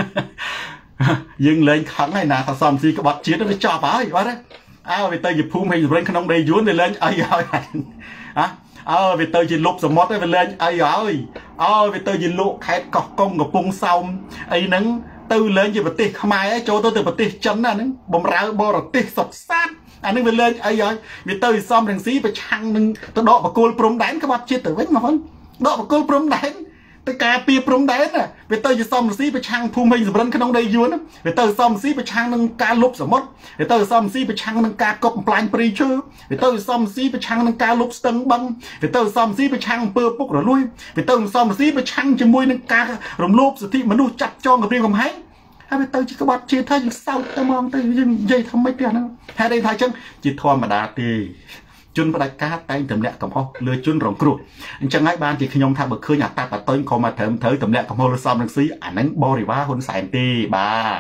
យើងលែងខឹងហើយណាថាសំស៊ីក្បត់ជាតិវាចប់ហើយបាទវាទៅជាភូមិហេសម្រិញក្នុងដីយួនវាលែងអីហើយវាទៅជាលុបសមុទ្រវាលែងអីហើយវាទៅជាលក់ខេត្តកោះកុងកំពង់សោមអីហ្នឹងទៅលែងជាប្រទេសខ្មែរចូលទៅប្រទេសចិនណាហ្នឹងបំរើបរទេសសុខសាន្តអានឹងវាលែងអីហើយវាទៅសំរងស៊ីប្រឆាំងនឹងទៅដកបកគោលព្រំដែនក្បត់ជាតិទៅវិញមកវិញដកបកគោលព្រំដែនទៅការពារព្រំដែនវាទៅជាសំរងស៊ីប្រឆាំងភូមិហេសម្រិនក្នុងដីយួនវាទៅសំរងស៊ីប្រឆាំងនឹងការលុបសមុទ្រវាទៅសំរងស៊ីប្រឆាំងនឹងការកប់បំផ្លាញព្រៃឈើវាទៅសំរងស៊ីប្រឆាំងនឹងការលុបស្ទឹងបឹងវាទៅសំរងស៊ីប្រឆាំងអំពើពុករលួយវាទៅសំរងស៊ីប្រឆាំងជាមួយនឹងការរំលោភសិទ្ធិមនុស្សចាប់ចងគម្រាមកំហែងហើយវាទៅជាក្បត់ជាតិថាយើងសោកទៅហ្មងទៅយើងនិយាយថាម៉េចទេអាហ្នឹងហេតុអីថាអញ្ចឹងជាធម្មតាទេជនផ្ដាច់ការតែងទម្លាក់កំហុសលើជនរងគ្រោះអញ្ចឹងហើយបានជាខ្ញុំថាបើឃើញអាតាបតុញក៏មកត្រូវទម្លាក់កំហុសលើសំរងស៊ីអាហ្នឹងបរិវារហ៊ុនសែនទេបាទ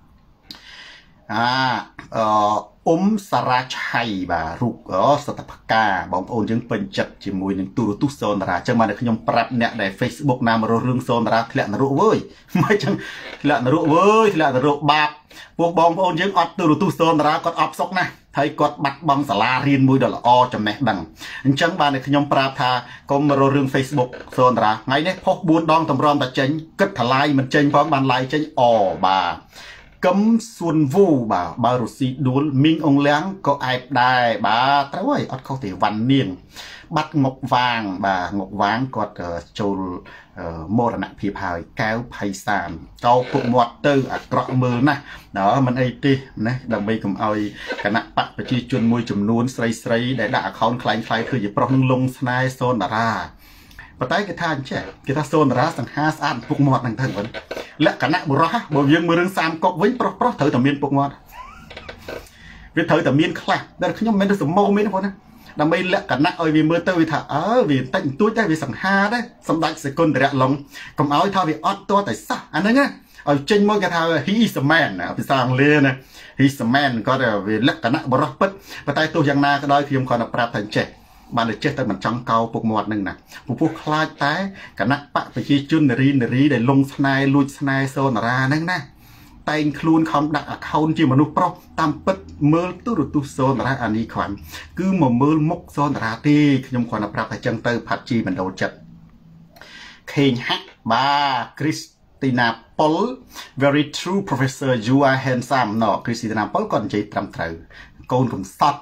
សារ៉ាឆៃបាទរូបសតភកាបងប្អូនយើងពេញចិត្តជាមួយនឹងទូរទស្សន៍សូនតារាអញ្ចឹងបានតែខ្ញុំប្រាប់អ្នកដែល Facebook ណាមកររឿងសូនតារាធ្លាក់នរកវើយមិនអញ្ចឹងធ្លាក់នរកវើយធ្លាក់នរកបាបពួកបងប្អូនយើងអត់ទូរទស្សន៍សូនតារាគាត់អបសុកណាស់ហើយគាត់បាត់បង់សាលារៀនមួយដ៏ល្អចំណេះដឹងអញ្ចឹងបានតែខ្ញុំប្រាប់ថាកុំមកររឿង Facebook សូនតារាថ្ងៃនេះផុស4ដងតម្រាំតែចេញគិតថ្លៃមិនចេញផងបានឡាយចេញបាទកឹមសួនវូបើរុស៊ីដួលមីងអងលៀងក៏អែបដែរបាទត្រូវហើយអត់ខុសទេវ៉ាន់នាងបាត់ងប់វាងងប់វាងគាត់ចូលមរណភាពហើយកែវភ័យសានកោពុកមាត់ទៅអាក្រក់មើលណាស់មិនអីទេណាដើម្បីកុំឲ្យគណៈបកប្រជាជនមួយចំនួនស្រីដែលដាក់ account ខ្លាញ់ធ្វើជាប្រុសនឹងលងស្នេហ៍សូនតារាប៉ុន្តែគេថាអញ្ចឹងគេថាសូនតារាសង្ហាស្អាតពុកមាត់ហ្នឹងទៅវិញលក្ខណៈបុរសបើយើងមើលរឿងសាមកុកវិញប្រុសត្រូវតែមានពុកមាត់វាត្រូវតែមានខ្លះតែខ្ញុំមិនទៅសមោមានបងណាដើម្បីលក្ខណៈឲ្យវាមើលទៅវាថាវាតិចបន្តួចតែវាសង្ហាដែរសម្ដេចសកុនតរៈឡុងកុំឲ្យថាវាអត់តតែសោះអាហ្នឹងណាឲ្យចេញមកគេថា he is a man ភាសាអង់គ្លេសណា he is a man គាត់វាលក្ខណៈបុរសពិតប៉ុន្តែទោះយ៉ាងណាក៏ដោយខ្ញុំគាត់ប្រាប់ថាចេះបានតែចេះតែមិនចង់កោពុកមាត់នឹងណាពុះខ្លាចតែគណៈបកប្រជាជននារីដែលលងស្នេហ៍លួចស្នេហ៍សូនតារាហ្នឹងណាតែងខ្លួនខំដាក់ account ជាមនុស្សប្រុសតាមពិតមើលទូរទស្សន៍សូនតារាអានីខ្វាន់គឺមកមើលមុខសូនតារាទេខ្ញុំគ្រាន់តែប្រាប់ថាចឹងទៅផាត់ជីមិនដូរចិត្តខេងហាក់Christina Paul very true professor you are handsome Christina Paul គាត់និយាយត្រឹមត្រូវកូនកំសត់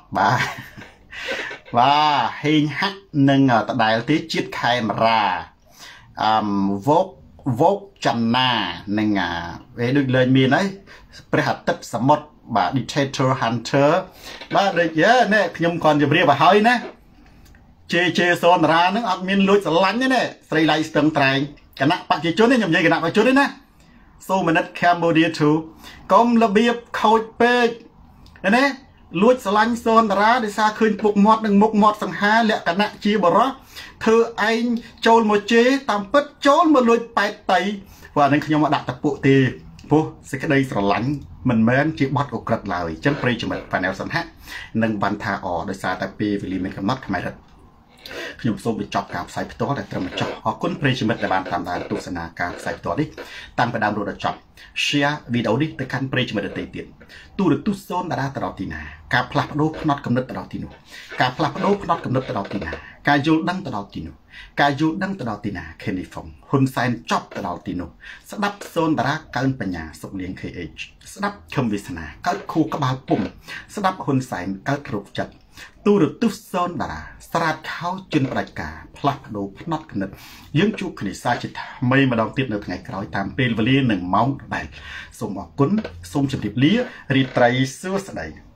បាទហេងហាក់នឹងដដែលទេជាតិខេមរាវោកចនានឹងវាដូចលេងមានហើយព្រះអាទិត្យសមុទ្របាទ Dictator Hunter បាទដូចនេះខ្ញុំគាត់ជម្រាបឲ្យហើយណាជេសូនតារានឹងអត់មានលួចស្រឡាញ់ទេណាស្រីឡៃស្ទឹងត្រែងគណៈបច្ចុប្បន្ននេះខ្ញុំនិយាយគណៈបច្ចុប្បន្ននេះណាសូមនិត Cambodia 2កុំរបៀបខូចពេកណាលួចស្រឡាញ់សូនតារាដោយសារឃើញពុកមាត់និងមុខមាត់សង្ហាលក្ខណៈជាបរោះធ្វើឯងចូលមកជេរតាមពិតចូលមកលួចប៉ែតតៃព្រោះអានេះខ្ញុំមកដាក់តពួកទេព្រោះសេចក្តីស្រឡាញ់មិនមែនជាបទអក្រិតឡើយអញ្ចឹងប្រិយមិត្តប៉ាណែលសន្ហៈនិងបានថាដោយសារតែពេលវេលាមានកំណត់ខ្មែររដ្ឋខ្ញុំសូមបញ្ចប់ការផ្សាយផ្ទាល់តែត្រឹមចប់អរគុណប្រិយមិត្តដែលបានតាមដានទស្សនាការផ្សាយផ្ទាល់នេះតាំងពីដើមរហូតដល់ចប់ share វីដេអូនេះទៅកាន់ប្រិយមិត្តដទៃទៀតទូរទស្សន៍សូនតារាទៅដល់ទីណាការផ្លាស់ប្ដូរផ្នត់កំណត់ទៅដល់ទីនោះការផ្លាស់ប្ដូរផ្នត់កំណត់ទៅដល់ទីណាការយល់ដឹងទៅដល់ទីនោះការយល់ដឹងទៅដល់ទីណាខេនីហ្វុងហ៊ុនសែនចប់ទៅដល់ទីនោះស្ដាប់សូនតារាកើនបញ្ញាសុកលៀង KH ស្ដាប់ខឹមវាសនាកើតខួរក្បាលពុំស្ដាប់ហ៊ុនសែនកើតរោគចិត្តទូរទស្សន៍សូនតារាស្រាតខោជន់ផ្ដាច់ការផ្លាស់ប្ដូរផ្នត់គណិតយើងជួបគ្នាសាជាថ្មីម្ដងទៀតនៅថ្ងៃក្រោយតាមពេលវេលានិងម៉ោងដដែលសូមអរគុណសូមជម្រាបលារីត្រីសួស្ដី